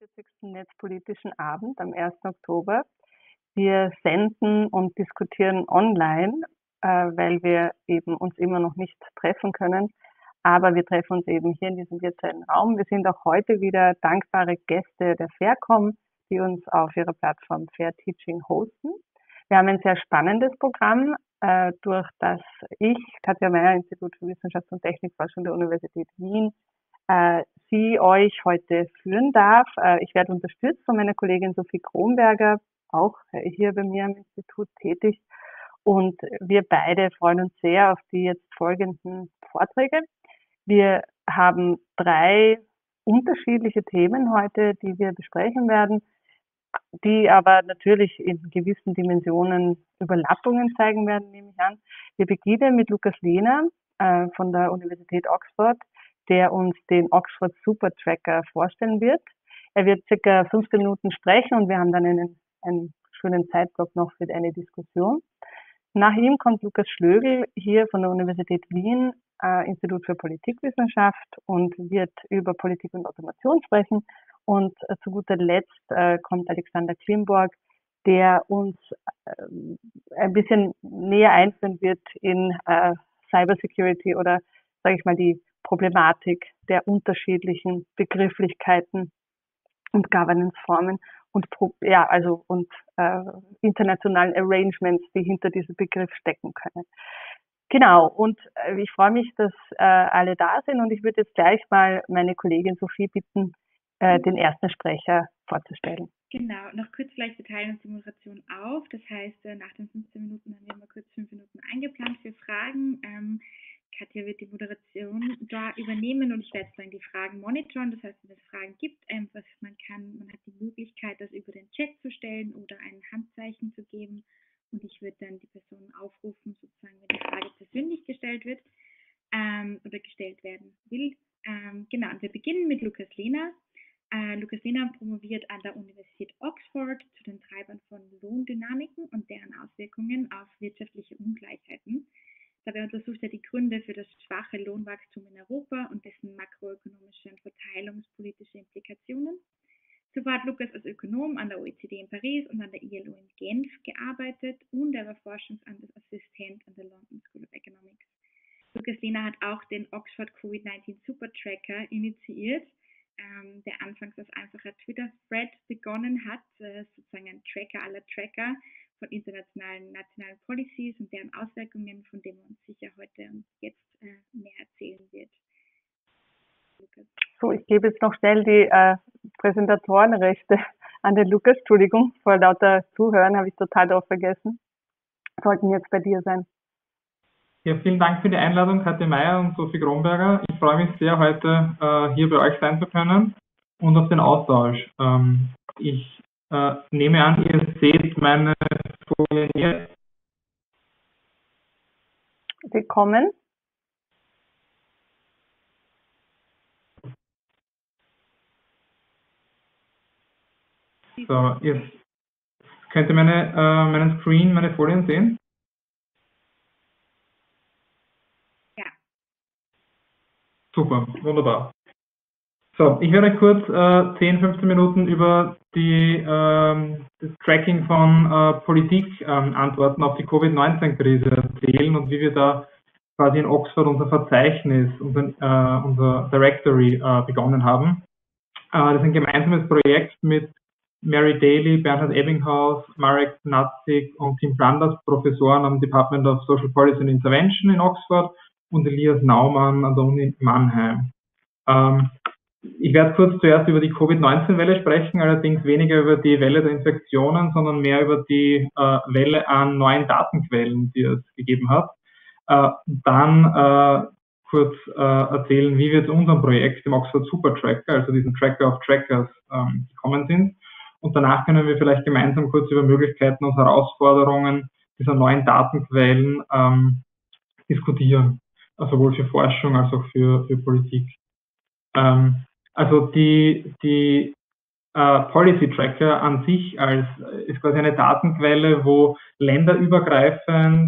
45. Netzpolitischen Abend am 1. Oktober. Wir senden und diskutieren online, weil wir eben uns immer noch nicht treffen können. Aber wir treffen uns eben hier in diesem virtuellen Raum. Wir sind auch heute wieder dankbare Gäste der Faircom, die uns auf ihrer Plattform Fair Teaching hosten. Wir haben ein sehr spannendes Programm, durch das ich, Katja Meyer, Institut für Wissenschafts- und Technikforschung der Universität Wien, Sie euch heute führen darf. Ich werde unterstützt von meiner Kollegin Sophie Kronberger, auch hier bei mir am Institut tätig. Und wir beide freuen uns sehr auf die jetzt folgenden Vorträge. Wir haben 3 unterschiedliche Themen heute, die wir besprechen werden, die aber natürlich in gewissen Dimensionen Überlappungen zeigen werden, nehme ich an. Wir beginnen mit Lukas Lehner von der Universität Oxford, der uns den Oxford Super Tracker vorstellen wird. Er wird circa 15 Minuten sprechen und wir haben dann einen schönen Zeitblock noch für eine Diskussion. Nach ihm kommt Lukas Schlögl hier von der Universität Wien, Institut für Politikwissenschaft, und wird über Politik und Automation sprechen. Und zu guter Letzt kommt Alexander Klimborg, der uns ein bisschen näher einführen wird in Cybersecurity oder, sage ich mal, die Problematik der unterschiedlichen Begrifflichkeiten und Governance-Formen und internationalen Arrangements, die hinter diesem Begriff stecken können. Genau, und ich freue mich, dass alle da sind, und ich würde jetzt gleich mal meine Kollegin Sophie bitten, den ersten Sprecher vorzustellen. Genau, noch kurz vielleicht, wir teilen uns die Moderation auf. Das heißt, nach den 15 Minuten haben wir mal kurz 5 Minuten eingeplant für Fragen. Katja wird die Moderation da übernehmen und ich werde dann die Fragen monitoren. Das heißt, wenn es Fragen gibt, man hat die Möglichkeit, das über den Chat zu stellen oder ein Handzeichen zu geben. Und ich würde dann die Person aufrufen, sozusagen, wenn die Frage persönlich gestellt wird oder gestellt werden will. Genau, und wir beginnen mit Lukas Lehner. Lukas Lehner promoviert an der Universität Oxford zu den Treibern von Lohndynamiken und deren Auswirkungen auf wirtschaftliche Ungleichheiten. Dabei untersucht er die Gründe für das schwache Lohnwachstum in Europa und dessen makroökonomische und verteilungspolitische Implikationen. Zuvor hat Lukas als Ökonom an der OECD in Paris und an der ILO in Genf gearbeitet und er war Forschungsassistent an der London School of Economics. Lukas Lehner hat auch den Oxford Covid-19 Super Tracker initiiert, der anfangs als einfacher Twitter-Thread begonnen hat, sozusagen ein Tracker aller Tracker von internationalen, nationalen Policies und deren Auswirkungen, von denen uns sicher heute und jetzt mehr erzählen wird. Lukas. So, ich gebe jetzt noch schnell die Präsentatorenrechte an den Lukas. Entschuldigung, vor lauter Zuhören habe ich total drauf vergessen. Sollten jetzt bei dir sein. Ja, vielen Dank für die Einladung, Katja Meyer und Sophie Kronberger. Ich freue mich sehr, heute hier bei euch sein zu können und auf den Austausch. Ich nehme an, ihr seht meine Folien jetzt. Willkommen. So, könnt ihr meinen Screen, meine Folien sehen? Ja. Super, wunderbar. So, ich werde kurz 10-15 Minuten über das Tracking von Politikantworten auf die Covid-19-Krise erzählen und wie wir da quasi in Oxford unser Verzeichnis, unser Directory begonnen haben. Das ist ein gemeinsames Projekt mit Mary Daly, Bernhard Ebbinghaus, Marek Natzig und Tim Flanders, Professoren am Department of Social Policy and Intervention in Oxford, und Elias Naumann an der Uni Mannheim. Ich werde kurz zuerst über die Covid-19-Welle sprechen, allerdings weniger über die Welle der Infektionen, sondern mehr über die Welle an neuen Datenquellen, die es gegeben hat. Dann kurz erzählen, wie wir zu unserem Projekt, dem Oxford Super Tracker, also diesem Tracker of Trackers, gekommen sind. Und danach können wir vielleicht gemeinsam kurz über Möglichkeiten und Herausforderungen dieser neuen Datenquellen diskutieren, sowohl für Forschung als auch für Politik. Also die Policy Tracker an sich ist quasi eine Datenquelle, wo länderübergreifend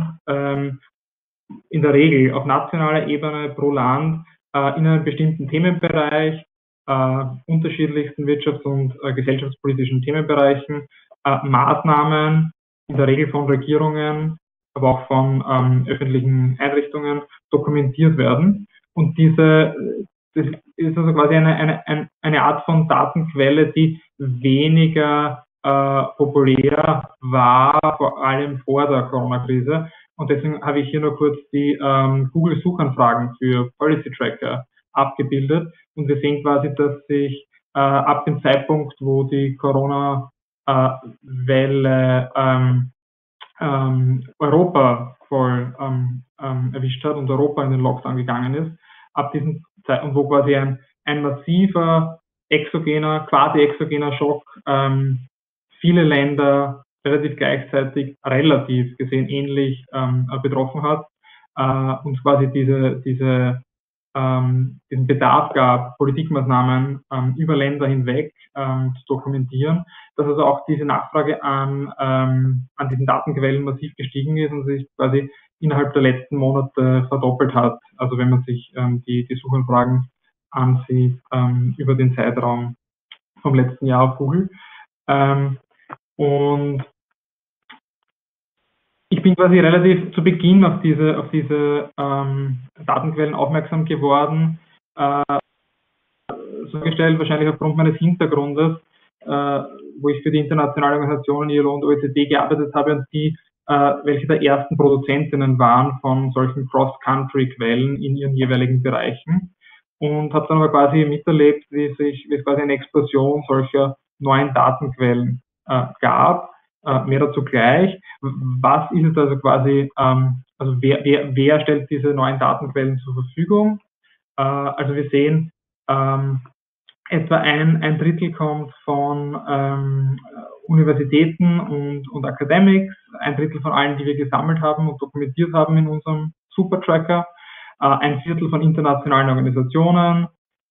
in der Regel auf nationaler Ebene pro Land in einem bestimmten Themenbereich unterschiedlichsten wirtschafts- und gesellschaftspolitischen Themenbereichen Maßnahmen, in der Regel von Regierungen, aber auch von öffentlichen Einrichtungen dokumentiert werden. Und das ist also quasi eine Art von Datenquelle, die weniger populär war, vor allem vor der Corona-Krise. Und deswegen habe ich hier nur kurz die Google-Suchanfragen für Policy Tracker abgebildet. Und wir sehen quasi, dass sich ab dem Zeitpunkt, wo die Corona-Welle Europa voll erwischt hat und Europa in den Lockdown gegangen ist, ab diesem Zeitpunkt, wo quasi ein massiver quasi exogener Schock viele Länder relativ gleichzeitig, relativ gesehen ähnlich betroffen hat und quasi diesen Bedarf gab, Politikmaßnahmen über Länder hinweg zu dokumentieren, dass also auch diese Nachfrage an diesen Datenquellen massiv gestiegen ist und sich quasi innerhalb der letzten Monate verdoppelt hat. Also wenn man sich die Suchanfragen ansieht über den Zeitraum vom letzten Jahr auf Google. Und ich bin quasi relativ zu Beginn auf diese Datenquellen aufmerksam geworden, so gestellt, wahrscheinlich aufgrund meines Hintergrundes, wo ich für die internationale Organisation ILO und OECD gearbeitet habe und die welche der ersten Produzentinnen waren von solchen Cross-Country-Quellen in ihren jeweiligen Bereichen. Und habe dann aber quasi miterlebt, wie es quasi eine Explosion solcher neuen Datenquellen gab. Mehr dazu gleich. Was ist es also quasi, also wer stellt diese neuen Datenquellen zur Verfügung? Also wir sehen, etwa ein Drittel kommt von Universitäten und Academics, ein Drittel von allen, die wir gesammelt haben und dokumentiert haben in unserem Supertracker, ein Viertel von internationalen Organisationen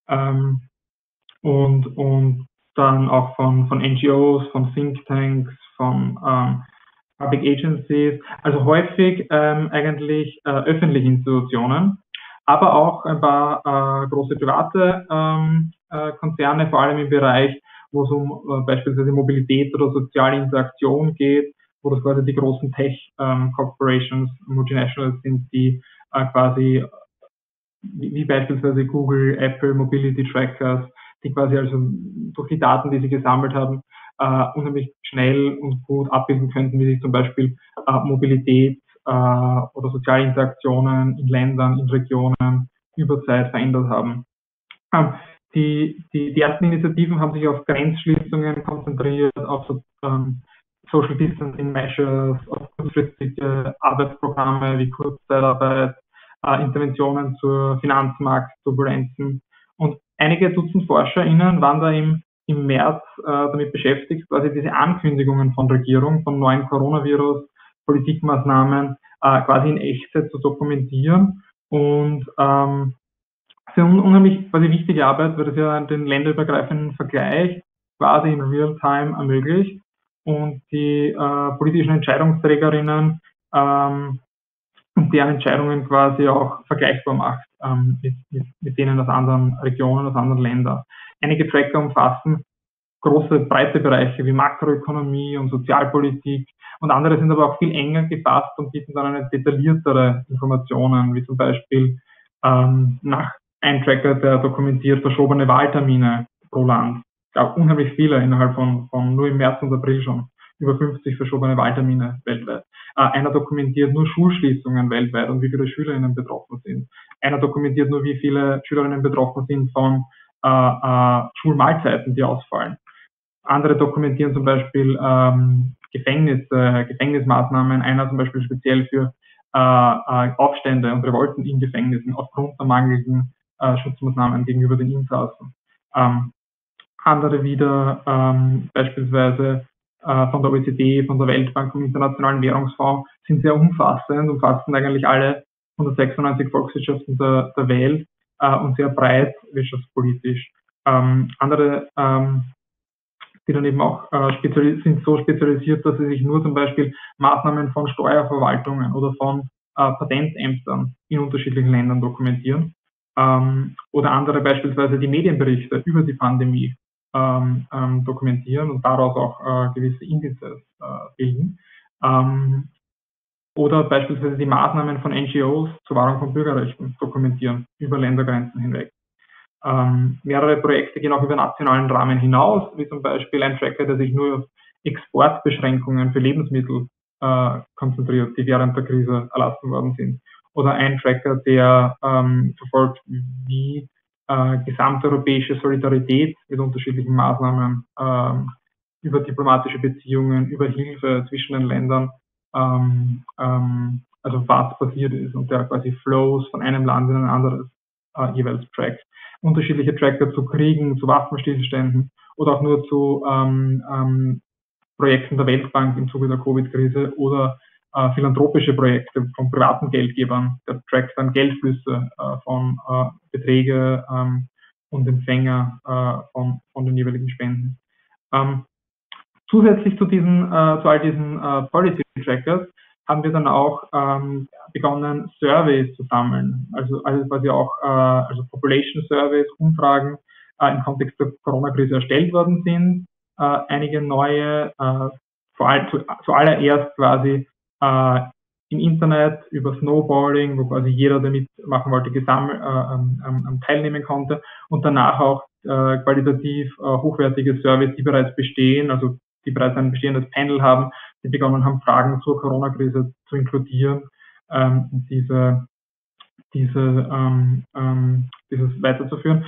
und dann auch von NGOs, von Thinktanks, von Public Agencies, also häufig eigentlich öffentliche Institutionen, aber auch ein paar große private Konzerne, vor allem im Bereich, wo es um beispielsweise Mobilität oder soziale Interaktion geht, wo das quasi die großen Tech-Corporations, Multinationals sind, die quasi wie beispielsweise Google, Apple, Mobility Trackers, die quasi also durch die Daten, die sie gesammelt haben, unheimlich schnell und gut abbilden könnten, wie sich zum Beispiel Mobilität oder soziale Interaktionen in Ländern, in Regionen über Zeit verändert haben. Die ersten Initiativen haben sich auf Grenzschließungen konzentriert, auf Social Distancing Measures, auf kurzfristige Arbeitsprogramme wie Kurzzeitarbeit, Interventionen zur Finanzmarktturbulenzen. Und einige Dutzend ForscherInnen waren da im März damit beschäftigt, quasi diese Ankündigungen von Regierung, von neuen Coronavirus, Politikmaßnahmen quasi in Echtzeit zu dokumentieren. Und das ist eine unheimlich quasi wichtige Arbeit, weil das ja den länderübergreifenden Vergleich quasi in Real-Time ermöglicht und die politischen Entscheidungsträgerinnen und deren Entscheidungen quasi auch vergleichbar macht mit denen aus anderen Regionen, aus anderen Ländern. Einige Tracker umfassen große, breite Bereiche wie Makroökonomie und Sozialpolitik und andere sind aber auch viel enger gefasst und bieten dann eine detailliertere Informationen, wie zum Beispiel nach ein Tracker, der dokumentiert verschobene Wahltermine pro Land. Es gab unheimlich viele innerhalb von nur im März und April schon. Über 50 verschobene Wahltermine weltweit. Einer dokumentiert nur Schulschließungen weltweit und wie viele SchülerInnen betroffen sind. Einer dokumentiert nur, wie viele SchülerInnen betroffen sind von Schulmahlzeiten, die ausfallen. Andere dokumentieren zum Beispiel Gefängnismaßnahmen. Einer zum Beispiel speziell für Aufstände und Revolten in Gefängnissen aufgrund der mangelnden Schutzmaßnahmen gegenüber den Insassen. Andere wieder beispielsweise von der OECD, von der Weltbank, vom Internationalen Währungsfonds sind sehr umfassend, umfassen eigentlich alle 196 Volkswirtschaften der Welt und sehr breit wirtschaftspolitisch. Andere, die dann eben auch sind so spezialisiert, dass sie sich nur zum Beispiel Maßnahmen von Steuerverwaltungen oder von Patentämtern in unterschiedlichen Ländern dokumentieren. oder andere beispielsweise die Medienberichte über die Pandemie dokumentieren und daraus auch gewisse Indizes bilden. Oder beispielsweise die Maßnahmen von NGOs zur Wahrung von Bürgerrechten dokumentieren über Ländergrenzen hinweg. Mehrere Projekte gehen auch über nationalen Rahmen hinaus, wie zum Beispiel ein Tracker, der sich nur auf Exportbeschränkungen für Lebensmittel konzentriert, die während der Krise erlassen worden sind. Oder ein Tracker, der verfolgt, wie gesamteuropäische Solidarität mit unterschiedlichen Maßnahmen über diplomatische Beziehungen, über Hilfe zwischen den Ländern, also was passiert ist und der quasi Flows von einem Land in ein anderes jeweils trackt. Unterschiedliche Tracker zu Kriegen, zu Waffenstillständen oder auch nur zu Projekten der Weltbank im Zuge der Covid-Krise oder philanthropische Projekte von privaten Geldgebern. Der trackt dann Geldflüsse von Beträge und Empfänger von den jeweiligen Spenden. Zusätzlich zu all diesen Policy Trackers haben wir dann auch begonnen, Surveys zu sammeln, also quasi auch also Population Surveys, Umfragen im Kontext der Corona-Krise erstellt worden sind. Einige neue, zuallererst quasi im Internet über Snowboarding, wo quasi jeder, der mitmachen wollte, teilnehmen konnte, und danach auch qualitativ hochwertige Surveys, die bereits bestehen, also die bereits ein bestehendes Panel haben, die begonnen haben, Fragen zur Corona-Krise zu inkludieren, dieses weiterzuführen.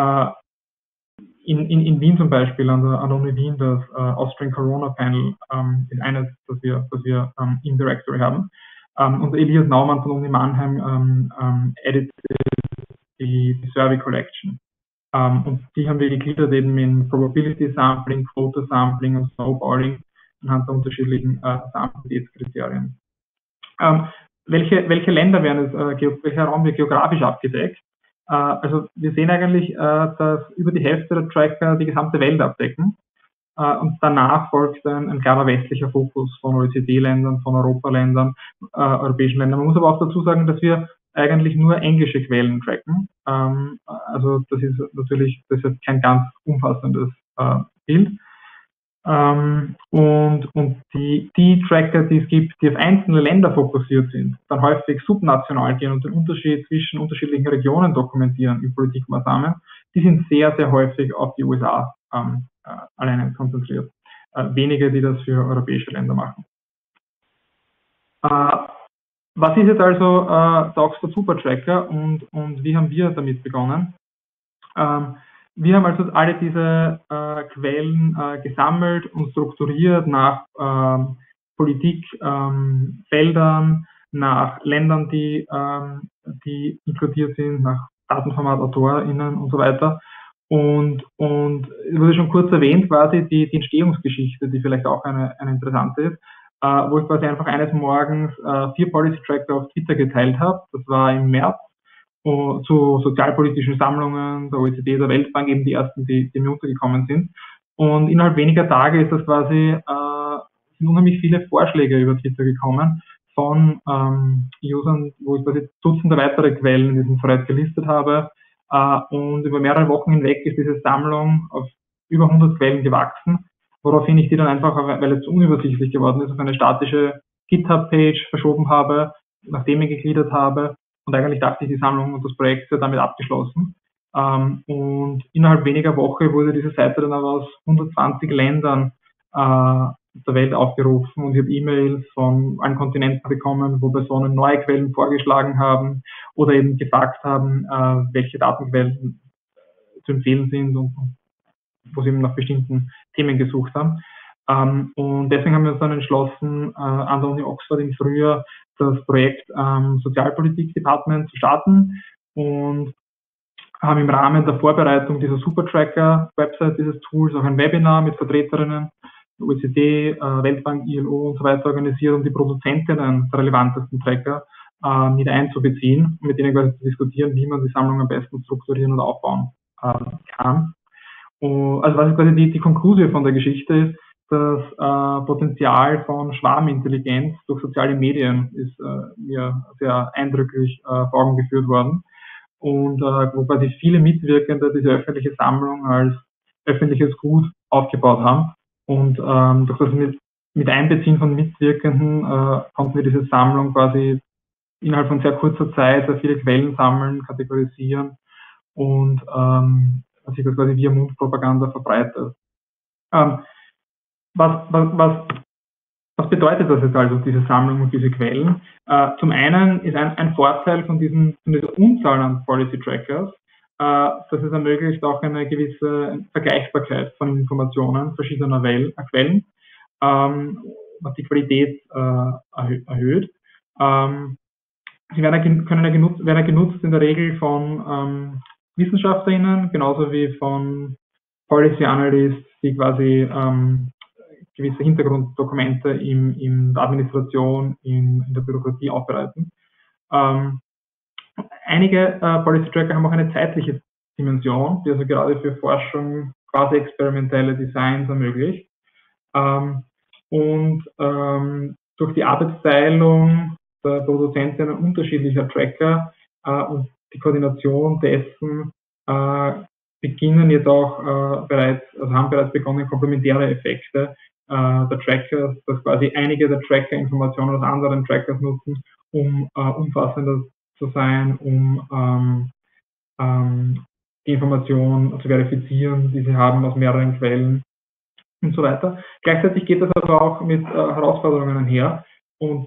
In Wien zum Beispiel, an der Uni Wien, das Austrian Corona Panel ist eines, das wir im Directory haben. Und Elias Naumann von Uni Mannheim editet die Survey Collection. Und die haben wir gegliedert eben in Probability Sampling, Quota Sampling und Snowballing anhand der unterschiedlichen Samplabilitätskriterien. Welche Länder werden welcher Raum wird geografisch abgedeckt? Also wir sehen eigentlich, dass über die Hälfte der Tracker die gesamte Welt abdecken. Und danach folgt ein klarer westlicher Fokus von OECD-Ländern, von Europaländern, europäischen Ländern. Man muss aber auch dazu sagen, dass wir eigentlich nur englische Quellen tracken. Also das ist natürlich deshalb kein ganz umfassendes Bild. Und die Tracker, die es gibt, die auf einzelne Länder fokussiert sind, dann häufig subnational gehen und den Unterschied zwischen unterschiedlichen Regionen dokumentieren in Politikmaßnahmen, die sind sehr, sehr häufig auf die USA alleine konzentriert. Wenige, die das für europäische Länder machen. Was ist jetzt also der Oxford Supertracker und wie haben wir damit begonnen? Wir haben also alle diese Quellen gesammelt und strukturiert nach Politikfeldern, nach Ländern, die inkludiert sind, nach Datenformat, AutorInnen und so weiter. Und es wurde schon kurz erwähnt, quasi die Entstehungsgeschichte, die vielleicht auch eine interessante ist, wo ich quasi einfach eines Morgens 4 Policy Tracker auf Twitter geteilt habe. Das war im März. Zu sozialpolitischen Sammlungen der OECD, der Weltbank, eben die ersten, die mir untergekommen sind. Und innerhalb weniger Tage ist das quasi, sind unheimlich viele Vorschläge über Twitter gekommen von Usern, wo ich quasi Dutzende weitere Quellen in diesem Thread gelistet habe. Und über mehrere Wochen hinweg ist diese Sammlung auf über 100 Quellen gewachsen, woraufhin ich die dann einfach, weil es unübersichtlich geworden ist, auf eine statische GitHub-Page verschoben habe, nachdem ich gegliedert habe. Und eigentlich dachte ich, die Sammlung und das Projekt sei damit abgeschlossen. Und innerhalb weniger Woche wurde diese Seite dann aber aus 120 Ländern der Welt aufgerufen und ich habe E-Mails von allen Kontinenten bekommen, wo Personen neue Quellen vorgeschlagen haben oder eben gefragt haben, welche Datenquellen zu empfehlen sind und wo sie eben nach bestimmten Themen gesucht haben. Und deswegen haben wir uns dann entschlossen, an der Uni Oxford im Frühjahr das Projekt Sozialpolitik-Department zu starten und haben im Rahmen der Vorbereitung dieser Supertracker-Website dieses Tools auch ein Webinar mit Vertreterinnen der OECD, Weltbank, ILO und so weiter organisiert, um die Produzentinnen der relevantesten Tracker mit einzubeziehen und mit denen quasi zu diskutieren, wie man die Sammlung am besten strukturieren und aufbauen kann. Also was ist quasi die Konklusion von der Geschichte ist, das Potenzial von Schwarmintelligenz durch soziale Medien ist mir sehr eindrücklich vor Augen geführt worden. und wo quasi viele Mitwirkende diese öffentliche Sammlung als öffentliches Gut aufgebaut haben. Und durch das mit Einbeziehen von Mitwirkenden konnten wir diese Sammlung quasi innerhalb von sehr kurzer Zeit sehr viele Quellen sammeln, kategorisieren und sich das quasi via Mundpropaganda verbreitet. Was bedeutet das jetzt also, diese Sammlung und diese Quellen? Zum einen ist ein Vorteil von dieser Unzahl an Policy Trackers, dass es ermöglicht auch eine gewisse Vergleichbarkeit von Informationen verschiedener Quellen, was die Qualität erhöht. Sie werden ja genutzt in der Regel von WissenschaftlerInnen, genauso wie von Policy Analysts, die quasi gewisse Hintergrunddokumente in der Administration, in der Bürokratie aufbereiten. Einige Policy Tracker haben auch eine zeitliche Dimension, die also gerade für Forschung quasi experimentelle Designs ermöglicht. Durch die Arbeitsteilung der Produzentinnen unterschiedlicher Tracker und die Koordination dessen beginnen jedoch haben bereits begonnen, komplementäre Effekte der Trackers, dass quasi einige der Tracker Informationen aus anderen Trackers nutzen, um umfassender zu sein, um die Information zu verifizieren, die sie haben aus mehreren Quellen und so weiter. Gleichzeitig geht das aber auch mit Herausforderungen einher und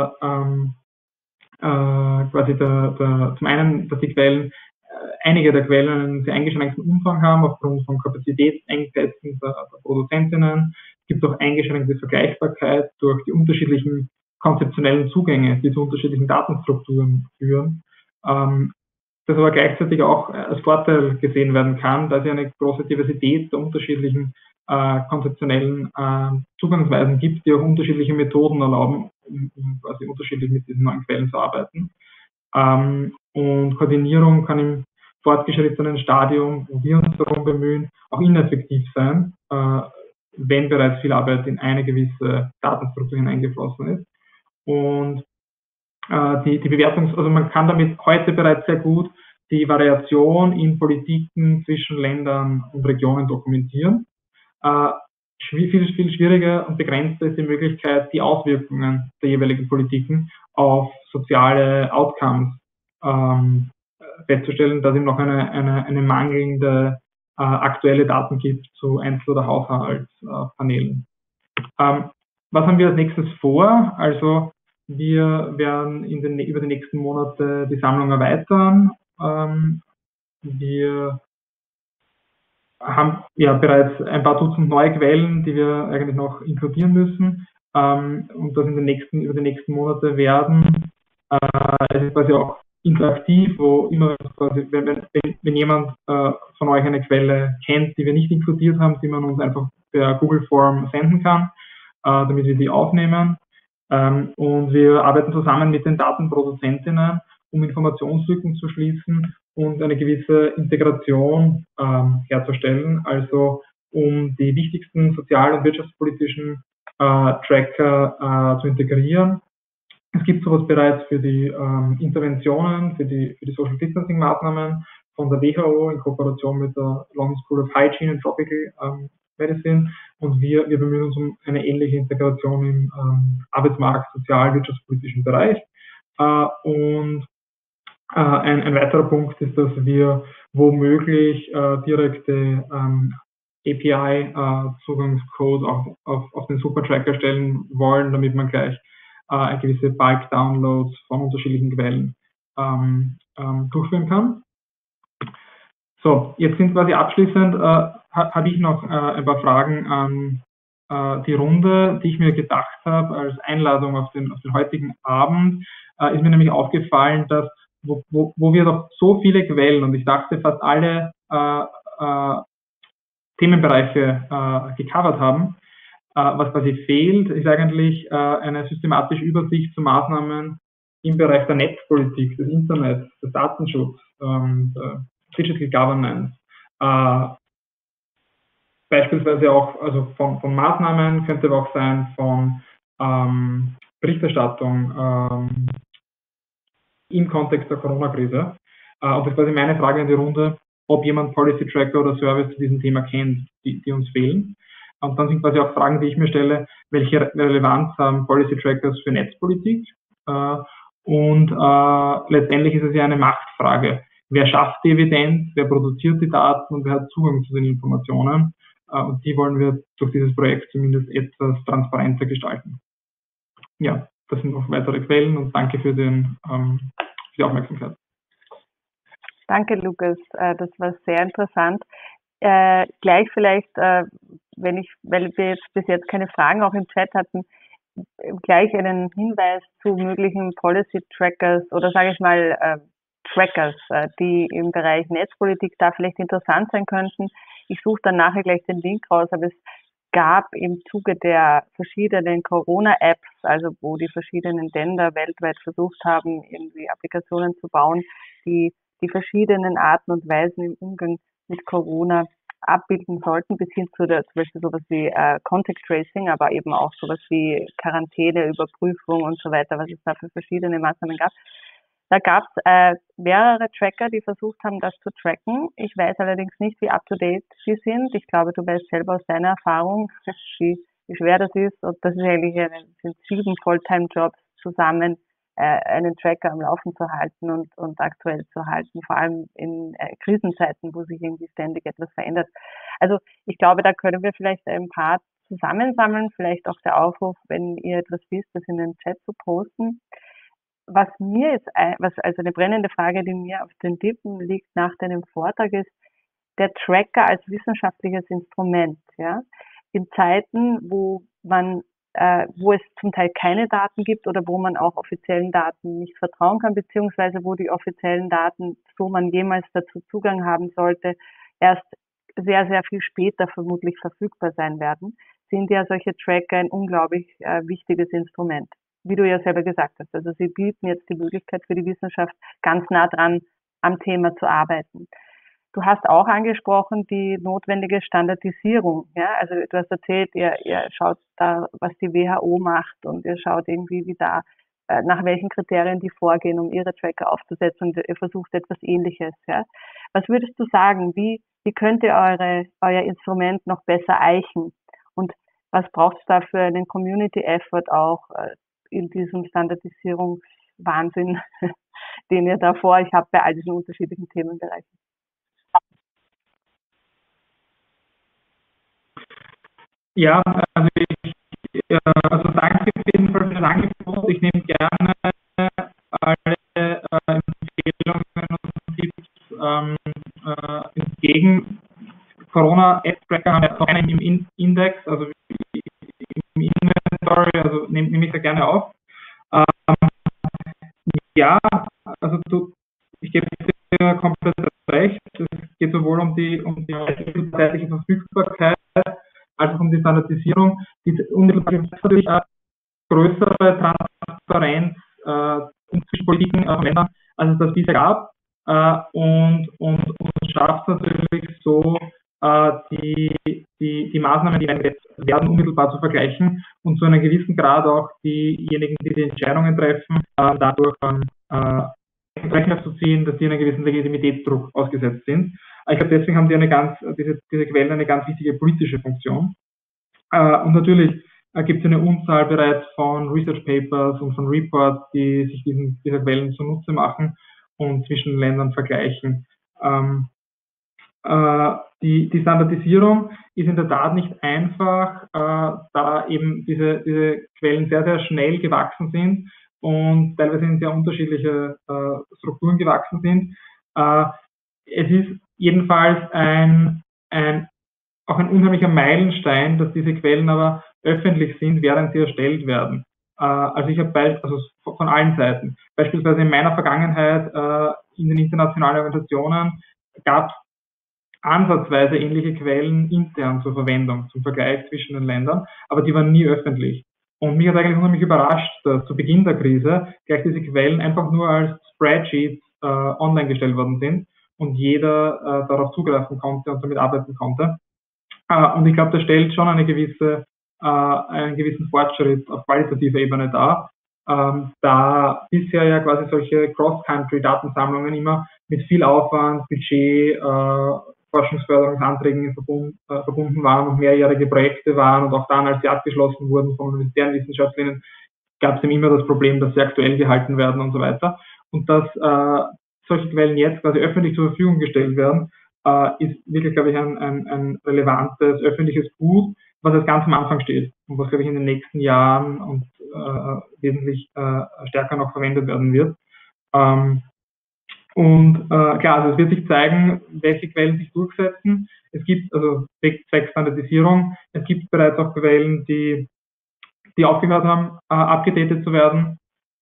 quasi zum einen, dass die Quellen einige der Quellen einen sehr eingeschränkten Umfang haben aufgrund von Kapazitätsengpässen der Produzentinnen. Es gibt auch eingeschränkte Vergleichbarkeit durch die unterschiedlichen konzeptionellen Zugänge, die zu unterschiedlichen Datenstrukturen führen. Das aber gleichzeitig auch als Vorteil gesehen werden kann, da es ja eine große Diversität der unterschiedlichen konzeptionellen Zugangsweisen gibt, die auch unterschiedliche Methoden erlauben, um quasi unterschiedlich mit diesen neuen Quellen zu arbeiten. Und Koordinierung kann im fortgeschrittenen Stadium, wo wir uns darum bemühen, auch ineffektiv sein, wenn bereits viel Arbeit in eine gewisse Datenstruktur hineingeflossen ist. Und also man kann damit heute bereits sehr gut die Variation in Politiken zwischen Ländern und Regionen dokumentieren. Viel schwieriger und begrenzter ist die Möglichkeit, die Auswirkungen der jeweiligen Politiken auf soziale Outcomes festzustellen, dass es noch eine mangelnde aktuelle Daten gibt zu Einzel- oder Haushaltspanelen. Was haben wir als nächstes vor? Also wir werden über die nächsten Monate die Sammlung erweitern. Wir haben ja bereits ein paar Dutzend neue Quellen, die wir eigentlich noch inkludieren müssen. Und das über die nächsten Monate werden. Es ist quasi auch interaktiv, wo immer quasi, wenn jemand von euch eine Quelle kennt, die wir nicht inkludiert haben, die man uns einfach per Google Form senden kann, damit wir die aufnehmen. Und wir arbeiten zusammen mit den Datenproduzentinnen, um Informationslücken zu schließen und eine gewisse Integration herzustellen, also um die wichtigsten sozial- und wirtschaftspolitischen Tracker zu integrieren. Es gibt sowas bereits für die Interventionen, für die Social Distancing Maßnahmen von der WHO in Kooperation mit der London School of Hygiene and Tropical Medicine, und wir bemühen uns um eine ähnliche Integration im Arbeitsmarkt-, sozial-, wirtschaftspolitischen Bereich. Und ein weiterer Punkt ist, dass wir womöglich direkte API-Zugangscode auf den Supertracker stellen wollen, damit man gleich gewisse Bulk-Downloads von unterschiedlichen Quellen durchführen kann. So, jetzt sind quasi abschließend, habe ich noch ein paar Fragen an die Runde, die ich mir gedacht habe als Einladung auf den heutigen Abend. Ist mir nämlich aufgefallen, dass wo wir doch so viele Quellen, und ich dachte fast alle Themenbereiche gecovert haben, was quasi fehlt, ist eigentlich eine systematische Übersicht zu Maßnahmen im Bereich der Netzpolitik, des Internets, des Datenschutzes, der Digital Governance. Beispielsweise auch also von Maßnahmen, könnte aber auch sein von Berichterstattung im Kontext der Corona-Krise. Und das ist quasi meine Frage in die Runde, ob jemand Policy Tracker oder Service zu diesem Thema kennt, die uns fehlen. Und dann sind quasi auch Fragen, die ich mir stelle, welche Relevanz haben Policy Trackers für Netzpolitik? Und letztendlich ist es ja eine Machtfrage. Wer schafft die Evidenz, wer produziert die Daten und wer hat Zugang zu den Informationen? Und die wollen wir durch dieses Projekt zumindest etwas transparenter gestalten. Ja, das sind noch weitere Quellen und danke für die Aufmerksamkeit. Danke, Lukas. Das war sehr interessant. Gleich vielleicht, weil wir jetzt bis jetzt keine Fragen auch im Chat hatten, gleich einen Hinweis zu möglichen Policy Trackers oder sage ich mal Trackers, die im Bereich Netzpolitik da vielleicht interessant sein könnten. Ich suche dann nachher gleich den Link raus, aber es gab im Zuge der verschiedenen Corona-Apps, also wo die verschiedenen Länder weltweit versucht haben, irgendwie Applikationen zu bauen, die die verschiedenen Arten und Weisen im Umgang mit Corona abbilden sollten, bis hin zu zum Beispiel sowas wie Contact Tracing, aber eben auch sowas wie Quarantäne, Überprüfung und so weiter, was es da für verschiedene Maßnahmen gab. Da gab es mehrere Tracker, die versucht haben, das zu tracken. Ich weiß allerdings nicht, wie up-to-date sie sind. Ich glaube, du weißt selber aus deiner Erfahrung, wie schwer das ist. Und das ist eigentlich sind 7 Fulltime-Jobs zusammen, einen Tracker am Laufen zu halten und aktuell zu halten, vor allem in Krisenzeiten, wo sich irgendwie ständig etwas verändert. Also ich glaube, da können wir vielleicht ein paar zusammensammeln, vielleicht auch der Aufruf, wenn ihr etwas wisst, das in den Chat zu posten. Was also eine brennende Frage, die mir auf den Lippen liegt nach deinem Vortrag, ist der Tracker als wissenschaftliches Instrument. Ja? In Zeiten, wo es zum Teil keine Daten gibt oder wo man auch offiziellen Daten nicht vertrauen kann, beziehungsweise wo die offiziellen Daten, so man jemals dazu Zugang haben sollte, erst sehr, sehr viel später vermutlich verfügbar sein werden, sind ja solche Tracker ein unglaublich wichtiges Instrument. Wie du ja selber gesagt hast. Also sie bieten jetzt die Möglichkeit für die Wissenschaft, ganz nah dran am Thema zu arbeiten. Du hast auch angesprochen die notwendige Standardisierung. Ja? Also du hast erzählt, ihr schaut da, was die WHO macht und ihr schaut irgendwie, wie da, nach welchen Kriterien die vorgehen, um ihre Tracker aufzusetzen und ihr versucht etwas Ähnliches. Ja? Was würdest du sagen, wie könnt ihr euer Instrument noch besser eichen? Und was braucht es da für einen Community-Effort auch in diesem Standardisierungswahnsinn, den ihr da vor euch habt bei all diesen unterschiedlichen Themenbereichen? Ja, also danke auf jeden Fall für das Angebot. Ich nehme gerne alle Empfehlungen und Tipps entgegen. Corona-App-Tracker haben ja noch einen im Index, also im Inventory, also nehme ich da gerne auf. Ja, also ich gebe dir komplett recht. Es geht sowohl um die zeitliche Verfügbarkeit als auch um die Standardisierung. Die unmittelbar natürlich auch größere Transparenz zwischen Politiken von Ländern, als es das bisher gab. Und schafft natürlich so, die Maßnahmen, die werden, unmittelbar zu vergleichen und zu einem gewissen Grad auch diejenigen, die die Entscheidungen treffen, dadurch Rechenschaft zu ziehen, dass die einen gewissen Legitimitätsdruck ausgesetzt sind. Ich glaube, deswegen haben die diese Quellen eine ganz wichtige politische Funktion. Und natürlich gibt es eine Unzahl bereits von Research Papers und von Reports, die sich dieser Quellen zunutze machen und zwischen Ländern vergleichen. Die Standardisierung ist in der Tat nicht einfach, da eben diese Quellen sehr, sehr schnell gewachsen sind und teilweise in sehr unterschiedliche Strukturen gewachsen sind. Es ist jedenfalls auch ein unheimlicher Meilenstein, dass diese Quellen aber öffentlich sind, während sie erstellt werden. Also ich habe von allen Seiten. Beispielsweise in meiner Vergangenheit in den internationalen Organisationen gab es ansatzweise ähnliche Quellen intern zur Verwendung, zum Vergleich zwischen den Ländern, aber die waren nie öffentlich. Und mich hat eigentlich unheimlich überrascht, dass zu Beginn der Krise gleich diese Quellen einfach nur als Spreadsheets online gestellt worden sind und jeder darauf zugreifen konnte und damit arbeiten konnte. Und ich glaube, das stellt schon einen gewissen Fortschritt auf qualitativer Ebene dar, da bisher ja quasi solche Cross-Country-Datensammlungen immer mit viel Aufwand, Budget, Forschungsförderungsanträgen verbunden waren und mehrjährige Projekte waren und auch dann, als sie abgeschlossen wurden von universitären Wissenschaftlerinnen, gab es eben immer das Problem, dass sie aktuell gehalten werden und so weiter. Und dass solche Quellen jetzt quasi öffentlich zur Verfügung gestellt werden, ist wirklich, glaube ich, ein relevantes öffentliches Gut, was jetzt ganz am Anfang steht und was, glaube ich, in den nächsten Jahren und wesentlich stärker noch verwendet werden wird. Klar, also es wird sich zeigen, welche Quellen sich durchsetzen. Es gibt, also zwecks Standardisierung, es gibt bereits auch Quellen, die aufgehört haben, abgedatet zu werden.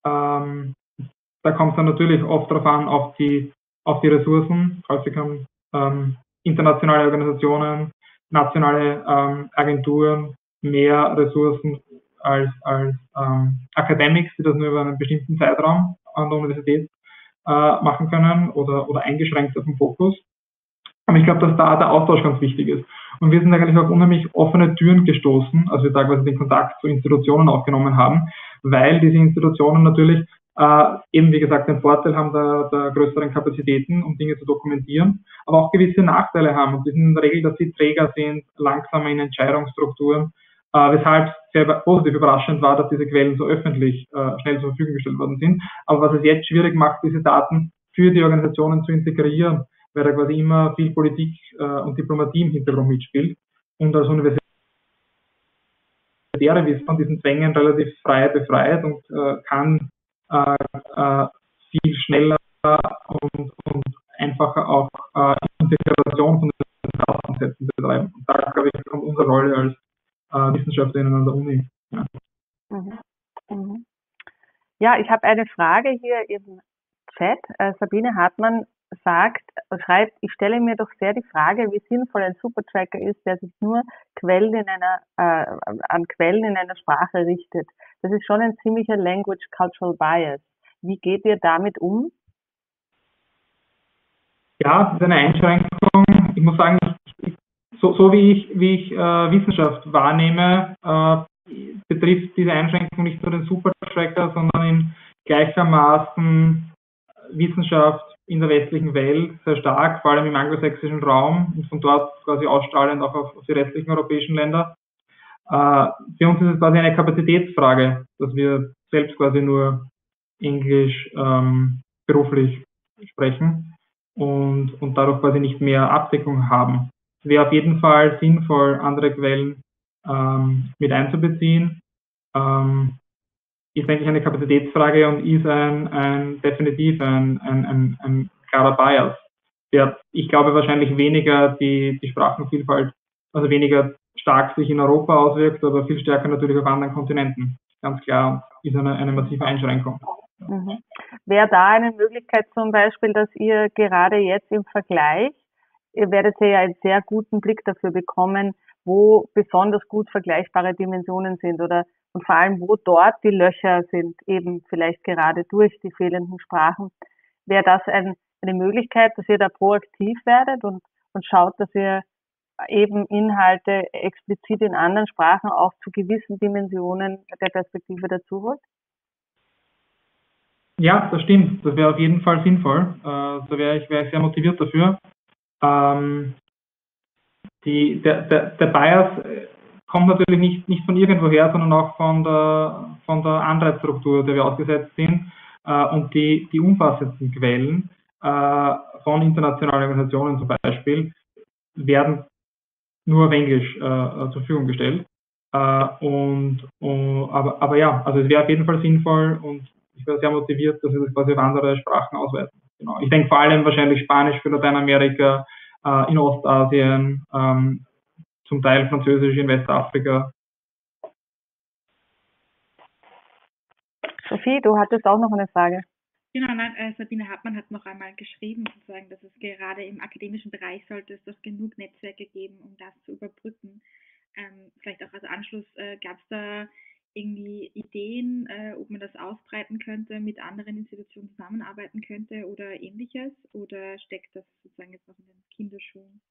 Da kommt es dann natürlich oft darauf an, auf die Ressourcen. Häufig haben internationale Organisationen, nationale Agenturen mehr Ressourcen als Academics, die das nur über einen bestimmten Zeitraum an der Universität machen können oder eingeschränkt auf den Fokus. Aber ich glaube, dass da der Austausch ganz wichtig ist. Und wir sind eigentlich auf unheimlich offene Türen gestoßen, als wir teilweise den Kontakt zu Institutionen aufgenommen haben, weil diese Institutionen natürlich eben, wie gesagt, den Vorteil haben der größeren Kapazitäten, um Dinge zu dokumentieren, aber auch gewisse Nachteile haben. Und die sind in der Regel, dass sie träger sind, langsamer in Entscheidungsstrukturen, weshalb sehr positiv überraschend war, dass diese Quellen so öffentlich schnell zur Verfügung gestellt worden sind. Aber was es jetzt schwierig macht, diese Daten für die Organisationen zu integrieren, weil da quasi immer viel Politik und Diplomatie im Hintergrund mitspielt. Und als Universitäre wird von diesen Zwängen relativ frei befreit und kann viel schneller und einfacher auch Integration von den Datensätzen betreiben. Und da, glaube ich, kommt unsere Rolle als Wissenschaftlerinnen an der Uni. Ja, Ja, ich habe eine Frage hier im Chat. Sabine Hartmann schreibt, ich stelle mir doch sehr die Frage, wie sinnvoll ein Supertracker ist, der sich nur an Quellen in einer Sprache richtet. Das ist schon ein ziemlicher Language Cultural Bias. Wie geht ihr damit um? Ja, das ist eine Einschränkung. Ich muss sagen, so wie ich Wissenschaft wahrnehme, betrifft diese Einschränkung nicht nur den Supertracker, sondern in gleichermaßen Wissenschaft in der westlichen Welt sehr stark, vor allem im angelsächsischen Raum und von dort quasi ausstrahlend auch auf die restlichen europäischen Länder. Für uns ist es quasi eine Kapazitätsfrage, dass wir selbst quasi nur Englisch beruflich sprechen und dadurch quasi nicht mehr Abdeckung haben. Es wäre auf jeden Fall sinnvoll, andere Quellen mit einzubeziehen. Ist eigentlich eine Kapazitätsfrage und ist definitiv ein klarer Bias, der, ich glaube, wahrscheinlich weniger die Sprachenvielfalt, also weniger stark sich in Europa auswirkt, aber viel stärker natürlich auf anderen Kontinenten. Ganz klar, ist eine massive Einschränkung. Wäre da eine Möglichkeit zum Beispiel, dass ihr gerade jetzt im Vergleich, ihr werdet ja einen sehr guten Blick dafür bekommen, wo besonders gut vergleichbare Dimensionen sind und vor allem, wo dort die Löcher sind, eben vielleicht gerade durch die fehlenden Sprachen. Wäre das eine Möglichkeit, dass ihr da proaktiv werdet und schaut, dass ihr eben Inhalte explizit in anderen Sprachen auch zu gewissen Dimensionen der Perspektive dazu holt? Ja, das stimmt. Das wäre auf jeden Fall sinnvoll. Da wäre ich sehr motiviert dafür. Der Bias kommt natürlich nicht von irgendwoher, sondern auch von der Anreizstruktur, der wir ausgesetzt sind. Und die umfassendsten Quellen von internationalen Organisationen zum Beispiel werden nur auf Englisch zur Verfügung gestellt. Aber ja, also es wäre auf jeden Fall sinnvoll und ich wäre sehr motiviert, dass wir das quasi auf andere Sprachen ausweiten. Genau. Ich denke vor allem wahrscheinlich Spanisch für Lateinamerika, in Ostasien, zum Teil Französisch in Westafrika. Sophie, du hattest auch noch eine Frage. Genau, nein, Sabine Hartmann hat noch einmal geschrieben, sozusagen, dass es gerade im akademischen Bereich sollte es doch genug Netzwerke geben, um das zu überbrücken. Vielleicht auch als Anschluss, gab es da irgendwie Ideen, ob man das ausbreiten könnte, mit anderen Institutionen zusammenarbeiten könnte oder ähnliches? Oder steckt das sozusagen jetzt noch in den Kinderschuhen?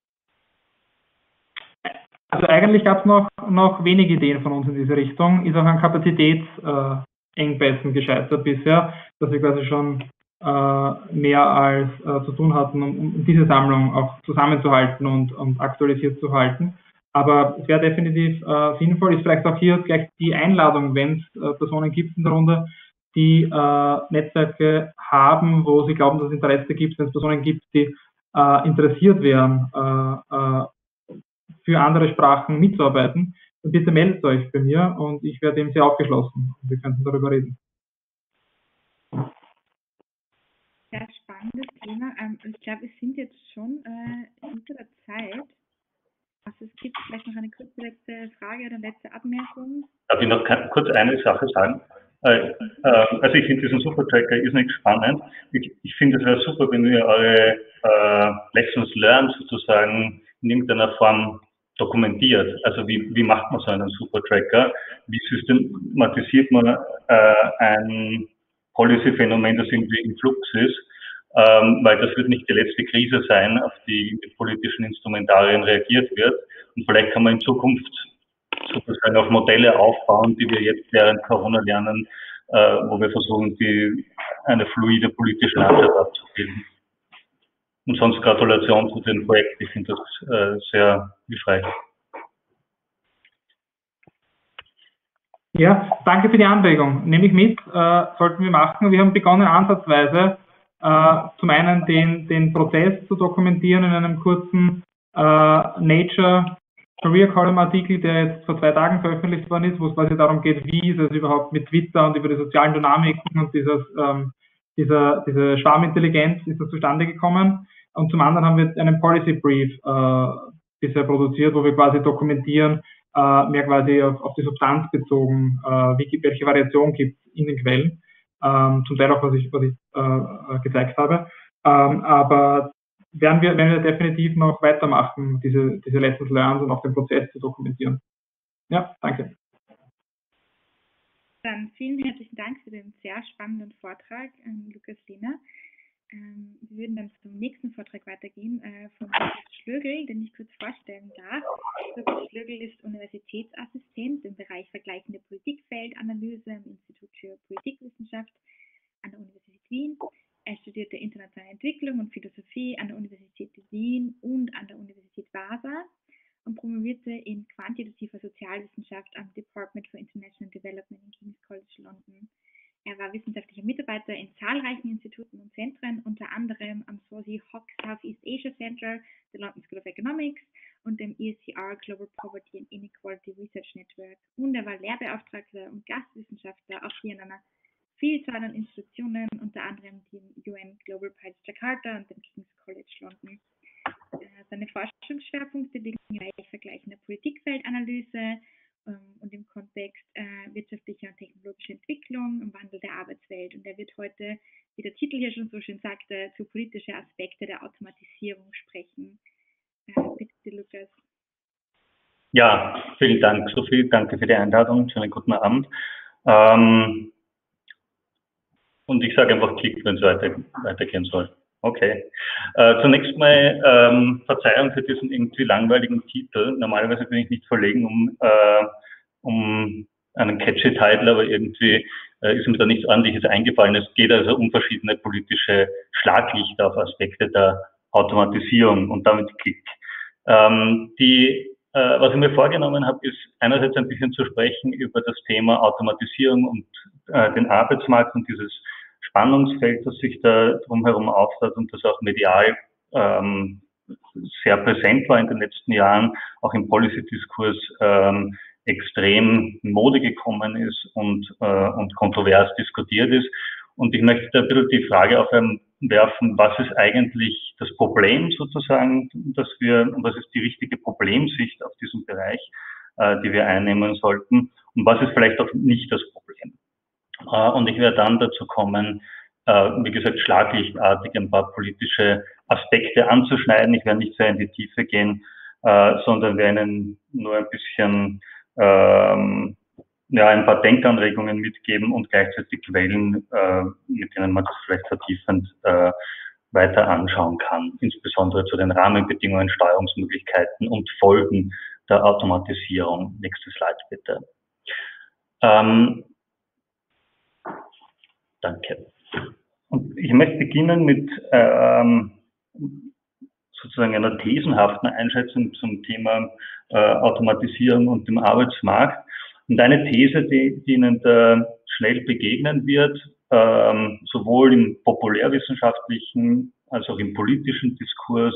Also eigentlich gab es noch wenige Ideen von uns in diese Richtung. Ist auch an Kapazitätsengpässen gescheitert bisher, dass wir quasi schon mehr als zu tun hatten, um diese Sammlung auch zusammenzuhalten und aktualisiert zu halten. Aber es wäre definitiv sinnvoll, ist vielleicht auch hier gleich die Einladung, wenn es Personen gibt in der Runde, die Netzwerke haben, wo sie glauben, dass es Interesse gibt, wenn es Personen gibt, die interessiert wären, für andere Sprachen mitzuarbeiten, dann bitte meldet euch bei mir und ich werde dem sehr aufgeschlossen und wir könnten darüber reden. Sehr spannendes Thema. Ich glaube, wir sind jetzt schon hinter der Zeit. Also es gibt vielleicht noch eine kurze letzte Frage oder letzte Abmerkung. Darf ich noch kurz eine Sache sagen? Also ich finde diesen Supertracker ist nicht spannend. Ich finde, es wäre super, wenn ihr eure Lessons learned sozusagen in irgendeiner Form dokumentiert. Also wie macht man so einen Supertracker? Wie systematisiert man ein Policy-Phänomen, das irgendwie im Flux ist? Weil das wird nicht die letzte Krise sein, auf die mit politischen Instrumentarien reagiert wird. Und vielleicht kann man in Zukunft sozusagen auf Modelle aufbauen, die wir jetzt während Corona lernen, wo wir versuchen, eine fluide politische Landschaft abzubilden. Und sonst Gratulation zu dem Projekt. Ich finde das sehr hilfreich. Ja, danke für die Anregung. Nehme ich mit, sollten wir machen. Wir haben begonnen ansatzweise zum einen den Prozess zu dokumentieren in einem kurzen Nature Career Column Artikel, der jetzt vor 2 Tagen veröffentlicht worden ist, wo es quasi darum geht, wie ist es überhaupt mit Twitter und über die sozialen Dynamiken und diese Schwarmintelligenz ist das zustande gekommen. Und zum anderen haben wir einen Policy Brief bisher produziert, wo wir quasi dokumentieren, mehr quasi auf die Substanz bezogen, welche Variation gibt es in den Quellen, zum Teil auch, was ich gezeigt habe. Aber werden wir definitiv noch weitermachen, diese Lessons learned und auch den Prozess zu dokumentieren. Ja, danke. Dann vielen herzlichen Dank für den sehr spannenden Vortrag, Lukas Lehner. Wir würden dann zum nächsten Vortrag weitergehen von Lukas Schlögl, den ich kurz vorstellen darf. Lukas Schlögl ist Universitätsassistent im Bereich vergleichende Politikfeldanalyse im Institut für Politikwissenschaft an der Universität Wien. Er studierte internationale Entwicklung und Philosophie an der Universität Wien und an der Universität Vasa und promovierte in quantitativer Sozialwissenschaft am Department for International Development in King's College London. Er war wissenschaftlicher Mitarbeiter in zahlreichen Instituten und Zentren, unter anderem am Swazi Hock Southeast Asia Center, der London School of Economics und dem ESCR Global Poverty and Inequality Research Network. Und er war Lehrbeauftragter und Gastwissenschaftler auch hier in einer Vielzahl an Institutionen, unter anderem dem UN Global Prize Jakarta und dem King's College London. Seine Forschungsschwerpunkte liegen im Bereich vergleichender Politikfeldanalyse und im Kontext wirtschaftlicher und technologischer Entwicklung im Wandel der Arbeitswelt. Und er wird heute, wie der Titel hier schon so schön sagte, zu politischen Aspekte der Automatisierung sprechen. Bitte, Lukas. Ja, vielen Dank, Sophie. Danke für die Einladung. Schönen guten Abend. Und ich sage einfach Klick, wenn es weitergehen soll. Okay. Zunächst mal Verzeihung für diesen irgendwie langweiligen Titel. Normalerweise bin ich nicht verlegen um einen catchy Titel, aber irgendwie ist mir da nichts Ordentliches eingefallen. Es geht also um verschiedene politische Schlaglichter auf Aspekte der Automatisierung und damit Klick. Was ich mir vorgenommen habe, ist einerseits ein bisschen zu sprechen über das Thema Automatisierung und den Arbeitsmarkt und dieses Spannungsfeld, das sich da drumherum auftat und das auch medial sehr präsent war in den letzten Jahren, auch im Policy-Diskurs extrem in Mode gekommen ist und kontrovers diskutiert ist. Und ich möchte da ein bisschen die Frage aufwerfen, was ist eigentlich das Problem sozusagen, was ist die richtige Problemsicht auf diesem Bereich, die wir einnehmen sollten und was ist vielleicht auch nicht das Problem. Und ich werde dann dazu kommen, wie gesagt, schlaglichtartig ein paar politische Aspekte anzuschneiden. Ich werde nicht sehr in die Tiefe gehen, sondern werde Ihnen nur ein bisschen ein paar Denkanregungen mitgeben und gleichzeitig Quellen, mit denen man das vielleicht vertiefend weiter anschauen kann, insbesondere zu den Rahmenbedingungen, Steuerungsmöglichkeiten und Folgen der Automatisierung. Nächste Slide bitte. Danke. Und ich möchte beginnen mit sozusagen einer thesenhaften Einschätzung zum Thema Automatisierung und dem Arbeitsmarkt. Und eine These, die Ihnen da schnell begegnen wird, sowohl im populärwissenschaftlichen als auch im politischen Diskurs.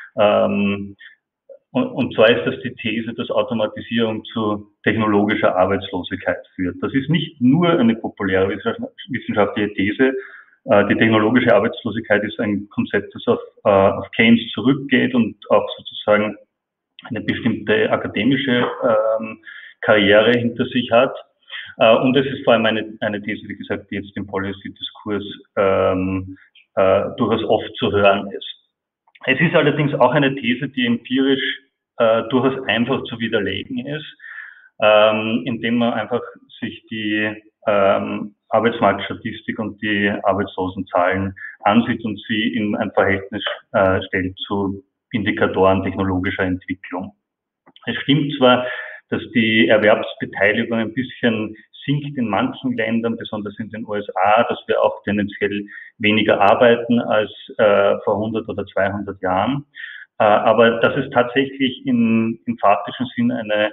Und zwar ist das die These, dass Automatisierung zu technologischer Arbeitslosigkeit führt. Das ist nicht nur eine populärwissenschaftliche These. Die technologische Arbeitslosigkeit ist ein Konzept, das auf Keynes zurückgeht und auch sozusagen eine bestimmte akademische Karriere hinter sich hat. Und es ist vor allem eine These, wie gesagt, die jetzt im Policy-Diskurs durchaus oft zu hören ist. Es ist allerdings auch eine These, die empirisch durchaus einfach zu widerlegen ist, indem man einfach sich die Arbeitsmarktstatistik und die Arbeitslosenzahlen ansieht und sie in ein Verhältnis stellt zu Indikatoren technologischer Entwicklung. Es stimmt zwar, dass die Erwerbsbeteiligung ein bisschen sinkt in manchen Ländern, besonders in den USA, dass wir auch tendenziell weniger arbeiten als vor 100 oder 200 Jahren. Aber dass es tatsächlich im faktischen Sinn eine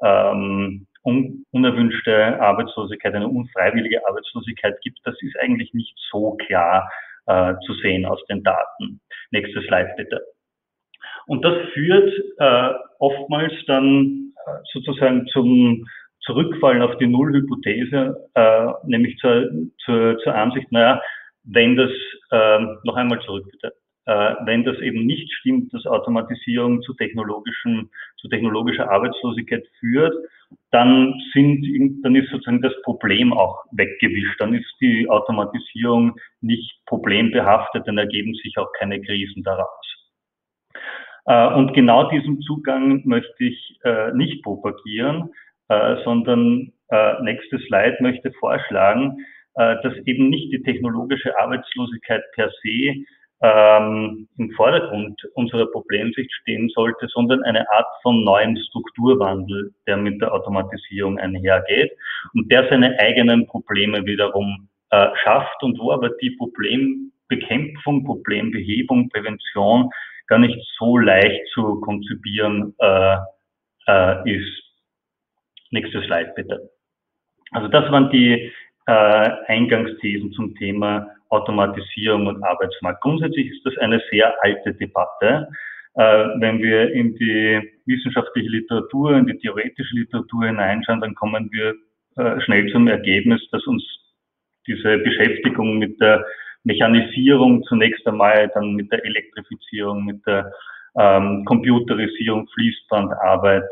unerwünschte Arbeitslosigkeit, eine unfreiwillige Arbeitslosigkeit gibt, das ist eigentlich nicht so klar zu sehen aus den Daten. Nächstes Slide bitte. Und das führt oftmals dann sozusagen zum Zurückfallen auf die Nullhypothese, nämlich zur Ansicht, naja, wenn das, noch einmal zurück bitte, wenn das eben nicht stimmt, dass Automatisierung zu technologischer Arbeitslosigkeit führt, dann ist sozusagen das Problem auch weggewischt. Dann ist die Automatisierung nicht problembehaftet, dann ergeben sich auch keine Krisen daraus. Und genau diesen Zugang möchte ich nicht propagieren, sondern nächstes Slide möchte vorschlagen, dass eben nicht die technologische Arbeitslosigkeit per se im Vordergrund unserer Problemsicht stehen sollte, sondern eine Art von neuen Strukturwandel, der mit der Automatisierung einhergeht und der seine eigenen Probleme wiederum schafft und wo aber die Problembekämpfung, Problembehebung, Prävention gar nicht so leicht zu konzipieren ist. Nächstes Slide bitte. Also das waren die Eingangsthesen zum Thema Automatisierung und Arbeitsmarkt. Grundsätzlich ist das eine sehr alte Debatte. Wenn wir in die wissenschaftliche Literatur, in die theoretische Literatur hineinschauen, dann kommen wir schnell zum Ergebnis, dass uns diese Beschäftigung mit der Mechanisierung zunächst einmal, dann mit der Elektrifizierung, mit der Computerisierung, Fließbandarbeit,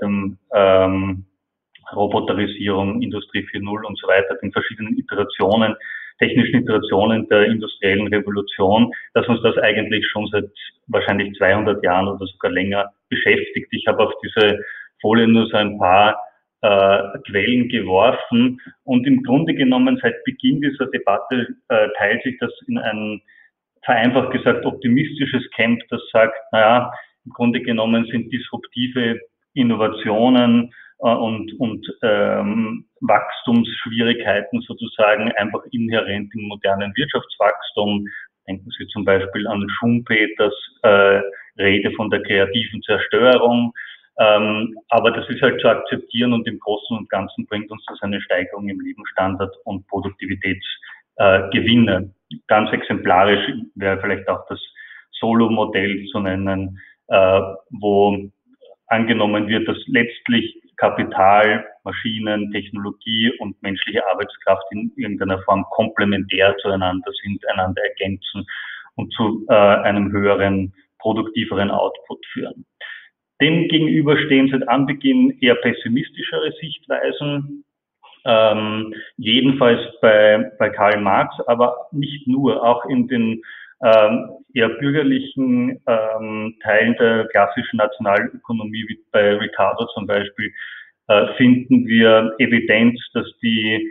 Roboterisierung, Industrie 4.0 und so weiter, den verschiedenen technischen Iterationen der industriellen Revolution, dass uns das eigentlich schon seit wahrscheinlich 200 Jahren oder sogar länger beschäftigt. Ich habe auf diese Folie nur so ein paar Quellen geworfen und im Grunde genommen seit Beginn dieser Debatte teilt sich das in ein vereinfacht gesagt optimistisches Camp, das sagt, naja, im Grunde genommen sind disruptive Innovationen und Wachstumsschwierigkeiten sozusagen einfach inhärent im modernen Wirtschaftswachstum. Denken Sie zum Beispiel an Schumpeters Rede von der kreativen Zerstörung. Aber das ist halt zu akzeptieren und im Großen und Ganzen bringt uns das eine Steigerung im Lebensstandard und Produktivitätsgewinne. Ganz exemplarisch wäre vielleicht auch das Solo-Modell zu nennen, wo angenommen wird, dass letztlich Kapital, Maschinen, Technologie und menschliche Arbeitskraft in irgendeiner Form komplementär zueinander sind, einander ergänzen und zu einem höheren, produktiveren Output führen. Dem gegenüber stehen seit Anbeginn eher pessimistischere Sichtweisen, jedenfalls bei Karl Marx, aber nicht nur, auch in den eher bürgerlichen Teilen der klassischen Nationalökonomie, wie bei Ricardo zum Beispiel, finden wir Evidenz, dass die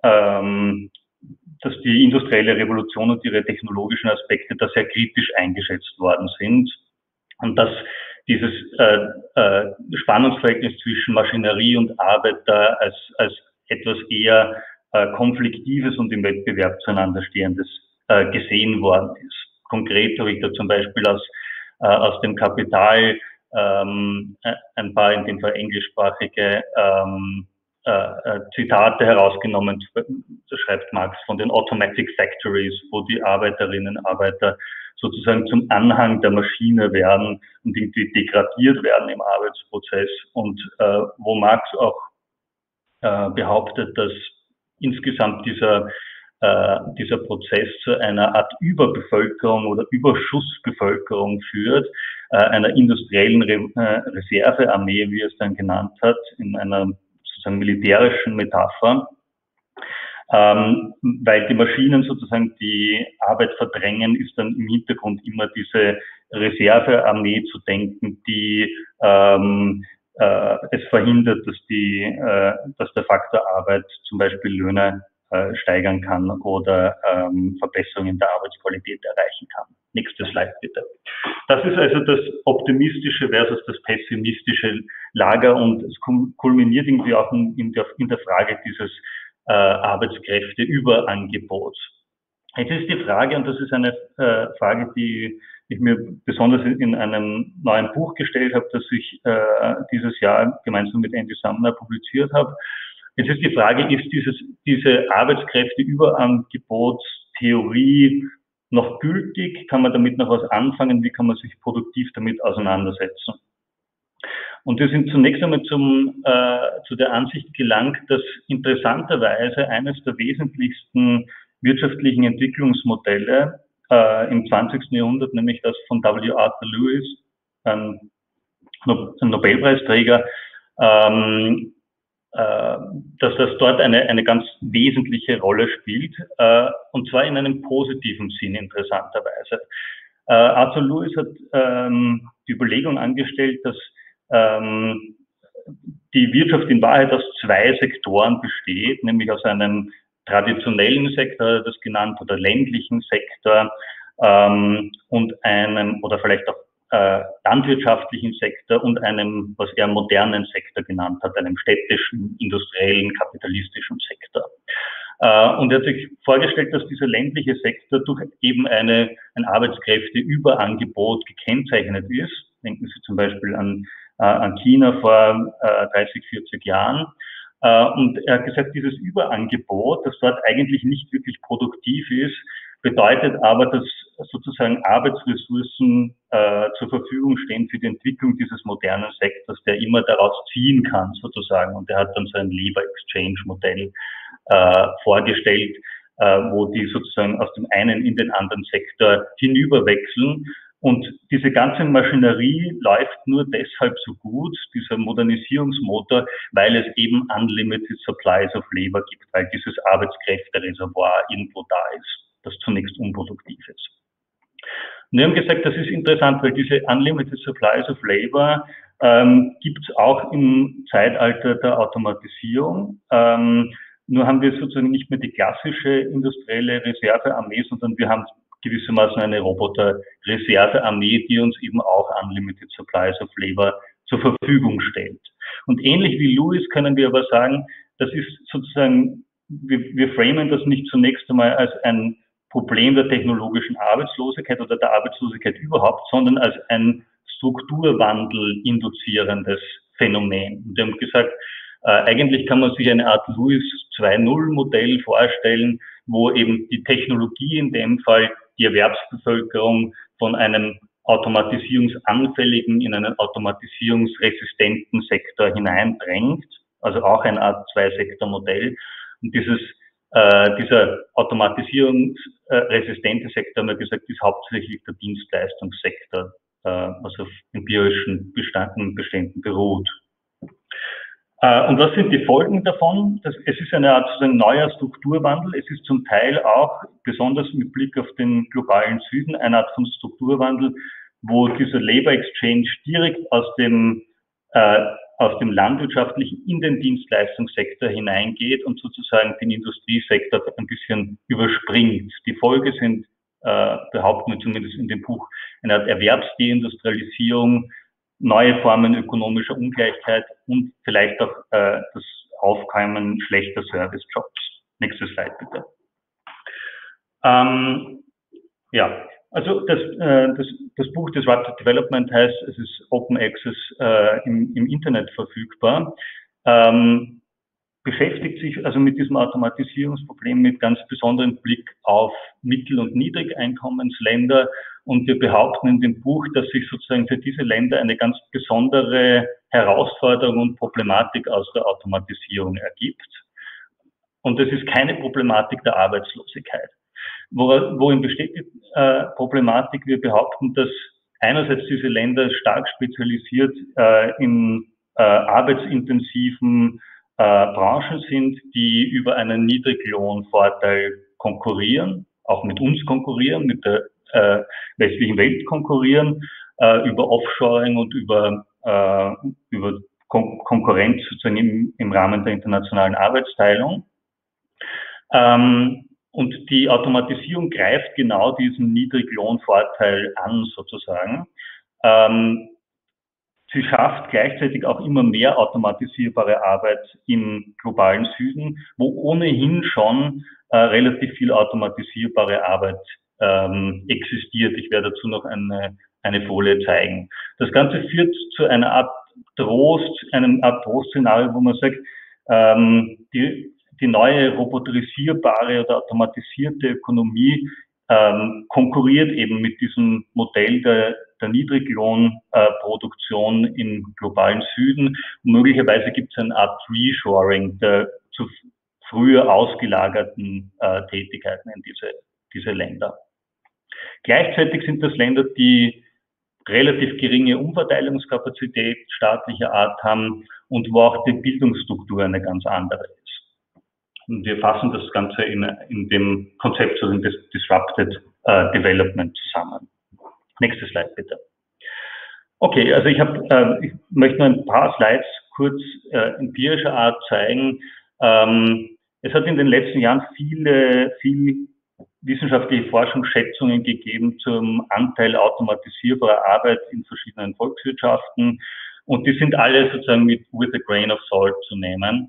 industrielle Revolution und ihre technologischen Aspekte da sehr kritisch eingeschätzt worden sind und dass dieses Spannungsverhältnis zwischen Maschinerie und Arbeit da als etwas eher Konfliktives und im Wettbewerb zueinander Stehendes gesehen worden ist. Konkret habe ich da zum Beispiel aus dem Kapital ein paar in dem Fall englischsprachige Zitate herausgenommen, so schreibt Marx, von den Automatic Factories, wo die Arbeiterinnen und Arbeiter sozusagen zum Anhang der Maschine werden und irgendwie degradiert werden im Arbeitsprozess und wo Marx auch behauptet, dass insgesamt dieser Prozess zu einer Art Überbevölkerung oder Überschussbevölkerung führt, einer industriellen Reservearmee, wie er es dann genannt hat, in einer sozusagen militärischen Metapher, weil die Maschinen sozusagen die Arbeit verdrängen, ist dann im Hintergrund immer diese Reservearmee zu denken, die es verhindert, dass der Faktor Arbeit zum Beispiel Löhne steigern kann oder Verbesserungen der Arbeitsqualität erreichen kann. Nächstes Slide bitte. Das ist also das optimistische versus das pessimistische Lager und es kulminiert irgendwie auch in der Frage dieses Arbeitskräfteüberangebots. Jetzt ist die Frage, und das ist eine Frage, die ich mir besonders in einem neuen Buch gestellt habe, das ich dieses Jahr gemeinsam mit Andy Sumner publiziert habe. Jetzt ist die Frage, ist diese Arbeitskräfteüberangebotstheorie noch gültig? Kann man damit noch was anfangen? Wie kann man sich produktiv damit auseinandersetzen? Und wir sind zunächst einmal zu der Ansicht gelangt, dass interessanterweise eines der wesentlichsten wirtschaftlichen Entwicklungsmodelle im 20. Jahrhundert, nämlich das von W. Arthur Lewis, ein Nobelpreisträger, dass das dort eine ganz wesentliche Rolle spielt, und zwar in einem positiven Sinn interessanterweise. Arthur Lewis hat die Überlegung angestellt, dass die Wirtschaft in Wahrheit aus zwei Sektoren besteht, nämlich aus einem traditionellen Sektor, das genannt, oder ländlichen Sektor und einem, oder vielleicht auch landwirtschaftlichen Sektor und einem, was er modernen Sektor genannt hat, einem städtischen, industriellen, kapitalistischen Sektor. Und er hat sich vorgestellt, dass dieser ländliche Sektor durch eben ein Arbeitskräfteüberangebot gekennzeichnet ist. Denken Sie zum Beispiel an China vor 30, 40 Jahren. Und er hat gesagt, dieses Überangebot, das dort eigentlich nicht wirklich produktiv ist, bedeutet aber, dass sozusagen Arbeitsressourcen zur Verfügung stehen für die Entwicklung dieses modernen Sektors, der immer daraus ziehen kann, sozusagen. Und er hat dann so ein Labor Exchange Modell vorgestellt, wo die sozusagen aus dem einen in den anderen Sektor hinüberwechseln. Und diese ganze Maschinerie läuft nur deshalb so gut, dieser Modernisierungsmotor, weil es eben unlimited supplies of labor gibt, weil dieses Arbeitskräftereservoir irgendwo da ist, das zunächst unproduktiv ist. Und wir haben gesagt, das ist interessant, weil diese unlimited supplies of labor gibt es auch im Zeitalter der Automatisierung. Nur haben wir sozusagen nicht mehr die klassische industrielle Reservearmee, sondern wir haben gewissermaßen eine Roboter-Reservearmee, die uns eben auch unlimited supplies of labor zur Verfügung stellt. Und ähnlich wie Lewis können wir aber sagen, das ist sozusagen, wir framen das nicht zunächst einmal als ein Problem der technologischen Arbeitslosigkeit oder der Arbeitslosigkeit überhaupt, sondern als ein Strukturwandel induzierendes Phänomen. Und wir haben gesagt, eigentlich kann man sich eine Art Lewis 2.0 Modell vorstellen, wo eben die Technologie, in dem Fall die Erwerbsbevölkerung, von einem automatisierungsanfälligen in einen automatisierungsresistenten Sektor hineindrängt, also auch eine Art Zwei-Sektor-Modell. Und dieser automatisierungsresistente Sektor, haben wir gesagt, ist hauptsächlich der Dienstleistungssektor, was auf empirischen Beständen beruht. Und was sind die Folgen davon? Es ist eine Art sozusagen neuer Strukturwandel. Es ist zum Teil auch, besonders mit Blick auf den globalen Süden, eine Art von Strukturwandel, wo dieser Labor Exchange direkt aus dem landwirtschaftlichen in den Dienstleistungssektor hineingeht und sozusagen den Industriesektor ein bisschen überspringt. Die Folge sind, behaupten wir zumindest in dem Buch, eine Art Erwerbsdeindustrialisierung, neue Formen ökonomischer Ungleichheit und vielleicht auch das Aufkommen schlechter Servicejobs. Nächstes Slide bitte. Ja, also das Buch Disruptive Development heißt, es ist Open Access im Internet verfügbar, beschäftigt sich also mit diesem Automatisierungsproblem mit ganz besonderem Blick auf Mittel- und Niedrigeinkommensländer. Und wir behaupten in dem Buch, dass sich sozusagen für diese Länder eine ganz besondere Herausforderung und Problematik aus der Automatisierung ergibt. Und das ist keine Problematik der Arbeitslosigkeit. Worin besteht die Problematik? Wir behaupten, dass einerseits diese Länder stark spezialisiert in arbeitsintensiven Branchen sind, die über einen Niedriglohnvorteil konkurrieren, auch mit uns konkurrieren, mit der westlichen Welt konkurrieren, über Offshoring und über Konkurrenz sozusagen im Rahmen der internationalen Arbeitsteilung. Und die Automatisierung greift genau diesen Niedriglohnvorteil an, sozusagen. Sie schafft gleichzeitig auch immer mehr automatisierbare Arbeit im globalen Süden, wo ohnehin schon relativ viel automatisierbare Arbeit existiert. Ich werde dazu noch eine Folie zeigen. Das Ganze führt zu einer Art einem Art Trostszenario, wo man sagt, die neue roboterisierbare oder automatisierte Ökonomie konkurriert eben mit diesem Modell der Niedriglohnproduktion im globalen Süden. Und möglicherweise gibt es eine Art Reshoring der zu früher ausgelagerten Tätigkeiten in diese Länder. Gleichzeitig sind das Länder, die relativ geringe Umverteilungskapazität staatlicher Art haben und wo auch die Bildungsstruktur eine ganz andere ist. Und wir fassen das Ganze in dem Konzept des Disrupted Development zusammen. Nächste Slide bitte. Okay, also ich möchte nur ein paar Slides kurz empirischer Art zeigen. Es hat in den letzten Jahren viel wissenschaftliche Forschungsschätzungen gegeben zum Anteil automatisierbarer Arbeit in verschiedenen Volkswirtschaften. Und die sind alle sozusagen with a grain of salt zu nehmen.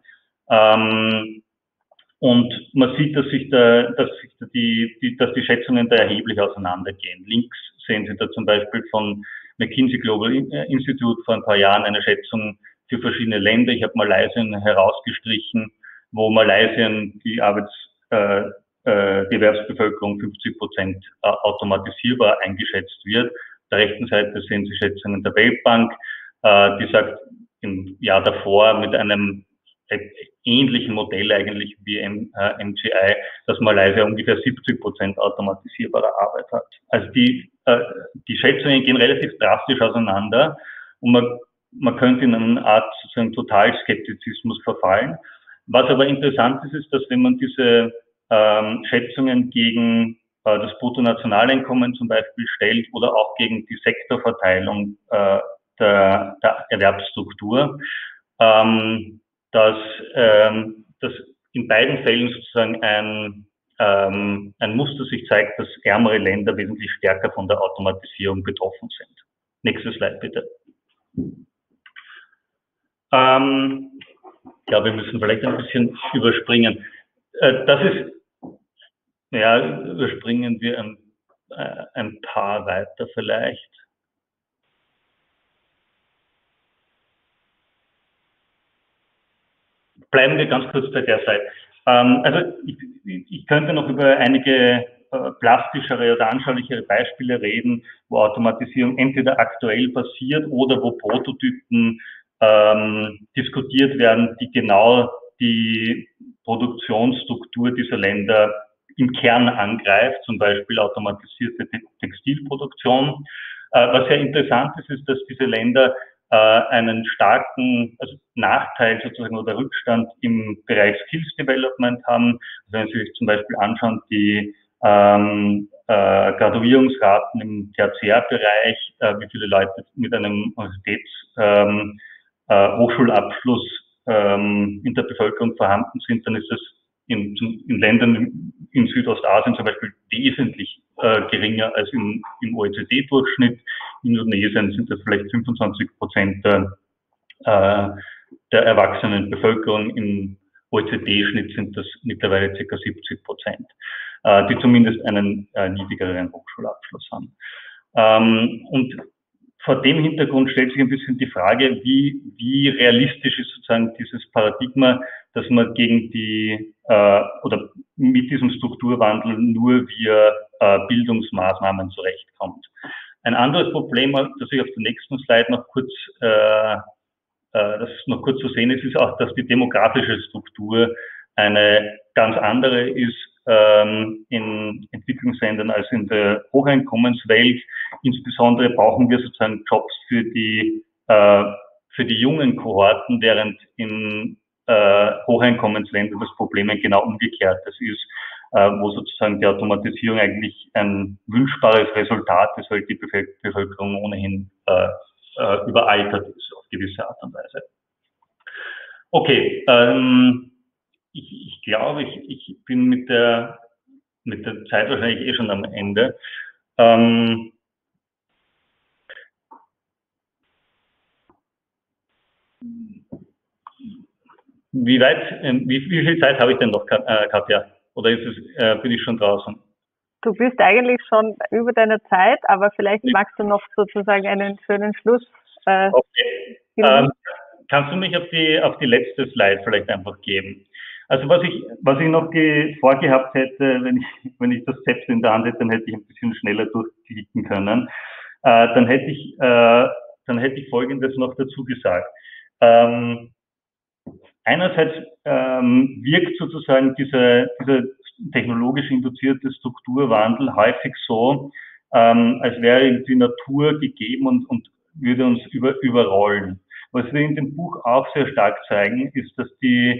Und man sieht, dass die Schätzungen da erheblich auseinandergehen. Links sehen Sie da zum Beispiel von McKinsey Global Institute vor ein paar Jahren eine Schätzung für verschiedene Länder. Ich habe Malaysia herausgestrichen, wo Malaysia die Erwerbsbevölkerung 50% automatisierbar eingeschätzt wird. Auf der rechten Seite sehen Sie Schätzungen der Weltbank, die sagt, im Jahr davor mit einem ähnlichen Modell eigentlich wie MGI, dass Malaysia ungefähr 70% automatisierbare Arbeit hat. Also die Schätzungen gehen relativ drastisch auseinander und man könnte in eine Art sozusagen Totalskeptizismus verfallen. Was aber interessant ist, dass wenn man diese Schätzungen gegen das Bruttonationaleinkommen zum Beispiel stellt oder auch gegen die Sektorverteilung der Erwerbsstruktur, dass in beiden Fällen sozusagen ein Muster sich zeigt, dass ärmere Länder wesentlich stärker von der Automatisierung betroffen sind. Nächste Slide bitte. Ja, wir müssen vielleicht ein bisschen überspringen. Überspringen wir ein paar weiter vielleicht. Bleiben wir ganz kurz bei der Slide. Also ich könnte noch über einige plastischere oder anschaulichere Beispiele reden, wo Automatisierung entweder aktuell passiert oder wo Prototypen diskutiert werden, die genau die Produktionsstruktur dieser Länder im Kern angreift, zum Beispiel automatisierte Textilproduktion. Was sehr interessant ist, dass diese Länder einen starken Nachteil sozusagen oder Rückstand im Bereich Skills Development haben. Also wenn Sie sich zum Beispiel anschauen, die Graduierungsraten im Tertiärbereich, wie viele Leute mit einem Universitätshochschulabschluss in der Bevölkerung vorhanden sind, dann ist das in Ländern in Südostasien zum Beispiel wesentlich geringer als im OECD-Durchschnitt. In Indonesien sind das vielleicht 25% der erwachsenen Bevölkerung. Im OECD-Schnitt sind das mittlerweile ca. 70%. die zumindest einen niedrigeren Hochschulabschluss haben. Und vor dem Hintergrund stellt sich ein bisschen die Frage, wie realistisch ist sozusagen dieses Paradigma, dass man gegen die oder mit diesem Strukturwandel nur via Bildungsmaßnahmen zurechtkommt. Ein anderes Problem, das ich auf der nächsten Slide noch kurz zu sehen ist, ist auch, dass die demografische Struktur eine ganz andere ist in Entwicklungsländern als in der Hocheinkommenswelt. Insbesondere brauchen wir sozusagen Jobs für die jungen Kohorten, während in Hocheinkommensländern das Problem ein genau umgekehrtes ist, wo sozusagen die Automatisierung eigentlich ein wünschbares Resultat ist, weil die Bevölkerung ohnehin überaltert ist auf gewisse Art und Weise. Okay, ich glaube, ich bin mit der Zeit wahrscheinlich eh schon am Ende. Wie viel Zeit habe ich denn noch, Katja? Oder bin ich schon draußen? Du bist eigentlich schon über deine Zeit, aber vielleicht magst du noch sozusagen einen schönen Schluss. Okay. Kannst du mich auf die letzte Slide vielleicht einfach geben? Also was ich noch vorgehabt hätte, wenn ich das selbst in der Hand hätte, dann hätte ich ein bisschen schneller durchklicken können. Dann hätte ich Folgendes noch dazu gesagt. Einerseits wirkt sozusagen dieser technologisch induzierte Strukturwandel häufig so, als wäre die Natur gegeben und würde uns überrollen. Was wir in dem Buch auch sehr stark zeigen, ist, dass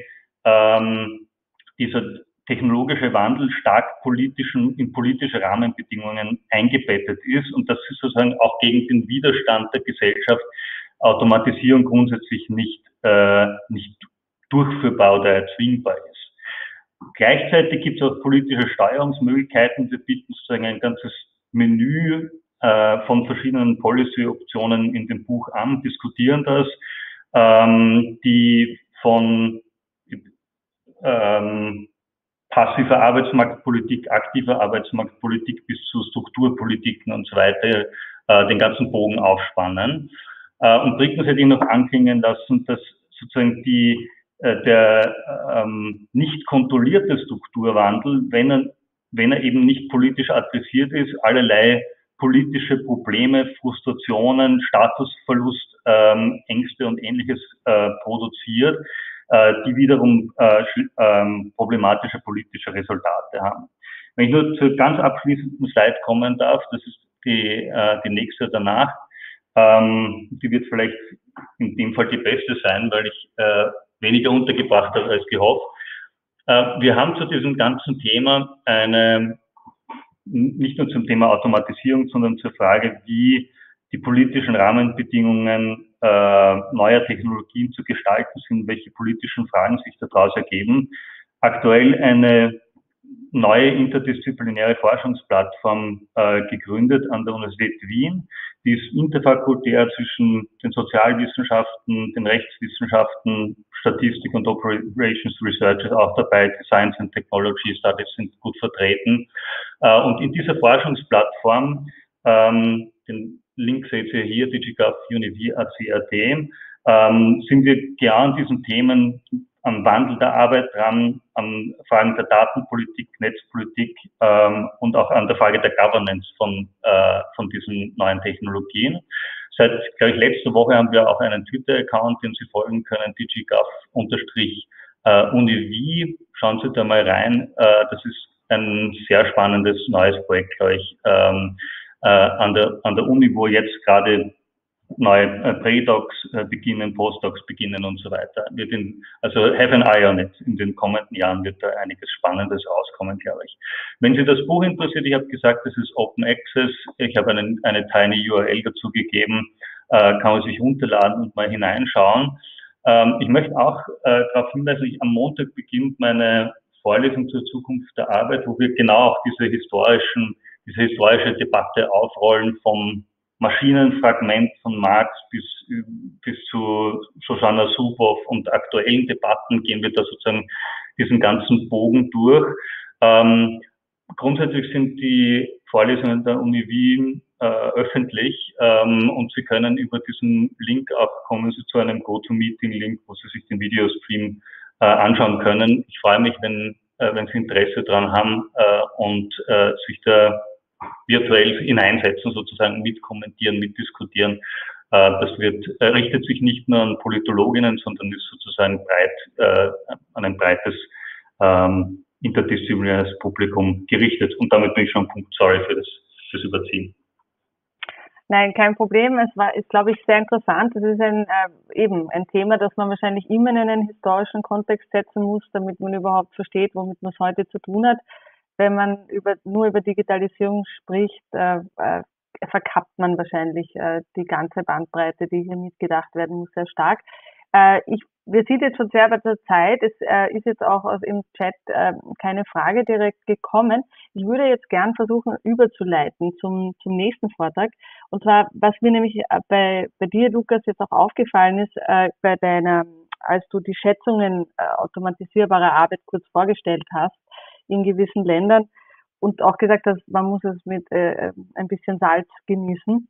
dieser technologische Wandel stark in politische Rahmenbedingungen eingebettet ist und dass es sozusagen auch gegen den Widerstand der Gesellschaft Automatisierung grundsätzlich nicht durchführbar oder erzwingbar ist. Gleichzeitig gibt es auch politische Steuerungsmöglichkeiten. Wir bieten sozusagen ein ganzes Menü von verschiedenen Policy-Optionen in dem Buch an, diskutieren das, die von passiver Arbeitsmarktpolitik, aktiver Arbeitsmarktpolitik bis zu Strukturpolitiken und so weiter den ganzen Bogen aufspannen. Und drittens hätte ich noch anklingen lassen, dass sozusagen der nicht kontrollierte Strukturwandel, wenn er eben nicht politisch adressiert ist, allerlei politische Probleme, Frustrationen, Statusverlust, Ängste und Ähnliches produziert, die wiederum problematische politische Resultate haben. Wenn ich nur zur ganz abschließenden Slide kommen darf, das ist die nächste danach, die wird vielleicht in dem Fall die beste sein, weil ich weniger untergebracht habe als gehofft. Wir haben zu diesem ganzen Thema nicht nur zum Thema Automatisierung, sondern zur Frage, wie die politischen Rahmenbedingungen neuer Technologien zu gestalten sind, welche politischen Fragen sich daraus ergeben, aktuell eine neue interdisziplinäre Forschungsplattform gegründet an der Universität Wien. Die ist interfakultär zwischen den Sozialwissenschaften, den Rechtswissenschaften, Statistik und Operations Research ist auch dabei, die Science and Technology Studies sind gut vertreten. Und in dieser Forschungsplattform, den Link seht ihr hier, DigiGov UniV.ac.at, sind wir genau an diesen Themen am Wandel der Arbeit dran, an Fragen der Datenpolitik, Netzpolitik und auch an der Frage der Governance von diesen neuen Technologien. Seit, glaube ich, letzter Woche haben wir auch einen Twitter-Account, den Sie folgen können, digigov_univ. Schauen Sie da mal rein. Das ist ein sehr spannendes neues Projekt, glaube ich, an der Uni, wo jetzt gerade neue Pre-Docs beginnen, Postdocs beginnen und so weiter. Also have an eye on it. In den kommenden Jahren wird da einiges Spannendes rauskommen, glaube ich. Wenn Sie das Buch interessiert, ich habe gesagt, das ist Open Access. Ich habe eine tiny URL dazu gegeben, kann man sich runterladen und mal hineinschauen. Ich möchte auch darauf hinweisen, am Montag beginnt meine Vorlesung zur Zukunft der Arbeit, wo wir genau auch diese historische Debatte aufrollen vom Maschinenfragment von Marx bis zu Shoshana Zuboff und aktuellen Debatten gehen wir da sozusagen diesen ganzen Bogen durch. grundsätzlich sind die Vorlesungen der Uni Wien öffentlich und Sie können über diesen Link auch kommen Sie zu einem GoToMeeting-Link, wo Sie sich den Videostream anschauen können. Ich freue mich, wenn Sie Interesse daran haben und sich da virtuell hineinsetzen, sozusagen mitkommentieren, mitdiskutieren. Das richtet sich nicht nur an Politologinnen, sondern ist sozusagen an ein breites interdisziplinäres Publikum gerichtet. Und damit bin ich schon am Punkt, sorry für das Überziehen. Nein, kein Problem. Ist, glaube ich, sehr interessant. Das ist eben ein Thema, das man wahrscheinlich immer in einen historischen Kontext setzen muss, damit man überhaupt versteht, womit man es heute zu tun hat. Wenn man nur über Digitalisierung spricht, verkappt man wahrscheinlich die ganze Bandbreite, die hier mitgedacht werden muss, sehr stark. Wir sind jetzt schon sehr bei der Zeit. Es ist jetzt auch im Chat keine Frage direkt gekommen. Ich würde jetzt gern versuchen, überzuleiten zum nächsten Vortrag. Und zwar, was mir nämlich bei dir, Lukas, jetzt auch aufgefallen ist, als du die Schätzungen automatisierbarer Arbeit kurz vorgestellt hast in gewissen Ländern und auch gesagt hast, man muss es mit ein bisschen Salz genießen.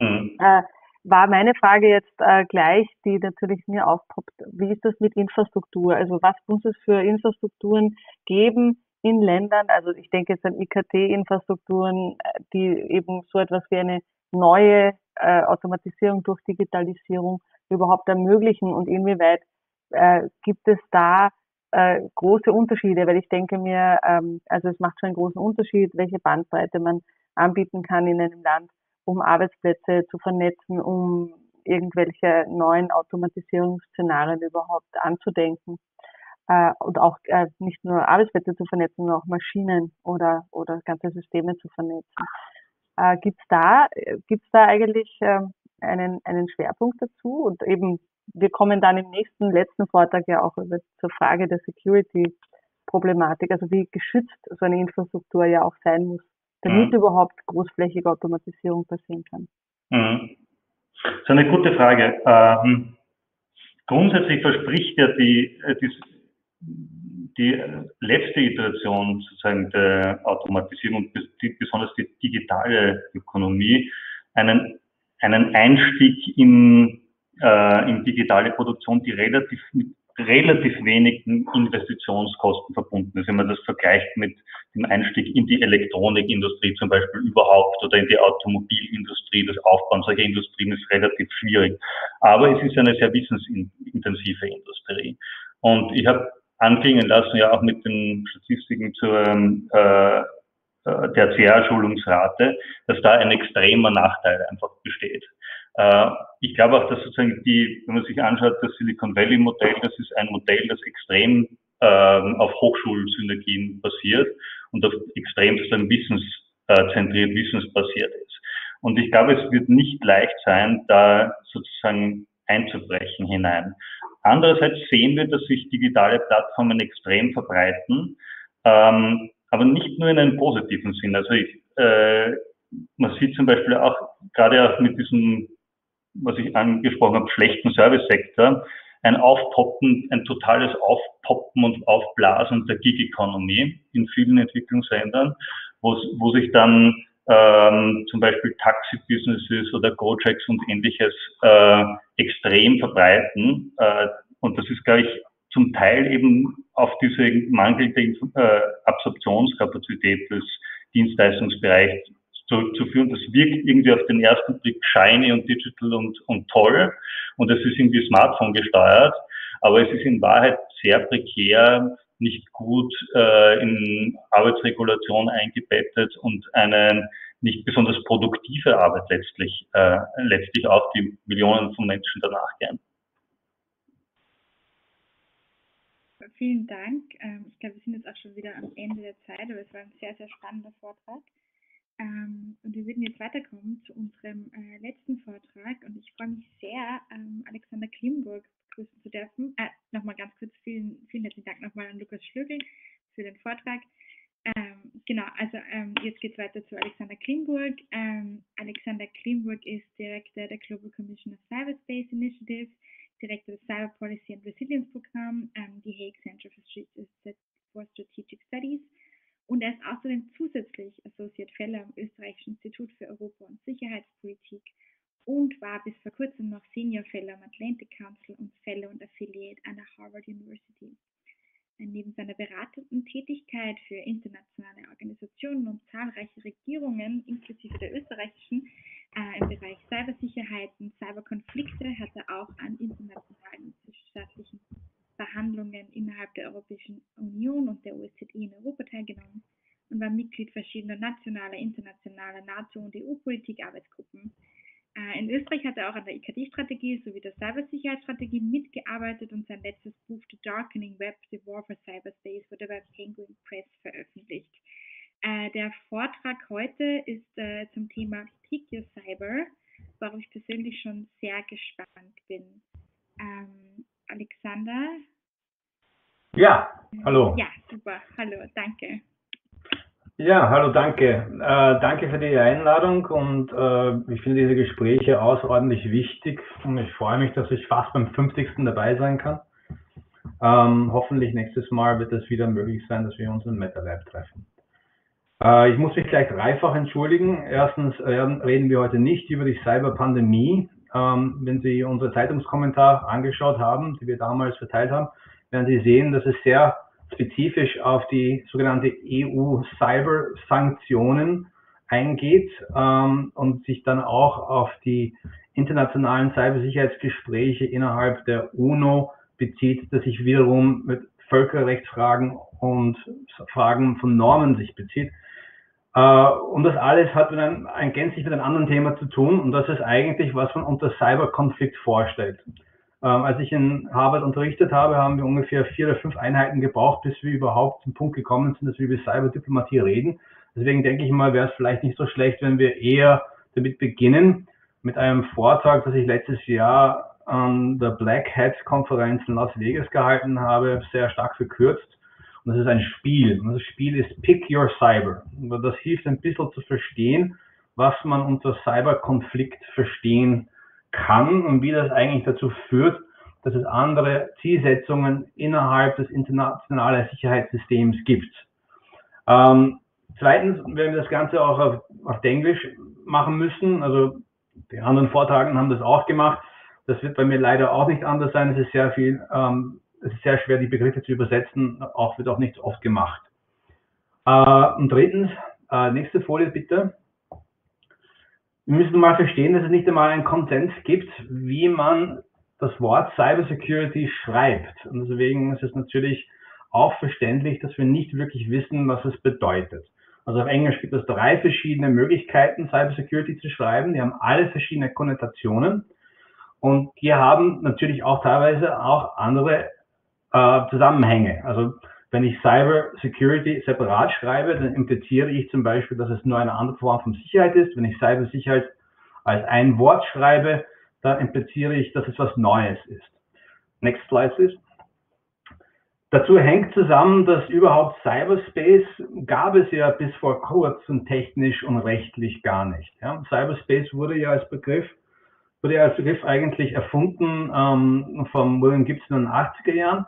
War meine Frage jetzt gleich, die natürlich mir aufpoppt. Wie ist das mit Infrastruktur? Also was muss es für Infrastrukturen geben in Ländern? Also ich denke jetzt an IKT-Infrastrukturen, die eben so etwas wie eine neue Automatisierung durch Digitalisierung überhaupt ermöglichen und inwieweit gibt es da große Unterschiede? Weil ich denke mir, also es macht schon einen großen Unterschied, welche Bandbreite man anbieten kann in einem Land, um Arbeitsplätze zu vernetzen, um irgendwelche neuen Automatisierungsszenarien überhaupt anzudenken und auch nicht nur Arbeitsplätze zu vernetzen, sondern auch Maschinen oder ganze Systeme zu vernetzen. Gibt's da eigentlich einen Schwerpunkt dazu? Und eben, wir kommen dann im letzten Vortrag ja auch zur Frage der Security-Problematik, also wie geschützt so eine Infrastruktur ja auch sein muss, damit überhaupt großflächige Automatisierung passieren kann. Das ist eine gute Frage. Grundsätzlich verspricht ja die letzte Iteration sozusagen der Automatisierung und besonders die digitale Ökonomie einen Einstieg in digitale Produktion, die mit relativ wenigen Investitionskosten verbunden ist. Wenn man das vergleicht mit dem Einstieg in die Elektronikindustrie zum Beispiel überhaupt oder in die Automobilindustrie, das Aufbauen solcher Industrien ist relativ schwierig. Aber es ist eine sehr wissensintensive Industrie. Und ich habe anklingen lassen, ja auch mit den Statistiken zur Tertiärschulungsrate, dass da ein extremer Nachteil einfach besteht. Ich glaube auch, dass sozusagen wenn man sich anschaut, das Silicon Valley Modell, das ist ein Modell, das extrem auf Hochschulsynergien basiert und auf extrem sozusagen wissenszentriert, wissensbasiert ist. Und ich glaube, es wird nicht leicht sein, da sozusagen einzubrechen hinein. Andererseits sehen wir, dass sich digitale Plattformen extrem verbreiten, aber nicht nur in einem positiven Sinn. Also man sieht zum Beispiel auch, gerade auch mit diesem, was ich angesprochen habe, schlechten Servicesektor, ein totales Aufpoppen und Aufblasen der Gig-Economy in vielen Entwicklungsländern, wo sich dann zum Beispiel Taxi-Businesses oder Gojeks und ähnliches extrem verbreiten. Und das ist, glaube ich, zum Teil eben auf diese mangelnde Absorptionskapazität des Dienstleistungsbereichs zurückzuführen. Das wirkt irgendwie auf den ersten Blick shiny und digital und toll und es ist irgendwie Smartphone gesteuert, aber es ist in Wahrheit sehr prekär, nicht gut in Arbeitsregulation eingebettet und eine nicht besonders produktive Arbeit letztlich auch die Millionen von Menschen danach gehen. Vielen Dank. Ich glaube, wir sind jetzt auch schon wieder am Ende der Zeit, aber es war ein sehr, sehr spannender Vortrag. Und wir würden jetzt weiterkommen zu unserem letzten Vortrag und ich freue mich sehr, Alexander Klimburg begrüßen zu dürfen. Nochmal ganz kurz vielen herzlichen Dank nochmal an Lukas Schlögl für den Vortrag. Genau, also jetzt geht es weiter zu Alexander Klimburg. Alexander Klimburg ist Direktor der Global Commission of Cyberspace Initiative, Direktor des Cyber Policy and Resilience Programm, die Hague Center for Strategic Studies. Und er ist außerdem zusätzlich Associate Fellow am Österreichischen Institut für Europa- und Sicherheitspolitik und war bis vor kurzem noch Senior Fellow am Atlantic Council und Fellow und Affiliate an der Harvard University. Neben seiner beratenden Tätigkeit für internationale Organisationen und zahlreiche Regierungen, inklusive der österreichischen, im Bereich Cybersicherheit und Cyberkonflikte, hat er auch an internationalen und zwischenstaatlichen Verhandlungen innerhalb der Europäischen Union und der OSZE in Europa teilgenommen und war Mitglied verschiedener nationaler, internationaler NATO- und EU-Politik-Arbeitsgruppen. In Österreich hat er auch an der IKT-Strategie sowie der Cybersicherheitsstrategie mitgearbeitet und sein letztes Buch The Darkening Web, The War for Cyberspace wurde bei Penguin Press veröffentlicht. Der Vortrag heute ist zum Thema Pick Your Cyber, worauf ich persönlich schon sehr gespannt bin. Alexander? Ja, hallo. Ja, super. Hallo, danke. Ja, hallo, danke. Danke für die Einladung und ich finde diese Gespräche außerordentlich wichtig und ich freue mich, dass ich fast beim 50. dabei sein kann. Hoffentlich nächstes Mal wird es wieder möglich sein, dass wir uns im MetaLab treffen. Ich muss mich gleich dreifach entschuldigen. Erstens reden wir heute nicht über die Cyberpandemie. Wenn Sie unsere Zeitungskommentar angeschaut haben, die wir damals verteilt haben, werden Sie sehen, dass es sehr spezifisch auf die sogenannte EU-Cyber-Sanktionen eingeht und sich dann auch auf die internationalen Cybersicherheitsgespräche innerhalb der UNO bezieht, das sich wiederum mit Völkerrechtsfragen und Fragen von Normen sich bezieht. Und das alles hat gänzlich mit einem anderen Thema zu tun und das ist eigentlich, was man unter Cyberkonflikt vorstellt. Als ich in Harvard unterrichtet habe, haben wir ungefähr 4 oder 5 Einheiten gebraucht, bis wir überhaupt zum Punkt gekommen sind, dass wir über Cyberdiplomatie reden. Deswegen denke ich mal, wäre es vielleicht nicht so schlecht, wenn wir eher damit beginnen, mit einem Vortrag, das ich letztes Jahr an der Black Hat Konferenz in Las Vegas gehalten habe, sehr stark verkürzt. Und das ist ein Spiel. Und das Spiel ist Pick Your Cyber. Und das hilft ein bisschen zu verstehen, was man unter Cyberkonflikt verstehen kann und wie das eigentlich dazu führt, dass es andere Zielsetzungen innerhalb des internationalen Sicherheitssystems gibt. Zweitens werden wir das Ganze auch auf Englisch machen müssen. Also die anderen Vortragenden haben das auch gemacht. Das wird bei mir leider auch nicht anders sein. Es ist sehr schwer, die Begriffe zu übersetzen. Wird auch nicht so oft gemacht. Und drittens, nächste Folie bitte. Wir müssen mal verstehen, dass es nicht einmal einen Konsens gibt, wie man das Wort Cybersecurity schreibt. Und deswegen ist es natürlich auch verständlich, dass wir nicht wirklich wissen, was es bedeutet. Also auf Englisch gibt es 3 verschiedene Möglichkeiten, Cybersecurity zu schreiben. Die haben alle verschiedene Konnotationen. Und die haben natürlich auch teilweise auch andere Zusammenhänge. Also wenn ich Cyber Security separat schreibe, dann impliziere ich zum Beispiel, dass es nur eine andere Form von Sicherheit ist. Wenn ich Cybersicherheit als ein Wort schreibe, dann impliziere ich, dass es was Neues ist. Next slide, please. Dazu hängt zusammen, dass überhaupt Cyberspace gab es ja bis vor kurzem technisch und rechtlich gar nicht. Ja, Cyberspace wurde ja als Begriff eigentlich erfunden von William Gibson in den 80er Jahren.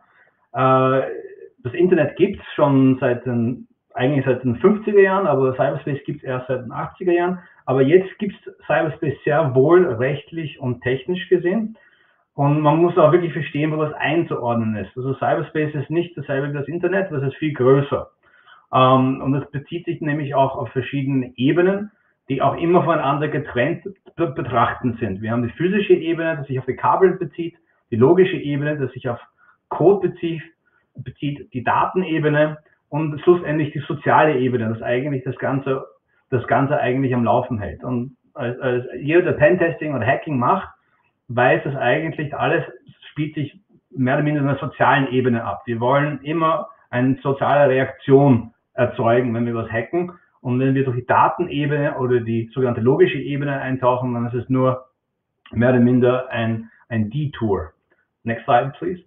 Das Internet gibt es schon eigentlich seit den 50er Jahren, aber Cyberspace gibt es erst seit den 80er Jahren. Aber jetzt gibt es Cyberspace sehr wohl rechtlich und technisch gesehen. Und man muss auch wirklich verstehen, wo das einzuordnen ist. Also Cyberspace ist nicht dasselbe wie das Internet, das ist viel größer. Und es bezieht sich nämlich auch auf verschiedene Ebenen, die auch immer voneinander getrennt zu betrachten sind. Wir haben die physische Ebene, die sich auf die Kabel bezieht, die logische Ebene, die sich auf Code bezieht, die Datenebene und schlussendlich die soziale Ebene, das eigentlich das Ganze eigentlich am Laufen hält. Und als jeder, der Pentesting oder Hacking macht, weiß, dass eigentlich alles spielt sich mehr oder minder in der sozialen Ebene ab. Wir wollen immer eine soziale Reaktion erzeugen, wenn wir was hacken. Und wenn wir durch die Datenebene oder die sogenannte logische Ebene eintauchen, dann ist es nur mehr oder minder ein Detour. Next slide, please.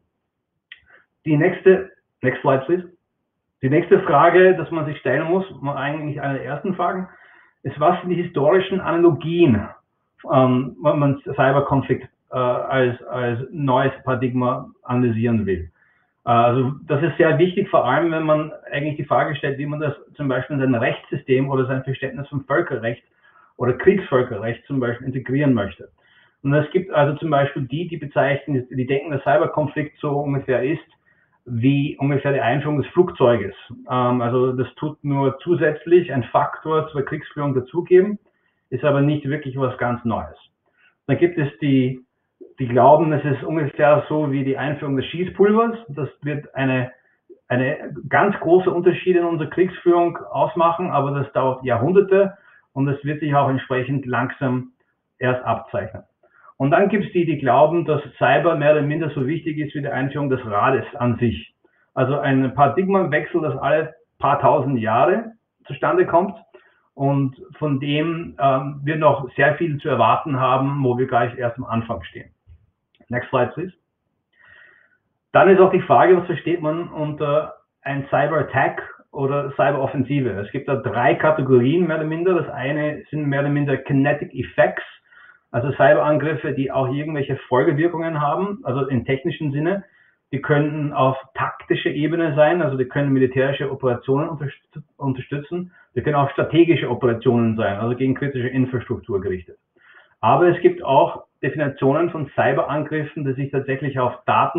Next slide, please. Die nächste Frage, dass man sich stellen muss, eigentlich eine der ersten Fragen, ist, was sind die historischen Analogien, wenn man Cyberkonflikt als neues Paradigma analysieren will. Also das ist sehr wichtig, vor allem wenn man eigentlich die Frage stellt, wie man das zum Beispiel in sein Rechtssystem oder sein Verständnis von Völkerrecht oder Kriegsvölkerrecht zum Beispiel integrieren möchte. Und es gibt also zum Beispiel die bezeichnen, die denken, der Cyberkonflikt so ungefähr ist, wie ungefähr die Einführung des Flugzeuges. Also das tut nur zusätzlich ein Faktor zur Kriegsführung dazugeben, ist aber nicht wirklich was ganz Neues. Dann gibt es die glauben, es ist ungefähr so wie die Einführung des Schießpulvers. Das wird eine ganz große Unterschiede in unserer Kriegsführung ausmachen, aber das dauert Jahrhunderte und es wird sich auch entsprechend langsam erst abzeichnen. Und dann gibt es die glauben, dass Cyber mehr oder minder so wichtig ist wie die Einführung des Rades an sich. Also ein Paradigmenwechsel, das alle paar tausend Jahre zustande kommt und von dem wir noch sehr viel zu erwarten haben, wo wir gleich erst am Anfang stehen. Next slide, please. Dann ist auch die Frage, was versteht man unter ein Cyber-Attack oder Cyber-Offensive? Es gibt da 3 Kategorien mehr oder minder. Das eine sind mehr oder minder Kinetic Effects, also Cyberangriffe, die auch irgendwelche Folgewirkungen haben, also im technischen Sinne. Die können auf taktischer Ebene sein, also die können militärische Operationen unterstützen. Die können auch strategische Operationen sein, also gegen kritische Infrastruktur gerichtet. Aber es gibt auch Definitionen von Cyberangriffen, die sich tatsächlich auf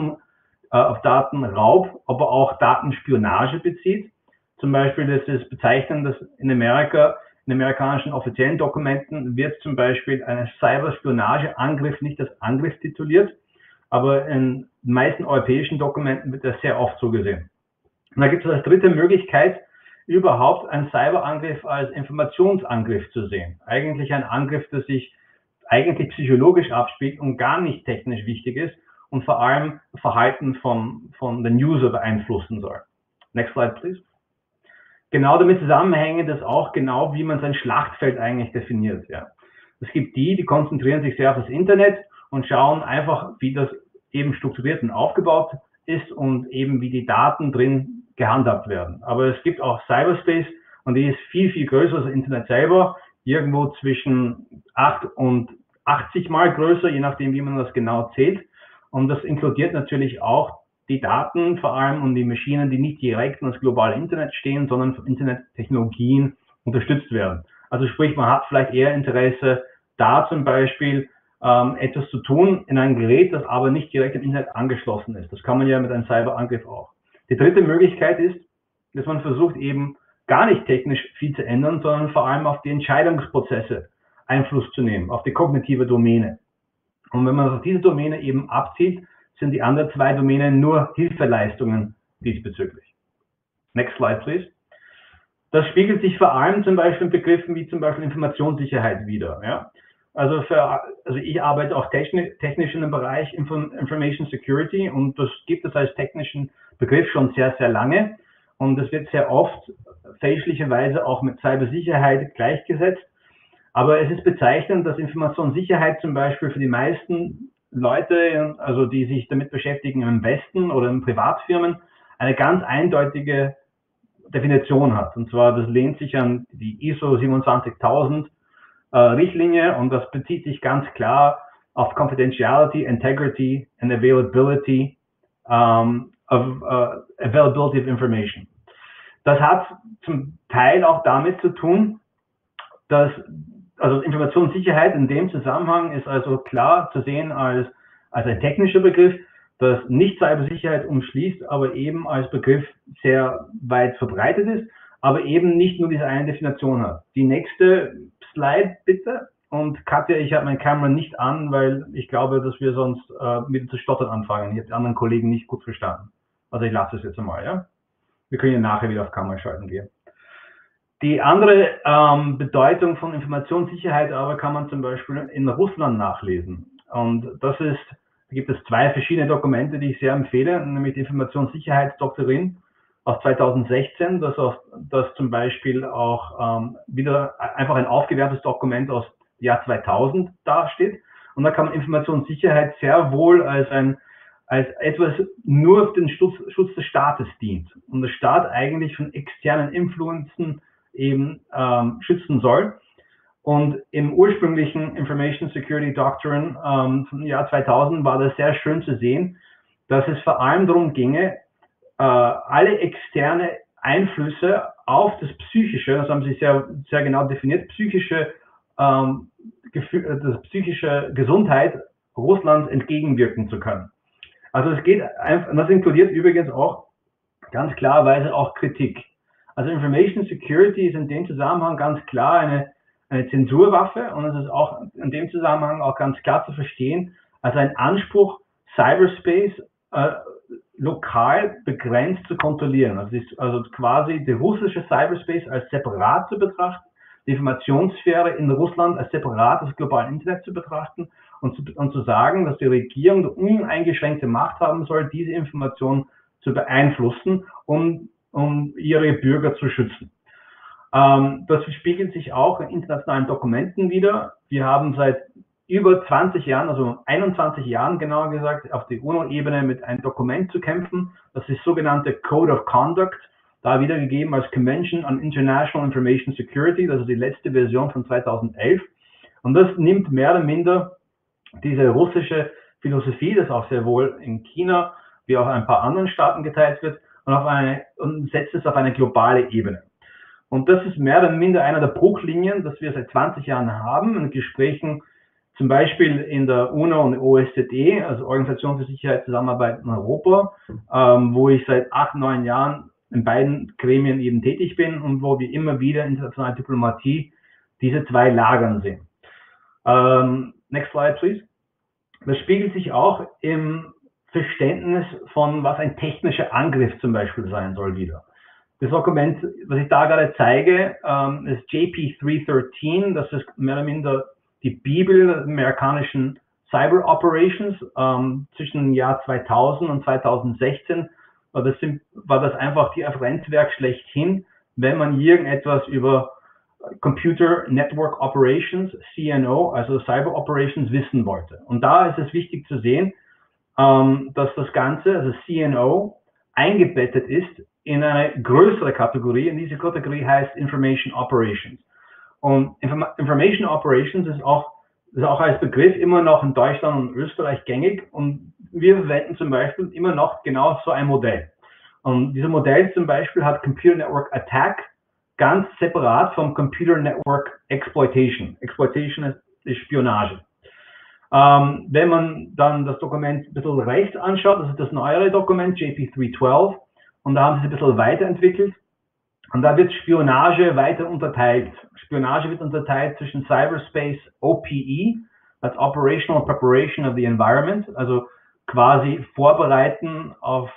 Datenraub, aber auch Datenspionage bezieht. Zum Beispiel ist es bezeichnend, dass in amerikanischen offiziellen Dokumenten wird zum Beispiel ein Cyberspionageangriff nicht als Angriff tituliert, aber in den meisten europäischen Dokumenten wird das sehr oft so gesehen. Und da gibt es als dritte Möglichkeit, überhaupt einen Cyberangriff als Informationsangriff zu sehen. Eigentlich ein Angriff, der sich eigentlich psychologisch abspielt und gar nicht technisch wichtig ist und vor allem Verhalten von den User beeinflussen soll. Next slide, please. Genau damit zusammenhängt es auch genau, wie man sein Schlachtfeld eigentlich definiert. Ja. Es gibt die konzentrieren sich sehr auf das Internet und schauen einfach, wie das eben strukturiert und aufgebaut ist und eben wie die Daten drin gehandhabt werden. Aber es gibt auch Cyberspace und die ist viel, viel größer als das Internet selber. Irgendwo zwischen 8 und 80 Mal größer, je nachdem, wie man das genau zählt. Und das inkludiert natürlich auch die Daten vor allem und die Maschinen, die nicht direkt in das globale Internet stehen, sondern von Internettechnologien unterstützt werden. Also sprich, man hat vielleicht eher Interesse, da zum Beispiel etwas zu tun in einem Gerät, das aber nicht direkt im Internet angeschlossen ist. Das kann man ja mit einem Cyberangriff auch. Die dritte Möglichkeit ist, dass man versucht, eben gar nicht technisch viel zu ändern, sondern vor allem auf die Entscheidungsprozesse Einfluss zu nehmen, auf die kognitive Domäne. Und wenn man auf diese Domäne eben abzieht, sind die anderen 2 Domänen nur Hilfeleistungen diesbezüglich. Next slide, please. Das spiegelt sich vor allem zum Beispiel in Begriffen wie zum Beispiel Informationssicherheit wider. Ja? Also ich arbeite auch technisch in dem Bereich Information Security und das gibt es als technischen Begriff schon sehr, sehr lange. Und das wird sehr oft fälschlicherweise auch mit Cybersicherheit gleichgesetzt. Aber es ist bezeichnend, dass Informationssicherheit zum Beispiel für die meisten Leute, also die sich damit beschäftigen im Westen oder in Privatfirmen, eine ganz eindeutige Definition hat. Und zwar, das lehnt sich an die ISO 27000 Richtlinie und das bezieht sich ganz klar auf Confidentiality, Integrity and Availability Availability of Information. Das hat zum Teil auch damit zu tun, dass also Informationssicherheit in dem Zusammenhang ist also klar zu sehen als ein technischer Begriff, das nicht Cybersicherheit umschließt, aber eben als Begriff sehr weit verbreitet ist, aber eben nicht nur diese eine Definition hat. Die nächste Slide bitte. Und Katja, ich habe meine Kamera nicht an, weil ich glaube, dass wir sonst wieder zu stottern anfangen. Ich habe die anderen Kollegen nicht gut verstanden. Also ich lasse es jetzt einmal, ja. Wir können ja nachher wieder auf Kamera schalten gehen. Die andere Bedeutung von Informationssicherheit aber kann man zum Beispiel in Russland nachlesen. Und da gibt es 2 verschiedene Dokumente, die ich sehr empfehle, nämlich die Informationssicherheitsdoktrin aus 2016, das zum Beispiel auch wieder einfach ein aufgewertetes Dokument aus Jahr 2000 dasteht. Und da kann man Informationssicherheit sehr wohl als etwas nur für den Schutz des Staates dient und der Staat eigentlich von externen Influenzen eben schützen soll. Und im ursprünglichen Information Security Doctrine vom Jahr 2000 war das sehr schön zu sehen, dass es vor allem darum ginge, alle externe Einflüsse auf das Psychische, das haben Sie sehr, sehr genau definiert, das psychische Gesundheit Russlands entgegenwirken zu können. Also es geht einfach, das inkludiert übrigens auch ganz klarerweise auch Kritik. Also Information Security ist in dem Zusammenhang ganz klar eine Zensurwaffe und es ist auch in dem Zusammenhang auch ganz klar zu verstehen, als ein Anspruch, Cyberspace lokal begrenzt zu kontrollieren. Also quasi der russische Cyberspace als separat zu betrachten, die Informationssphäre in Russland als separat des globalen Internet zu betrachten und zu sagen, dass die Regierung eine uneingeschränkte Macht haben soll, diese Informationen zu beeinflussen, um ihre Bürger zu schützen. Das spiegelt sich auch in internationalen Dokumenten wider. Wir haben seit über 20 Jahren, also 21 Jahren genauer gesagt, auf der UNO-Ebene mit einem Dokument zu kämpfen. Das ist das sogenannte Code of Conduct, da wiedergegeben als Convention on International Information Security, das ist die letzte Version von 2011. Und das nimmt mehr oder minder diese russische Philosophie, das auch sehr wohl in China wie auch in ein paar anderen Staaten geteilt wird, und setzt es auf eine globale Ebene. Und das ist mehr oder minder einer der Bruchlinien, das wir seit 20 Jahren haben, in Gesprächen zum Beispiel in der UNO und OSZE, also Organisation für Sicherheit und Zusammenarbeit in Europa, wo ich seit 8, 9 Jahren in beiden Gremien eben tätig bin und wo wir immer wieder in internationaler Diplomatie diese zwei Lagern sehen. Next slide, please. Das spiegelt sich auch im Verständnis von, was ein technischer Angriff zum Beispiel sein soll wieder. Das Dokument, was ich da gerade zeige, ist JP 313, das ist mehr oder minder die Bibel der amerikanischen Cyber Operations zwischen dem Jahr 2000 und 2016 war das einfach die Referenzwerk schlechthin, wenn man irgendetwas über Computer Network Operations, CNO, also Cyber Operations wissen wollte. Und da ist es wichtig zu sehen, dass das Ganze, also CNO, eingebettet ist in eine größere Kategorie. Und diese Kategorie heißt Information Operations. Und Information Operations ist auch als Begriff immer noch in Deutschland und Österreich gängig. Und wir verwenden zum Beispiel immer noch genau so ein Modell. Und dieses Modell zum Beispiel hat Computer Network Attack ganz separat vom Computer Network Exploitation. Exploitation ist Spionage. Wenn man dann das Dokument ein bisschen rechts anschaut, das ist das neuere Dokument, JP 312, und da haben sie es ein bisschen weiterentwickelt. Und da wird Spionage weiter unterteilt. Spionage wird unterteilt zwischen Cyberspace OPE, that's Operational Preparation of the Environment, also quasi vorbereiten auf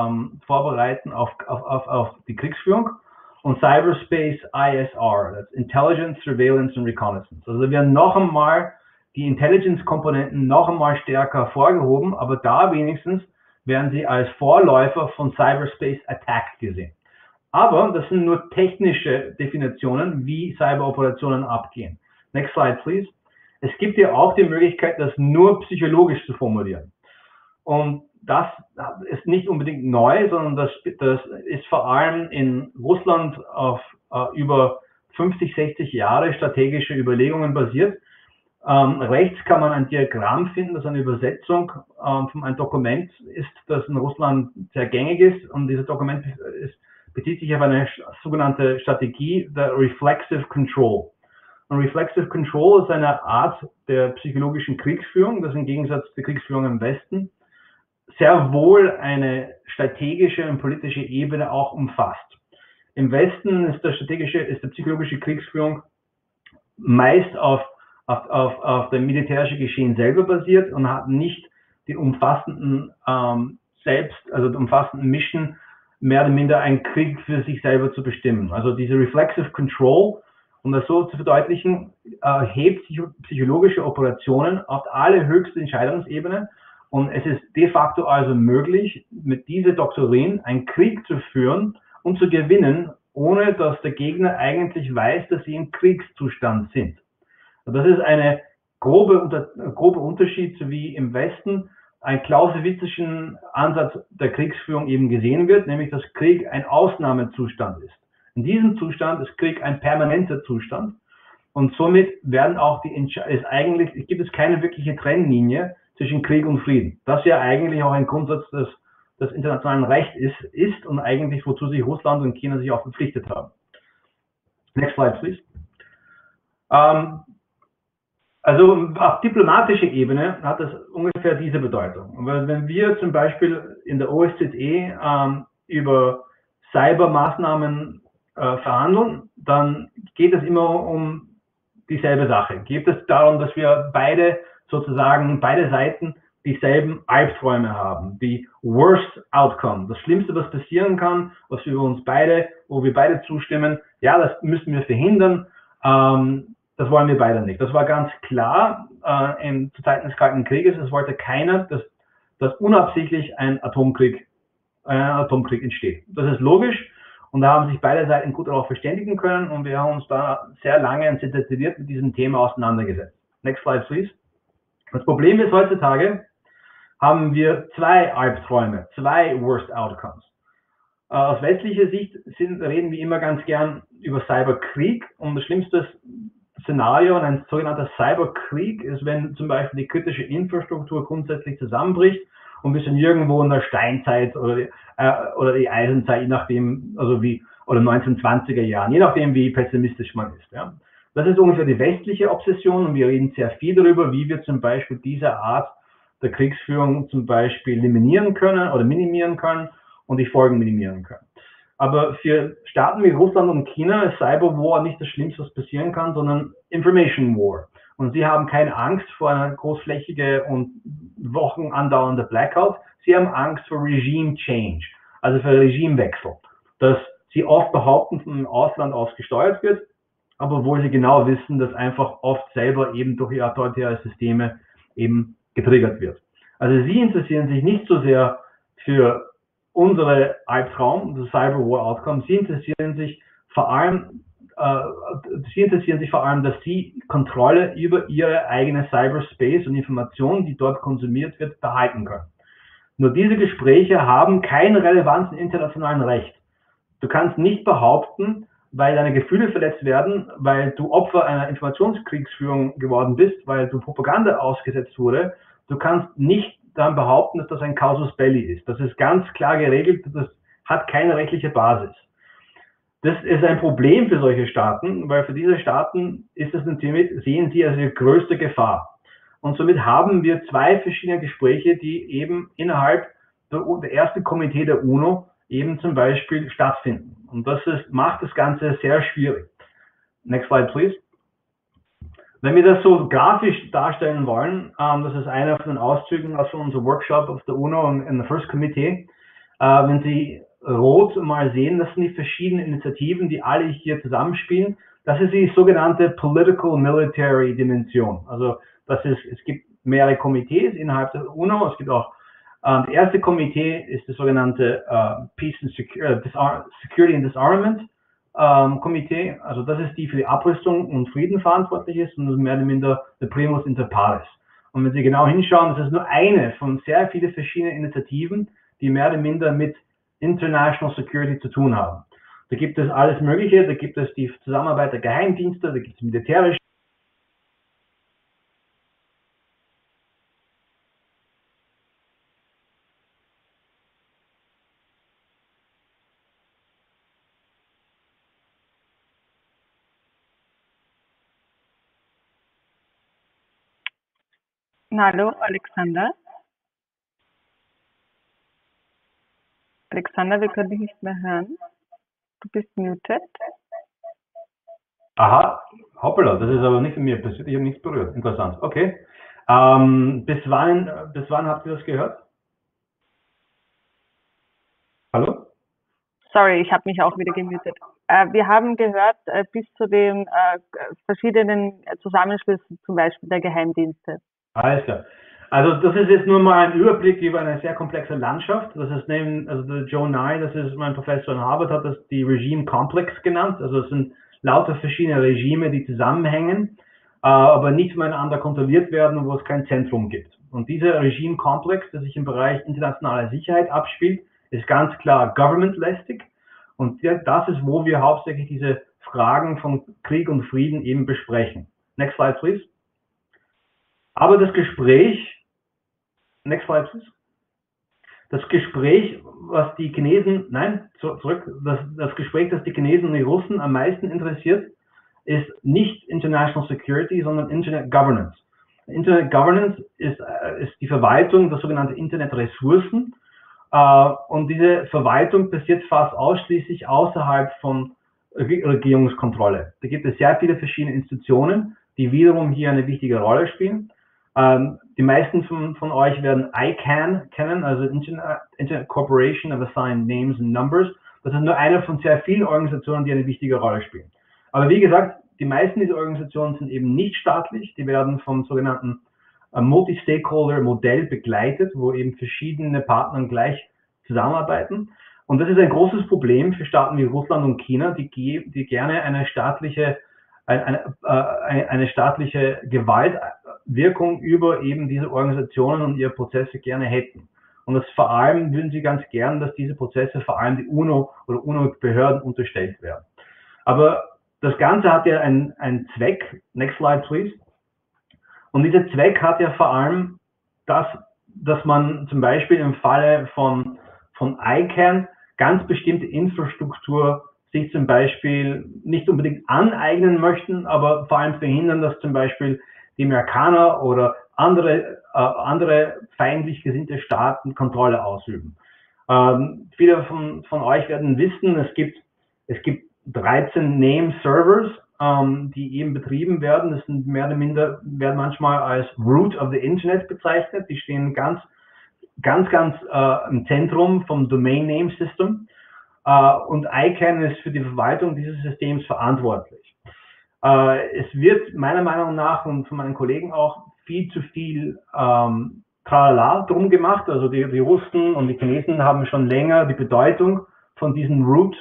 die Kriegsführung, und Cyberspace ISR, that's Intelligence, Surveillance and Reconnaissance. Also wir werden noch einmal die Intelligence-Komponenten noch einmal stärker hervorgehoben, aber da wenigstens werden sie als Vorläufer von Cyberspace Attack gesehen. Aber das sind nur technische Definitionen, wie Cyberoperationen abgehen. Next slide, please. Es gibt ja auch die Möglichkeit, das nur psychologisch zu formulieren. Und das ist nicht unbedingt neu, sondern das ist vor allem in Russland auf über 50, 60 Jahre strategische Überlegungen basiert. Rechts kann man ein Diagramm finden, das eine Übersetzung von einem Dokument ist, das in Russland sehr gängig ist. Und dieses Dokument bezieht sich auf eine sogenannte Strategie, der Reflexive Control. Und Reflexive Control ist eine Art der psychologischen Kriegsführung, das im Gegensatz zur Kriegsführung im Westen sehr wohl eine strategische und politische Ebene auch umfasst. Im Westen ist die psychologische Kriegsführung meist auf der militärischen Geschehen selber basiert und hat nicht die umfassenden umfassenden Mission, mehr oder minder einen Krieg für sich selber zu bestimmen. Also diese Reflexive Control, um das so zu verdeutlichen, hebt psychologische Operationen auf die allerhöchste Entscheidungsebene. Und es ist de facto also möglich, mit dieser Doktrin einen Krieg zu führen und zu gewinnen, ohne dass der Gegner eigentlich weiß, dass sie im Kriegszustand sind. Das ist eine grobe Unterschied, so wie im Westen ein clausewitzischen Ansatz der Kriegsführung eben gesehen wird, nämlich dass Krieg ein Ausnahmezustand ist. In diesem Zustand ist Krieg ein permanenter Zustand und somit werden auch gibt es keine wirkliche Trennlinie zwischen Krieg und Frieden. Das ist ja eigentlich auch ein Grundsatz des des internationalen Rechts ist und eigentlich wozu sich Russland und China sich auch verpflichtet haben. Next slide, please. Also auf diplomatischer Ebene hat das ungefähr diese Bedeutung. Weil wenn wir zum Beispiel in der OSZE über Cybermaßnahmen verhandeln, dann geht es immer um dieselbe Sache. Geht es darum, dass wir beide Seiten dieselben Albträume haben, die worst outcome, das Schlimmste, was passieren kann, wo wir beide zustimmen, ja, das müssen wir verhindern, das wollen wir beide nicht. Das war ganz klar zu Zeiten des Kalten Krieges. Es wollte keiner, dass unabsichtlich ein Atomkrieg entsteht. Das ist logisch und da haben sich beide Seiten gut darauf verständigen können und wir haben uns da sehr lange und sehr detailliert mit diesem Thema auseinandergesetzt. Next slide, please. Das Problem ist, heutzutage haben wir zwei Albträume, zwei Worst Outcomes. Aus westlicher Sicht reden wir immer ganz gern über Cyberkrieg und das schlimmste Szenario, ein sogenannter Cyberkrieg, ist, wenn zum Beispiel die kritische Infrastruktur grundsätzlich zusammenbricht und wir sind irgendwo in der Steinzeit oder die Eisenzeit, je nachdem, oder 1920er Jahren, je nachdem, wie pessimistisch man ist. Ja. Das ist ungefähr die westliche Obsession und wir reden sehr viel darüber, wie wir zum Beispiel diese Art der Kriegsführung zum Beispiel minimieren können und die Folgen minimieren können. Aber für Staaten wie Russland und China ist Cyberwar nicht das Schlimmste, was passieren kann, sondern Information War. Und sie haben keine Angst vor einer großflächige und Wochen andauernde Blackout. Sie haben Angst vor Regime Change, also für Regimewechsel, dass sie oft behaupten, von dem Ausland aus gesteuert wird, aber wo sie genau wissen, dass einfach oft selber eben durch ihre autoritäre Systeme eben getriggert wird. Also sie interessieren sich nicht so sehr für unsere Albtraum, das Cyberwar Outcome, sie interessieren sich vor allem, dass sie Kontrolle über ihre eigene Cyberspace und Informationen, die dort konsumiert wird, behalten können. Nur diese Gespräche haben keine Relevanz im internationalen Recht. Du kannst nicht behaupten, weil deine Gefühle verletzt werden, weil du Opfer einer Informationskriegsführung geworden bist, weil du Propaganda ausgesetzt wurde. Du kannst nicht dann behaupten, dass das ein Casus Belli ist. Das ist ganz klar geregelt, das hat keine rechtliche Basis. Das ist ein Problem für solche Staaten, weil für diese Staaten ist das natürlich, sehen sie als ihre größte Gefahr. Und somit haben wir zwei verschiedene Gespräche, die eben innerhalb der ersten Komitee der UNO eben zum Beispiel stattfinden. Und macht das Ganze sehr schwierig. Next slide, please. Wenn wir das so grafisch darstellen wollen, das ist einer von den Auszügen aus unserem Workshop auf der UNO in der First Committee. Wenn Sie rot mal sehen, das sind die verschiedenen Initiativen, die alle hier zusammenspielen. Das ist die sogenannte Political Military Dimension. Also es gibt mehrere Komitees innerhalb der UNO. Es gibt auch das erste Komitee ist das sogenannte Peace and Security and Disarmament Komitee. Also das ist die für die Abrüstung und Frieden verantwortlich ist und das ist mehr oder minder der Primus inter pares. Und wenn Sie genau hinschauen, das ist nur eine von sehr vielen verschiedenen Initiativen, die mehr oder minder mit International Security zu tun haben. Da gibt es alles Mögliche, da gibt es die Zusammenarbeit der Geheimdienste, da gibt es militärische. Hallo, Alexander. Alexander, wir können dich nicht mehr hören. Du bist muted. Aha, hoppala, das ist aber nicht von mir passiert, ich habe nichts berührt. Interessant, okay. Bis wann habt ihr das gehört? Hallo? Sorry, ich habe mich auch wieder gemutet. Wir haben gehört bis zu den verschiedenen Zusammenschlüssen, zum Beispiel der Geheimdienste. Alles klar. Also das ist jetzt nur mal ein Überblick über eine sehr komplexe Landschaft. Das ist der Joe Nye, das ist mein Professor in Harvard, hat das die Regime Complex genannt. Also es sind lauter verschiedene Regime, die zusammenhängen, aber nicht voneinander kontrolliert werden und wo es kein Zentrum gibt. Und dieser Regime Complex, der sich im Bereich internationaler Sicherheit abspielt, ist ganz klar government-lästig. Und das ist, wo wir hauptsächlich diese Fragen von Krieg und Frieden eben besprechen. Next slide, please. Aber das Gespräch, next slide, please. das Gespräch, was die Chinesen, das Gespräch, das die Chinesen und die Russen am meisten interessiert, ist nicht International Security, sondern Internet Governance. Internet Governance ist die Verwaltung der sogenannten Internetressourcen. Und diese Verwaltung passiert fast ausschließlich außerhalb von Regierungskontrolle. Da gibt es sehr viele verschiedene Institutionen, die wiederum hier eine wichtige Rolle spielen. Die meisten von euch werden ICANN kennen, also Internet Corporation of Assigned Names and Numbers. Das ist nur eine von sehr vielen Organisationen, die eine wichtige Rolle spielen. Aber wie gesagt, die meisten dieser Organisationen sind eben nicht staatlich. Die werden vom sogenannten Multi-Stakeholder-Modell begleitet, wo eben verschiedene Partner gleich zusammenarbeiten. Und das ist ein großes Problem für Staaten wie Russland und China, die gerne eine staatliche Gewaltwirkung über eben diese Organisationen und ihre Prozesse gerne hätten. Und das vor allem würden sie ganz gern, dass diese Prozesse vor allem die UNO oder UNO-Behörden unterstellt werden. Aber das Ganze hat ja einen Zweck. Next slide, please. Und dieser Zweck hat ja vor allem dass man zum Beispiel im Falle von ICANN ganz bestimmte Infrastruktur sich zum Beispiel nicht unbedingt aneignen möchten, aber vor allem verhindern, dass zum Beispiel die Amerikaner oder andere feindlich gesinnte Staaten Kontrolle ausüben. Viele von euch werden wissen, es gibt 13 Name-Servers, die eben betrieben werden. Das sind mehr oder minder, werden manchmal als Root of the Internet bezeichnet. Die stehen ganz im Zentrum vom Domain Name System. Und ICANN ist für die Verwaltung dieses Systems verantwortlich. Es wird meiner Meinung nach und von meinen Kollegen auch viel zu viel Tralala drum gemacht. Also die Russen und die Chinesen haben schon länger die Bedeutung von diesem Root,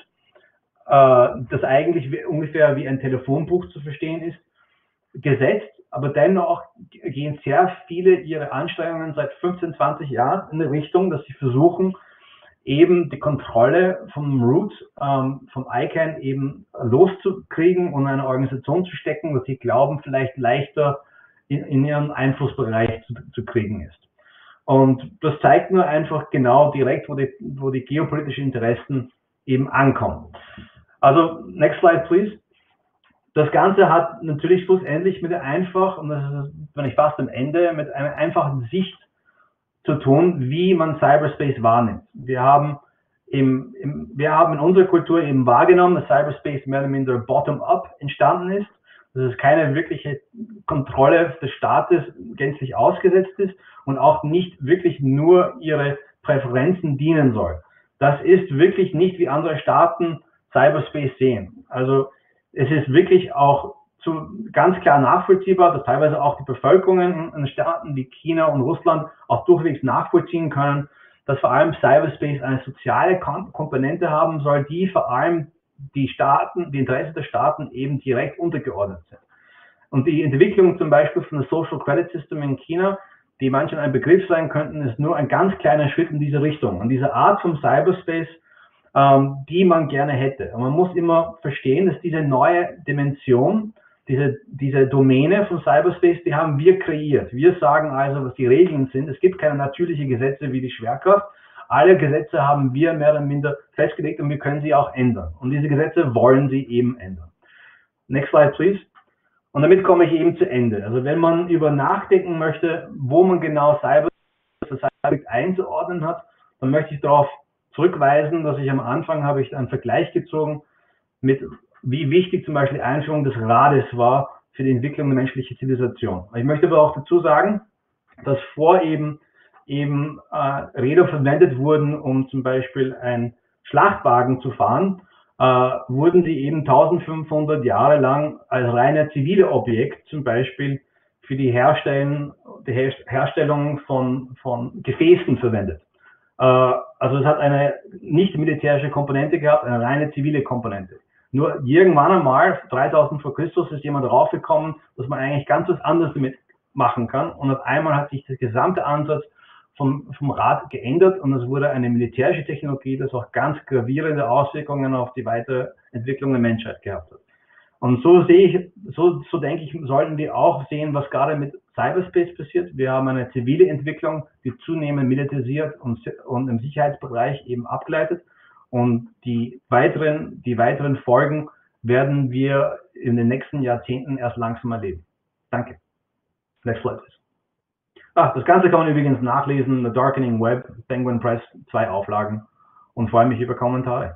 das eigentlich ungefähr wie ein Telefonbuch zu verstehen ist, gesetzt. Aber dennoch gehen sehr viele ihre Anstrengungen seit 15, 20 Jahren in die Richtung, dass sie versuchen, eben die Kontrolle vom Root, vom ICANN eben loszukriegen und eine Organisation zu stecken, was sie glauben, vielleicht leichter in ihren Einflussbereich zu kriegen ist. Und das zeigt nur einfach genau direkt, wo die geopolitischen Interessen eben ankommen. Also, next slide, please. Das Ganze hat natürlich schlussendlich und das ist, wenn ich fast am Ende, mit einer einfachen Sicht zu tun, wie man Cyberspace wahrnimmt. Wir haben in unserer Kultur eben wahrgenommen, dass Cyberspace mehr oder minder bottom-up entstanden ist, dass es keine wirkliche Kontrolle des Staates gänzlich ausgesetzt ist und auch nicht wirklich nur ihre Präferenzen dienen soll. Das ist wirklich nicht, wie andere Staaten Cyberspace sehen. Also es ist wirklich auch ganz klar nachvollziehbar, dass teilweise auch die Bevölkerungen in Staaten wie China und Russland auch durchwegs nachvollziehen können, dass vor allem Cyberspace eine soziale Komponente haben soll, die vor allem die Interessen der Staaten eben direkt untergeordnet sind. Und die Entwicklung zum Beispiel von der Social Credit System in China, die manchen ein Begriff sein könnten, ist nur ein ganz kleiner Schritt in diese Richtung. Und diese Art von Cyberspace, die man gerne hätte. Und man muss immer verstehen, dass diese neue Dimension, diese Domäne von Cyberspace, die haben wir kreiert. Wir sagen also, was die Regeln sind. Es gibt keine natürlichen Gesetze wie die Schwerkraft. Alle Gesetze haben wir mehr oder minder festgelegt und wir können sie auch ändern. Und diese Gesetze wollen sie eben ändern. Next slide, please. Und damit komme ich eben zu Ende. Also wenn man über nachdenken möchte, wo man genau Cyberspace einzuordnen hat, dann möchte ich darauf zurückweisen, dass ich am Anfang habe ich einen Vergleich gezogen mit wie wichtig zum Beispiel die Einführung des Rades war für die Entwicklung der menschlichen Zivilisation. Ich möchte aber auch dazu sagen, dass eben Räder verwendet wurden, um zum Beispiel einen Schlachtwagen zu fahren, wurden sie eben 1500 Jahre lang als reiner zivile Objekt zum Beispiel für die Herstellung von Gefäßen verwendet. Also es hat eine nicht militärische Komponente gehabt, eine reine zivile Komponente. Nur irgendwann einmal, 3000 vor Christus, ist jemand draufgekommen, dass man eigentlich ganz was anderes damit machen kann. Und auf einmal hat sich der gesamte Ansatz vom Rad geändert und es wurde eine militärische Technologie, das auch ganz gravierende Auswirkungen auf die Weiterentwicklung der Menschheit gehabt hat. Und so denke ich, sollten wir auch sehen, was gerade mit Cyberspace passiert. Wir haben eine zivile Entwicklung, die zunehmend militarisiert und im Sicherheitsbereich eben abgleitet. Und die weiteren Folgen werden wir in den nächsten Jahrzehnten erst langsam erleben. Danke. Next slide, please. Das Ganze kann man übrigens nachlesen, The Darkening Web, Penguin Press, 2 Auflagen, und freue mich über Kommentare.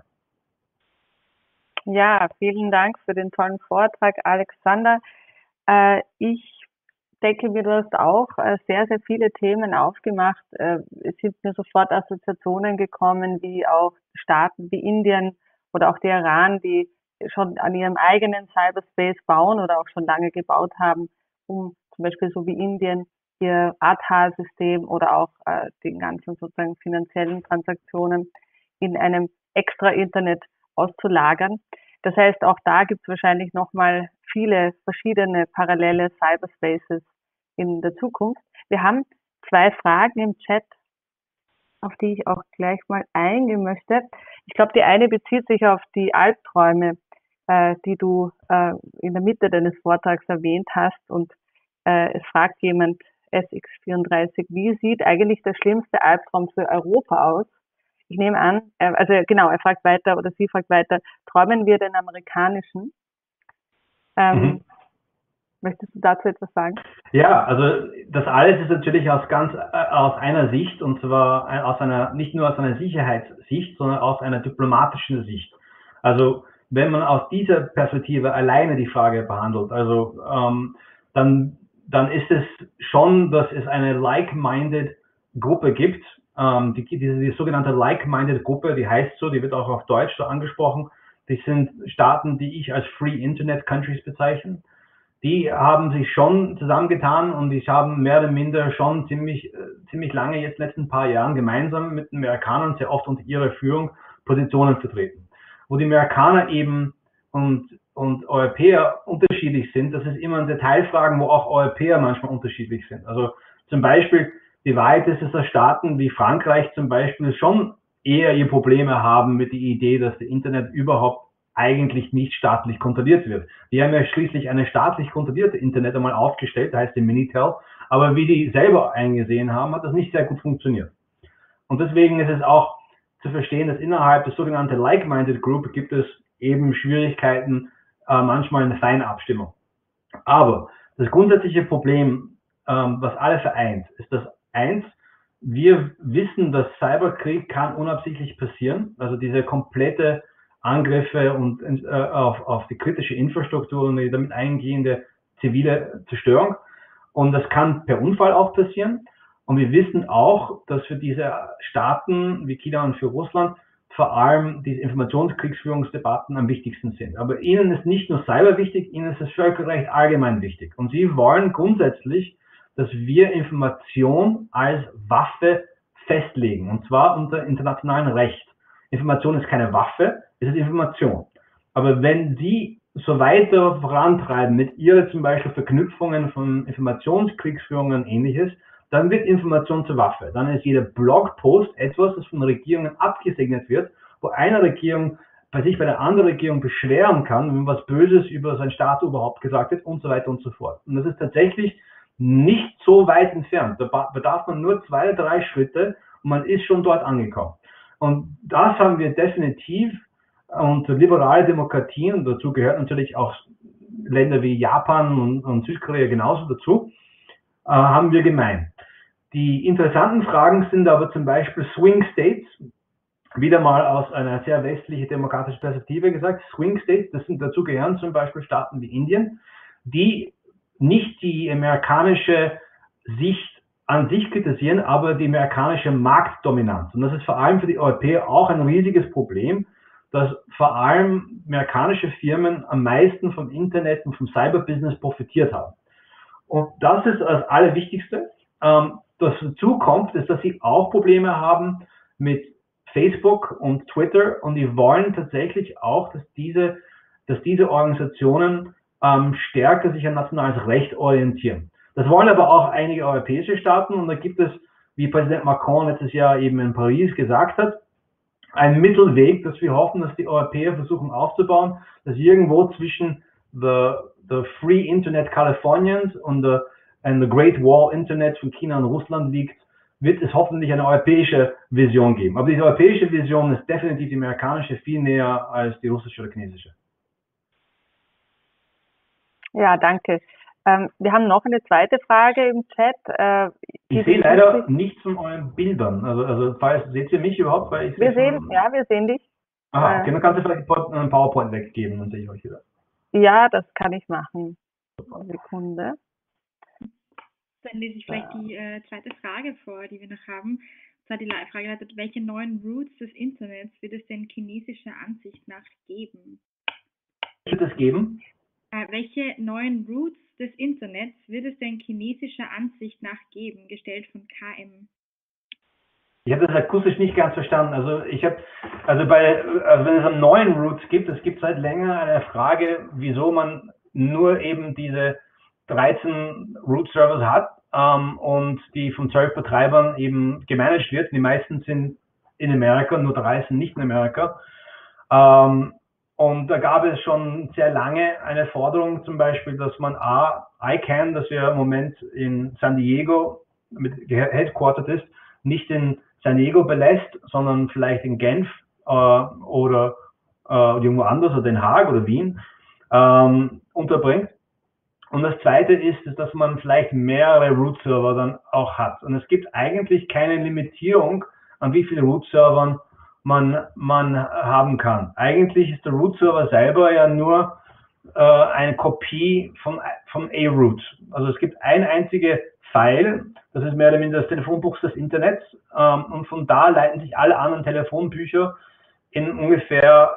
Ja, vielen Dank für den tollen Vortrag, Alexander. Ich denke mir, du hast auch sehr, sehr viele Themen aufgemacht. Es sind mir sofort Assoziationen gekommen, wie auch Staaten wie Indien oder auch der Iran, die schon an ihrem eigenen Cyberspace bauen oder auch schon lange gebaut haben, um zum Beispiel so wie Indien ihr Aadhaar-System oder auch den ganzen sozusagen finanziellen Transaktionen in einem extra Internet auszulagern. Das heißt, auch da gibt es wahrscheinlich nochmal viele verschiedene parallele Cyberspaces in der Zukunft. Wir haben 2 Fragen im Chat, auf die ich auch gleich mal eingehen möchte. Ich glaube, die eine bezieht sich auf die Albträume, die du in der Mitte deines Vortrags erwähnt hast. Und es fragt jemand, SX34, wie sieht eigentlich der schlimmste Albtraum für Europa aus? Ich nehme an, also genau, er fragt weiter oder sie fragt weiter, träumen wir den amerikanischen? Möchtest du dazu etwas sagen? Ja, also das alles ist natürlich aus einer Sicht, und zwar nicht nur aus einer Sicherheitssicht, sondern aus einer diplomatischen Sicht. Also wenn man aus dieser Perspektive alleine die Frage behandelt, also dann ist es schon, dass es eine like-minded Gruppe gibt, die sogenannte like-minded Gruppe, die heißt so, die wird auch auf Deutsch so angesprochen. Die sind Staaten, die ich als Free Internet Countries bezeichne. Die haben sich schon zusammengetan und die haben mehr oder minder schon ziemlich lange, jetzt letzten paar Jahren, gemeinsam mit den Amerikanern sehr oft unter ihrer Führung Positionen vertreten. Wo die Amerikaner eben und Europäer unterschiedlich sind, das ist immer in Detailfragen, wo auch Europäer manchmal unterschiedlich sind. Also zum Beispiel, die Wahrheit ist, dass Staaten wie Frankreich zum Beispiel schon eher ihr Probleme haben mit der Idee, dass das Internet überhaupt eigentlich nicht staatlich kontrolliert wird. Die haben ja schließlich eine staatlich kontrollierte Internet einmal aufgestellt, da heißt die Minitel, aber wie die selber eingesehen haben, hat das nicht sehr gut funktioniert. Und deswegen ist es auch zu verstehen, dass innerhalb der sogenannten Like-Minded Group gibt es eben Schwierigkeiten, manchmal eine Feinabstimmung. Aber das grundsätzliche Problem, was alle vereint, ist das eins: Wir wissen, dass Cyberkrieg kann unabsichtlich passieren, also diese komplette Angriffe und auf die kritische Infrastruktur und die damit eingehende zivile Zerstörung. Und das kann per Unfall auch passieren. Und wir wissen auch, dass für diese Staaten wie China und für Russland vor allem diese Informationskriegsführungsdebatten am wichtigsten sind. Aber ihnen ist nicht nur Cyber wichtig, ihnen ist das Völkerrecht allgemein wichtig. Und sie wollen grundsätzlich, dass wir Information als Waffe festlegen, und zwar unter internationalem Recht. Information ist keine Waffe, es ist Information. Aber wenn Sie so weiter vorantreiben mit Ihrer zum Beispiel Verknüpfungen von Informationskriegsführungen und ähnliches, dann wird Information zur Waffe. Dann ist jeder Blogpost etwas, das von Regierungen abgesegnet wird, wo eine Regierung sich bei der anderen Regierung beschweren kann, wenn was Böses über seinen Staat überhaupt gesagt wird und so weiter und so fort. Und das ist tatsächlich nicht so weit entfernt. Da bedarf man nur 2 oder 3 Schritte und man ist schon dort angekommen. Und das haben wir definitiv unter liberale Demokratien, dazu gehört natürlich auch Länder wie Japan und Südkorea genauso dazu, haben wir gemein. Die interessanten Fragen sind aber zum Beispiel Swing States, wieder mal aus einer sehr westlichen demokratischen Perspektive gesagt. Swing States, dazu gehören zum Beispiel Staaten wie Indien, die nicht die amerikanische Sicht an sich kritisieren, aber die amerikanische Marktdominanz. Und das ist vor allem für die Europäer auch ein riesiges Problem, dass vor allem amerikanische Firmen am meisten vom Internet und vom Cyberbusiness profitiert haben. Und das ist das Allerwichtigste. Das dazu kommt, ist, dass sie auch Probleme haben mit Facebook und Twitter, und die wollen tatsächlich auch, dass diese Organisationen stärker sich an nationales Recht orientieren. Das wollen aber auch einige europäische Staaten, und da gibt es, wie Präsident Macron letztes Jahr eben in Paris gesagt hat, einen Mittelweg, dass wir hoffen, dass die Europäer versuchen aufzubauen, dass irgendwo zwischen the Free Internet Californians und the ein The Great Wall Internet von China und Russland liegt, wird es hoffentlich eine europäische Vision geben. Aber diese europäische Vision ist definitiv die amerikanische viel näher als die russische oder chinesische. Ja, danke. Wir haben noch eine zweite Frage im Chat. Ich sehe leider nichts von euren Bildern. Also seht ihr mich überhaupt? Weil ich wir sehen dich. Aha, okay, dann kannst du vielleicht einen PowerPoint weggeben, dann sehe ich euch wieder. Ja, das kann ich machen. Eine Sekunde. Dann lese ich vielleicht die zweite Frage vor, die wir noch haben. Und zwar die Frage lautet, welche neuen Routes des Internets wird es denn chinesischer Ansicht nach geben? Wird es geben? Welche neuen Routes des Internets wird es denn chinesischer Ansicht nach geben, gestellt von KM? Ich habe das akustisch nicht ganz verstanden. Also wenn es neuen Routes gibt, es gibt seit länger eine Frage, wieso man nur eben diese 13 Root-Servers hat und die von 12 Betreibern eben gemanagt wird. Die meisten sind in Amerika, nur 3 sind nicht in Amerika. Und da gab es schon sehr lange eine Forderung, zum Beispiel, dass man ICANN, das ja im Moment in San Diego mit headquartered ist, nicht in San Diego belässt, sondern vielleicht in Genf oder irgendwo anders, oder Den Haag oder Wien unterbringt. Und das zweite ist, dass man vielleicht mehrere Root-Server dann auch hat. Und es gibt eigentlich keine Limitierung, an wie viele Root-Servern man haben kann. Eigentlich ist der Root-Server selber ja nur eine Kopie von A-Root. Also es gibt ein einzige File, das ist mehr oder minder das Telefonbuch des Internets, und von da leiten sich alle anderen Telefonbücher in ungefähr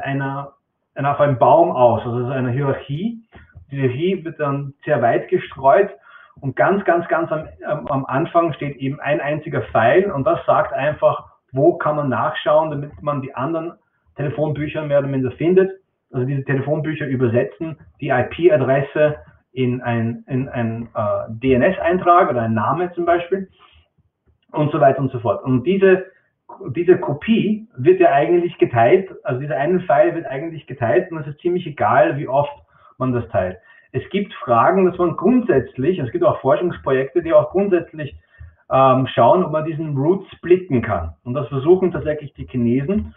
auf einem Baum aus, also es ist eine Hierarchie. Die Hierarchie wird dann sehr weit gestreut und ganz am Anfang steht eben ein einziger Pfeil und das sagt einfach, wo kann man nachschauen, damit man die anderen Telefonbücher mehr oder minder findet. Also diese Telefonbücher übersetzen die IP-Adresse in ein DNS-Eintrag oder ein Name zum Beispiel und so weiter und so fort. Und diese Kopie wird ja eigentlich geteilt, also dieser eine Pfeil wird eigentlich geteilt und es ist ziemlich egal, wie oft man das teilt. Es gibt Fragen, dass man grundsätzlich, es gibt auch Forschungsprojekte, die auch grundsätzlich schauen, ob man diesen Root splitten kann. Und das versuchen tatsächlich die Chinesen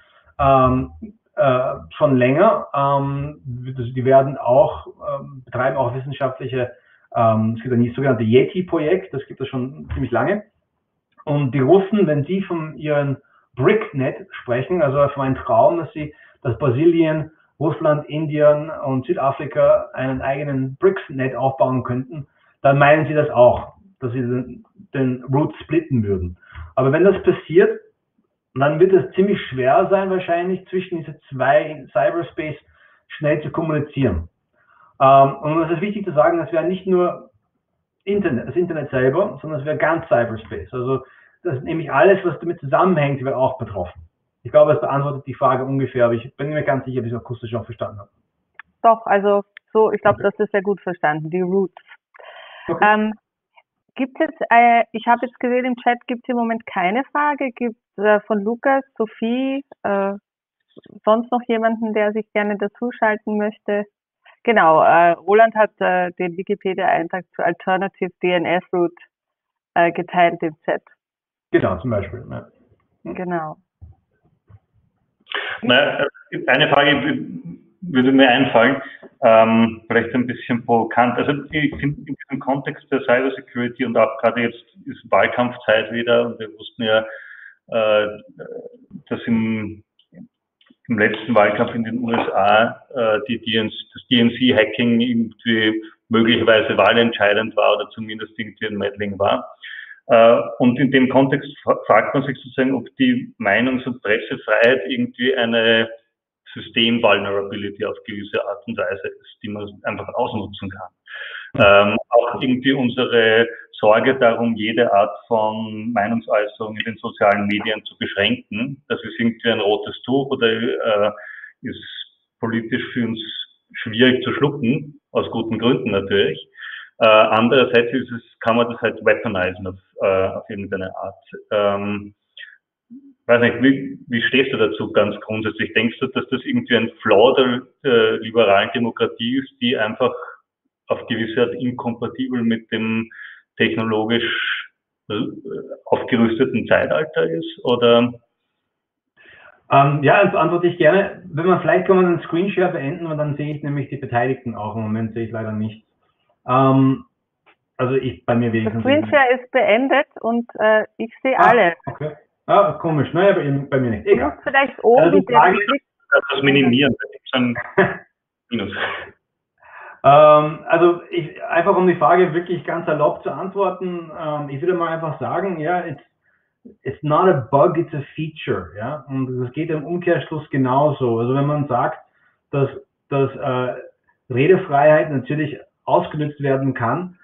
schon länger. Die werden auch, betreiben auch wissenschaftliche, es gibt ein sogenanntes Yeti-Projekt, das gibt es schon ziemlich lange. Und die Russen, wenn sie von ihren BRICnet sprechen, also von einem Traum, dass Brasilien, Russland, Indien und Südafrika einen eigenen BRICS-Net aufbauen könnten, dann meinen sie das auch, dass sie den Root splitten würden. Aber wenn das passiert, dann wird es ziemlich schwer sein, wahrscheinlich zwischen diese zwei Cyberspace schnell zu kommunizieren. Und es ist wichtig zu sagen, das wäre nicht nur das Internet selber, sondern es wäre ganz Cyberspace. Also das ist nämlich alles, was damit zusammenhängt, wäre auch betroffen. Ich glaube, es beantwortet die Frage ungefähr, aber ich bin mir ganz sicher, ob ich es akustisch auch verstanden habe. Doch, also so, ich glaube, das ist sehr gut verstanden, die Roots. Okay. Gibt es, ich habe jetzt gesehen, im Chat gibt es im Moment keine Frage. Gibt es von Lukas, Sophie, sonst noch jemanden, der sich gerne dazuschalten möchte? Genau, Roland hat den Wikipedia-Eintrag zu Alternative DNS Route geteilt im Chat. Genau, zum Beispiel. Ja. Genau. Eine Frage würde mir einfallen, vielleicht ein bisschen provokant. Also ich finde in diesem Kontext der Cybersecurity und auch gerade jetzt ist Wahlkampfzeit wieder und wir wussten ja, dass im letzten Wahlkampf in den USA das DNC-Hacking irgendwie möglicherweise wahlentscheidend war oder zumindest irgendwie ein Meddling war. Und in dem Kontext fragt man sich sozusagen, ob die Meinungs- und Pressefreiheit irgendwie eine System-Vulnerability auf gewisse Art und Weise ist, die man einfach ausnutzen kann. Auch irgendwie unsere Sorge darum, jede Art von Meinungsäußerung in den sozialen Medien zu beschränken, das ist irgendwie ein rotes Tuch oder ist politisch für uns schwierig zu schlucken, aus guten Gründen natürlich. Andererseits kann man das halt weaponisieren auf irgendeine Art. Weiß nicht, wie stehst du dazu ganz grundsätzlich? Denkst du, dass das irgendwie ein Flaw der liberalen Demokratie ist, die einfach auf gewisse Art inkompatibel mit dem technologisch aufgerüsteten Zeitalter ist? Oder? Ja, das antworte ich gerne. Vielleicht kann man den Screenshare beenden, und dann sehe ich nämlich die Beteiligten auch. Im Moment sehe ich leider nicht. Also bei mir wenigstens. Der Screenshare ist beendet und ich sehe Ah, alle. okay. Ah, komisch. Naja, bei mir nicht. Du Egal. musst vielleicht oben Also die Frage, das minimieren, da gibt es ein Minus. Also einfach um die Frage wirklich ganz erlaubt zu antworten, ich würde mal einfach sagen, ja, it's not a bug, it's a feature, ja, und das geht im Umkehrschluss genauso. Also wenn man sagt, dass Redefreiheit natürlich ausgenutzt werden kann,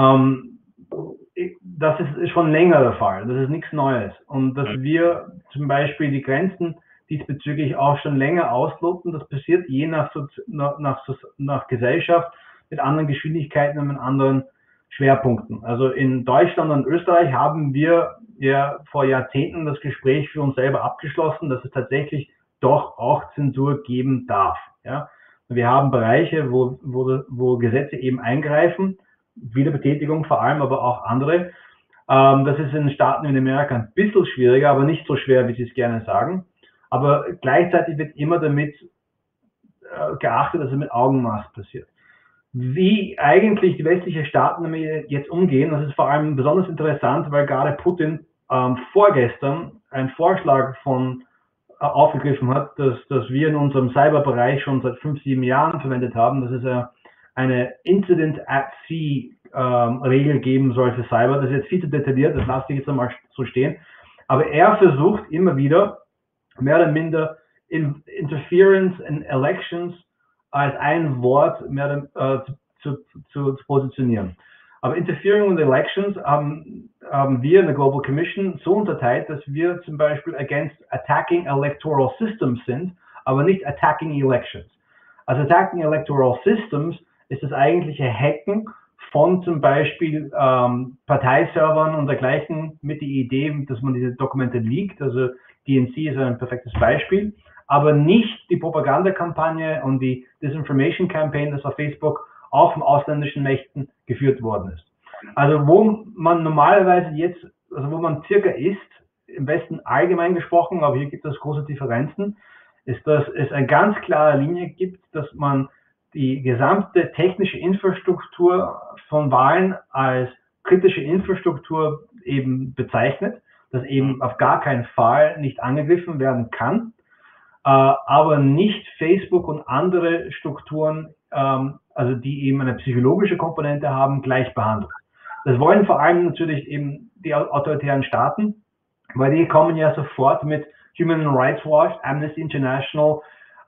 das ist schon länger der Fall, das ist nichts Neues, und dass wir zum Beispiel die Grenzen diesbezüglich auch schon länger ausloten. Das passiert je nach Gesellschaft mit anderen Geschwindigkeiten und mit anderen Schwerpunkten. Also in Deutschland und Österreich haben wir ja vor Jahrzehnten das Gespräch für uns selber abgeschlossen, dass es tatsächlich doch auch Zensur geben darf. Ja? Wir haben Bereiche, wo Gesetze eben eingreifen, Wiederbetätigung vor allem, aber auch andere. Das ist in den Staaten in Amerika ein bisschen schwieriger, aber nicht so schwer, wie Sie es gerne sagen. Aber gleichzeitig wird immer damit geachtet, dass es mit Augenmaß passiert. Wie eigentlich die westlichen Staaten damit jetzt umgehen, das ist vor allem besonders interessant, weil gerade Putin vorgestern einen Vorschlag aufgegriffen hat, dass wir in unserem Cyberbereich schon seit 5-7 Jahren verwendet haben. Das ist eine Incident at Sea Regel geben soll für Cyber. Das ist jetzt viel zu detailliert, das lasse ich jetzt einmal so stehen. Aber er versucht immer wieder, mehr oder minder Interference in Elections als ein Wort mehr zu positionieren. Aber Interfering in Elections haben wir in der Global Commission so unterteilt, dass wir zum Beispiel against attacking electoral systems sind, aber nicht attacking elections. Also attacking electoral systems ist das eigentliche Hacken von zum Beispiel Parteiservern und dergleichen mit der Idee, dass man diese Dokumente leakt. Also DNC ist ein perfektes Beispiel, aber nicht die Propagandakampagne und die Disinformation Campaign, das auf Facebook auch von ausländischen Mächten geführt worden ist. Also wo man normalerweise jetzt, also wo man circa ist, im Westen allgemein gesprochen, aber hier gibt es große Differenzen, ist, dass es eine ganz klare Linie gibt, dass man die gesamte technische Infrastruktur von Wahlen als kritische Infrastruktur eben bezeichnet, dass eben auf gar keinen Fall nicht angegriffen werden kann, aber nicht Facebook und andere Strukturen, also die eben eine psychologische Komponente haben, gleich behandelt. Das wollen vor allem natürlich eben die autoritären Staaten, weil die kommen ja sofort mit Human Rights Watch, Amnesty International,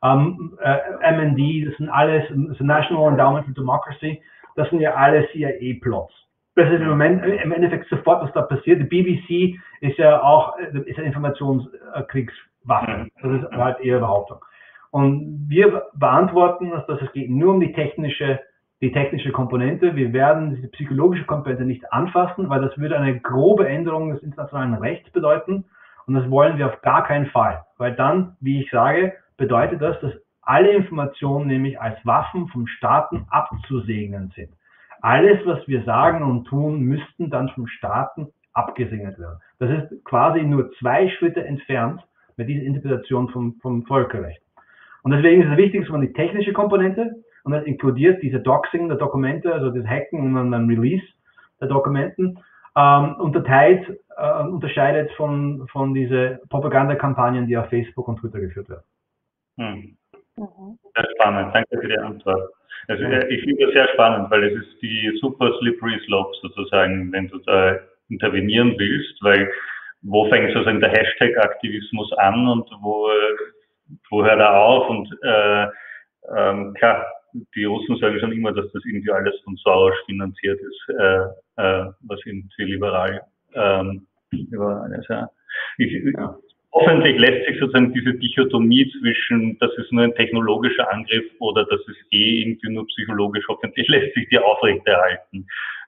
MND, das sind alles, das National Endowment for Democracy, das sind ja alles CIA-Plots. Das ist im Endeffekt sofort, was da passiert. Die BBC ist ja auch eine Informationskriegswaffe. Das ist halt ihre Behauptung. Und wir beantworten, dass es geht nur um die technische Komponente. Wir werden diese psychologische Komponente nicht anfassen, weil das würde eine grobe Änderung des internationalen Rechts bedeuten. Und das wollen wir auf gar keinen Fall. Weil dann, wie ich sage, bedeutet das, dass alle Informationen nämlich als Waffen vom Staaten abzusegnen sind. Alles, was wir sagen und tun, müssten dann vom Staaten abgesegnet werden. Das ist quasi nur 2 Schritte entfernt mit dieser Interpretation vom Völkerrecht. Und deswegen ist es wichtig, dass man die technische Komponente, und das inkludiert diese Doxing der Dokumente, also das Hacken und dann Release der Dokumenten, unterscheidet von diese Propagandakampagnen, die auf Facebook und Twitter geführt werden. Sehr spannend, danke für die Antwort. Also ich finde das sehr spannend, weil es ist die super slippery slope sozusagen, wenn du da intervenieren willst, weil wo fängt sozusagen der Hashtag-Aktivismus an und wo hört er auf? Und klar, die Russen sagen schon immer, dass das irgendwie alles von Soros finanziert ist, was irgendwie liberal ist. Ja. Hoffentlich lässt sich sozusagen diese Dichotomie zwischen, das ist nur ein technologischer Angriff oder das ist irgendwie nur psychologisch, hoffentlich lässt sich die aufrechterhalten.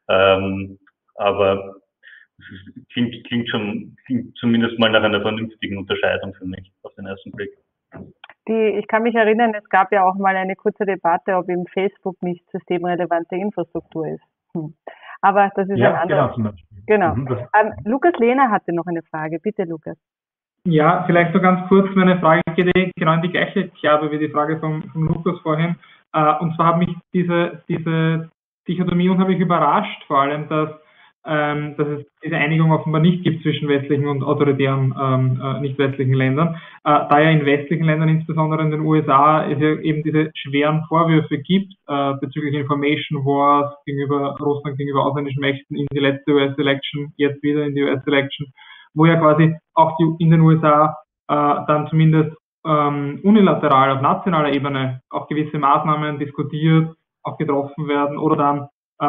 Aber es klingt zumindest mal nach einer vernünftigen Unterscheidung für mich auf den ersten Blick. Ich kann mich erinnern, es gab ja auch mal eine kurze Debatte, ob eben Facebook nicht systemrelevante Infrastruktur ist. Aber das ist ein Ja, anderes. genau, zum Beispiel. Genau. Mhm, Lukas Lehner hatte noch eine Frage. Bitte, Lukas. Ja, vielleicht nur ganz kurz, meine Frage geht genau in die gleiche Kerbe wie die Frage von Lukas vorhin. Und zwar hat mich diese Dichotomie unheimlich überrascht, vor allem, dass es diese Einigung offenbar nicht gibt zwischen westlichen und autoritären nicht-westlichen Ländern. Da ja in westlichen Ländern, insbesondere in den USA, es ja eben diese schweren Vorwürfe gibt bezüglich Information Wars gegenüber Russland, gegenüber ausländischen Mächten in die letzte US-Election, jetzt wieder in die US-Election, wo ja quasi auch in den USA dann zumindest unilateral auf nationaler Ebene auch gewisse Maßnahmen diskutiert, auch getroffen werden oder dann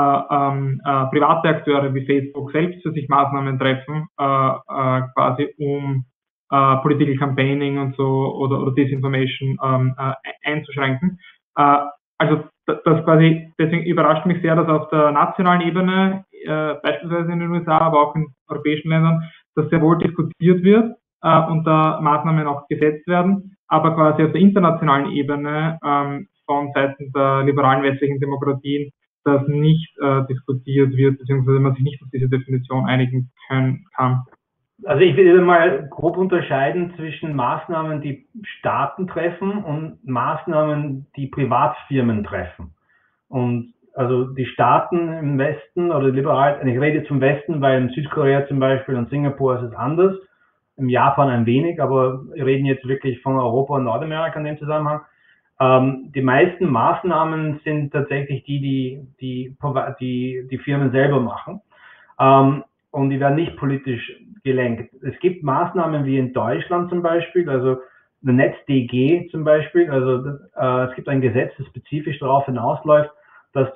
private Akteure wie Facebook selbst für sich Maßnahmen treffen, quasi um Political Campaigning und so oder Disinformation einzuschränken. Also das quasi, deswegen überrascht mich sehr, dass auf der nationalen Ebene, beispielsweise in den USA, aber auch in europäischen Ländern, dass sehr wohl diskutiert wird und da Maßnahmen auch gesetzt werden, aber quasi auf der internationalen Ebene von Seiten der liberalen westlichen Demokratien das nicht diskutiert wird, beziehungsweise man sich nicht auf diese Definition einigen kann. Also ich will mal grob unterscheiden zwischen Maßnahmen, die Staaten treffen und Maßnahmen, die Privatfirmen treffen. Und also die Staaten im Westen oder liberal, ich rede jetzt vom Westen, weil in Südkorea zum Beispiel und Singapur ist es anders, im Japan ein wenig, aber wir reden jetzt wirklich von Europa und Nordamerika in dem Zusammenhang. Die meisten Maßnahmen sind tatsächlich die Firmen selber machen. Und die werden nicht politisch gelenkt. Es gibt Maßnahmen wie in Deutschland zum Beispiel, also eine NetzDG zum Beispiel, also es gibt ein Gesetz, das spezifisch darauf hinausläuft, dass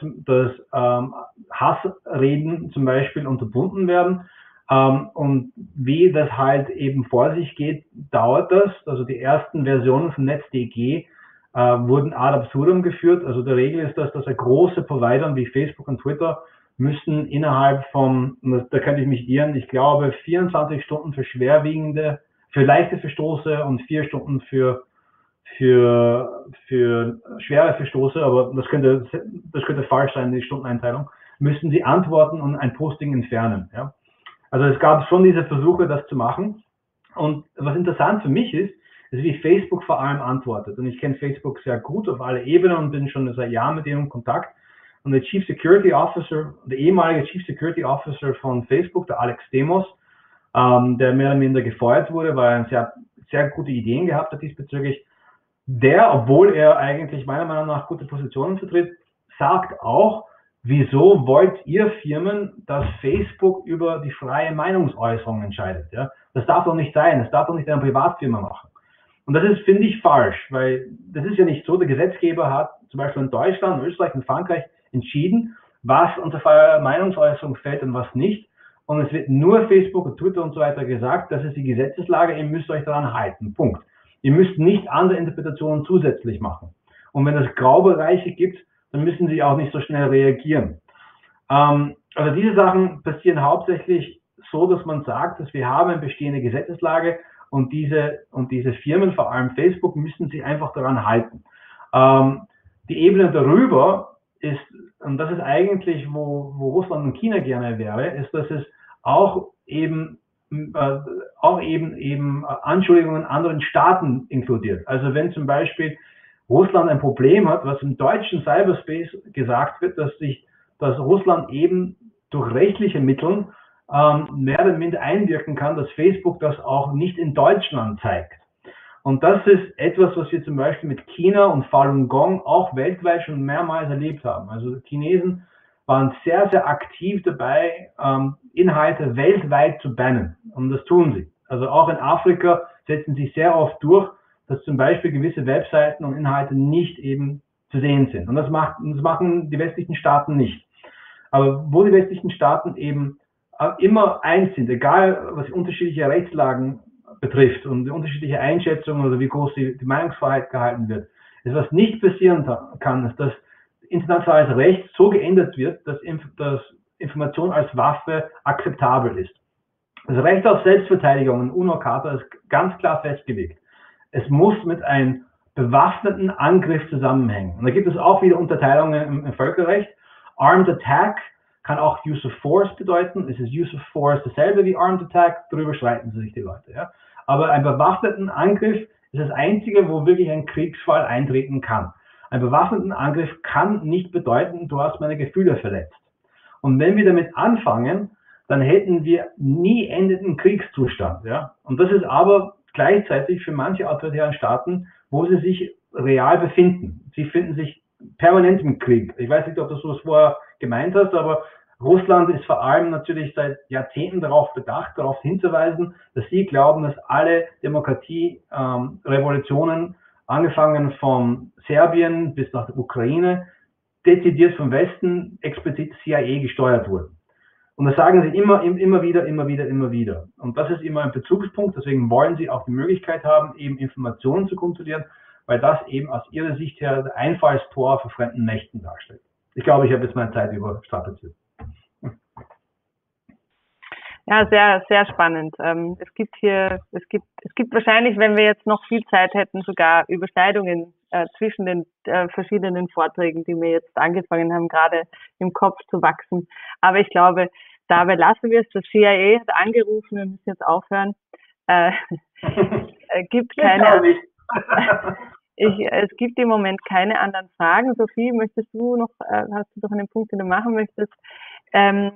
Hassreden zum Beispiel unterbunden werden. Und wie das halt eben vor sich geht, dauert das. Also die ersten Versionen von NetzDG wurden ad absurdum geführt. Also die Regel ist, dass große Provider wie Facebook und Twitter müssen innerhalb von, da könnte ich mich irren, ich glaube 24 Stunden für leichte Verstoße und 4 Stunden für schwere Verstoße, aber das könnte falsch sein, die Stundeneinteilung, müssen sie antworten und ein Posting entfernen. Ja? Also es gab schon diese Versuche, das zu machen. Und was interessant für mich ist wie Facebook vor allem antwortet. Und ich kenne Facebook sehr gut auf alle Ebenen und bin schon seit Jahren mit ihnen in Kontakt. Und der Chief Security Officer, der ehemalige Chief Security Officer von Facebook, der Alex Demos, der mehr oder minder gefeuert wurde, weil er sehr, sehr gute Ideen gehabt hat diesbezüglich, der, obwohl er eigentlich meiner Meinung nach gute Positionen vertritt, sagt auch, wieso wollt ihr Firmen, dass Facebook über die freie Meinungsäußerung entscheidet? Ja? Das darf doch nicht sein, das darf doch nicht eine Privatfirma machen. Und das ist, finde ich, falsch, weil das ist ja nicht so, der Gesetzgeber hat zum Beispiel in Deutschland, Österreich und Frankreich entschieden, was unter freie Meinungsäußerung fällt und was nicht. Und es wird nur Facebook und Twitter und so weiter gesagt, das ist die Gesetzeslage, ihr müsst euch daran halten. Punkt. Ihr müsst nicht andere Interpretationen zusätzlich machen. Und wenn es Graubereiche gibt, dann müssen sie auch nicht so schnell reagieren. Also diese Sachen passieren hauptsächlich so, dass man sagt, dass wir haben eine bestehende Gesetzeslage und diese Firmen, vor allem Facebook, müssen sich einfach daran halten. Die Ebene darüber ist, und das ist eigentlich, wo Russland und China gerne wäre, ist, dass es auch eben Anschuldigungen anderen Staaten inkludiert. Also wenn zum Beispiel Russland ein Problem hat, was im deutschen Cyberspace gesagt wird, dass Russland eben durch rechtliche Mittel mehr oder minder einwirken kann, dass Facebook das auch nicht in Deutschland zeigt. Und das ist etwas, was wir zum Beispiel mit China und Falun Gong auch weltweit schon mehrmals erlebt haben. Also die Chinesen waren sehr, sehr aktiv dabei, Inhalte weltweit zu bannen. Und das tun sie. Also auch in Afrika setzen sie sehr oft durch, dass zum Beispiel gewisse Webseiten und Inhalte nicht eben zu sehen sind. Und das machen die westlichen Staaten nicht. Aber wo die westlichen Staaten eben immer eins sind, egal was unterschiedliche Rechtslagen betrifft und die unterschiedliche Einschätzungen oder wie groß die Meinungsfreiheit gehalten wird, ist, was nicht passieren kann, ist, dass internationales Recht so geändert wird, dass Information als Waffe akzeptabel ist. Das Recht auf Selbstverteidigung in UNO-Charta ist ganz klar festgelegt. Es muss mit einem bewaffneten Angriff zusammenhängen. Und da gibt es auch wieder Unterteilungen im Völkerrecht. Armed Attack kann auch Use of Force bedeuten. Es ist Use of Force dasselbe wie Armed Attack, darüber streiten sich die Leute. Ja? Aber einen bewaffneten Angriff ist das Einzige, wo wirklich ein Kriegsfall eintreten kann. Ein bewaffneten Angriff kann nicht bedeuten, du hast meine Gefühle verletzt. Und wenn wir damit anfangen, dann hätten wir nie endenden Kriegszustand. Ja? Und das ist aber gleichzeitig für manche autoritären Staaten, wo sie sich real befinden. Sie finden sich permanent im Krieg. Ich weiß nicht, ob du das vorher gemeint hast, aber Russland ist vor allem natürlich seit Jahrzehnten darauf bedacht, darauf hinzuweisen, dass sie glauben, dass alle Demokratie-Revolutionen, angefangen von Serbien bis nach der Ukraine, dezidiert vom Westen, explizit CIA gesteuert wurden. Und das sagen sie immer wieder. Und das ist immer ein Bezugspunkt, deswegen wollen sie auch die Möglichkeit haben, eben Informationen zu kontrollieren, weil das eben aus ihrer Sicht her das Einfallstor für fremden Mächten darstellt. Ich glaube, ich habe jetzt meine Zeit überstrapaziert. Ja, sehr, sehr spannend. Es gibt wahrscheinlich, wenn wir jetzt noch viel Zeit hätten, sogar Überschneidungen zwischen den verschiedenen Vorträgen, die wir jetzt angefangen haben, gerade im Kopf zu wachsen. Aber ich glaube, dabei lassen wir es. Das CIA hat angerufen, wir müssen jetzt aufhören. Gibt keine. Es gibt im Moment keine anderen Fragen. Sophie, möchtest du noch, hast du doch einen Punkt, den du machen möchtest? Der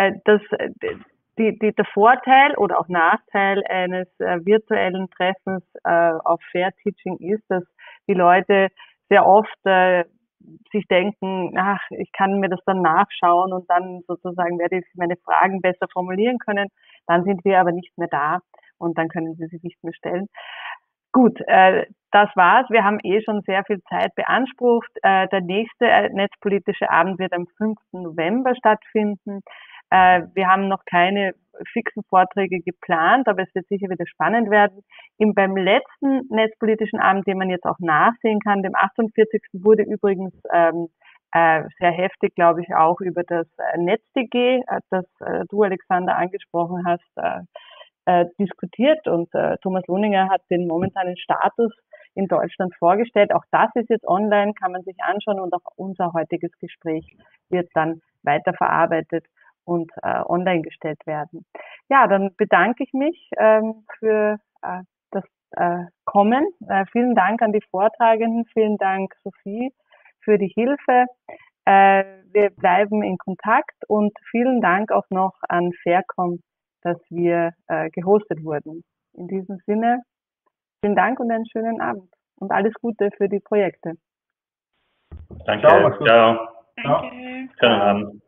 Vorteil oder auch Nachteil eines virtuellen Treffens auf Fair Teaching ist, dass die Leute sehr oft sich denken, ach, ich kann mir das dann nachschauen und dann sozusagen werde ich meine Fragen besser formulieren können. Dann sind wir aber nicht mehr da und dann können sie sich nicht mehr stellen. Gut, das war's. Wir haben schon sehr viel Zeit beansprucht. Der nächste netzpolitische Abend wird am 5. November stattfinden. Wir haben noch keine fixen Vorträge geplant, aber es wird sicher wieder spannend werden. Beim letzten netzpolitischen Abend, den man jetzt auch nachsehen kann, dem 48. wurde übrigens sehr heftig, glaube ich, auch über das NetzDG, das du, Alexander, angesprochen hast, diskutiert, und Thomas Lohninger hat den momentanen Status in Deutschland vorgestellt. Auch das ist jetzt online, kann man sich anschauen, und auch unser heutiges Gespräch wird dann weiterverarbeitet und online gestellt werden. Ja, dann bedanke ich mich für das Kommen. Vielen Dank an die Vortragenden, vielen Dank, Sophie, für die Hilfe. Wir bleiben in Kontakt, und vielen Dank auch noch an Faircom, dass wir gehostet wurden. In diesem Sinne, vielen Dank und einen schönen Abend und alles Gute für die Projekte. Danke. Ciao. Danke. Schönen Abend.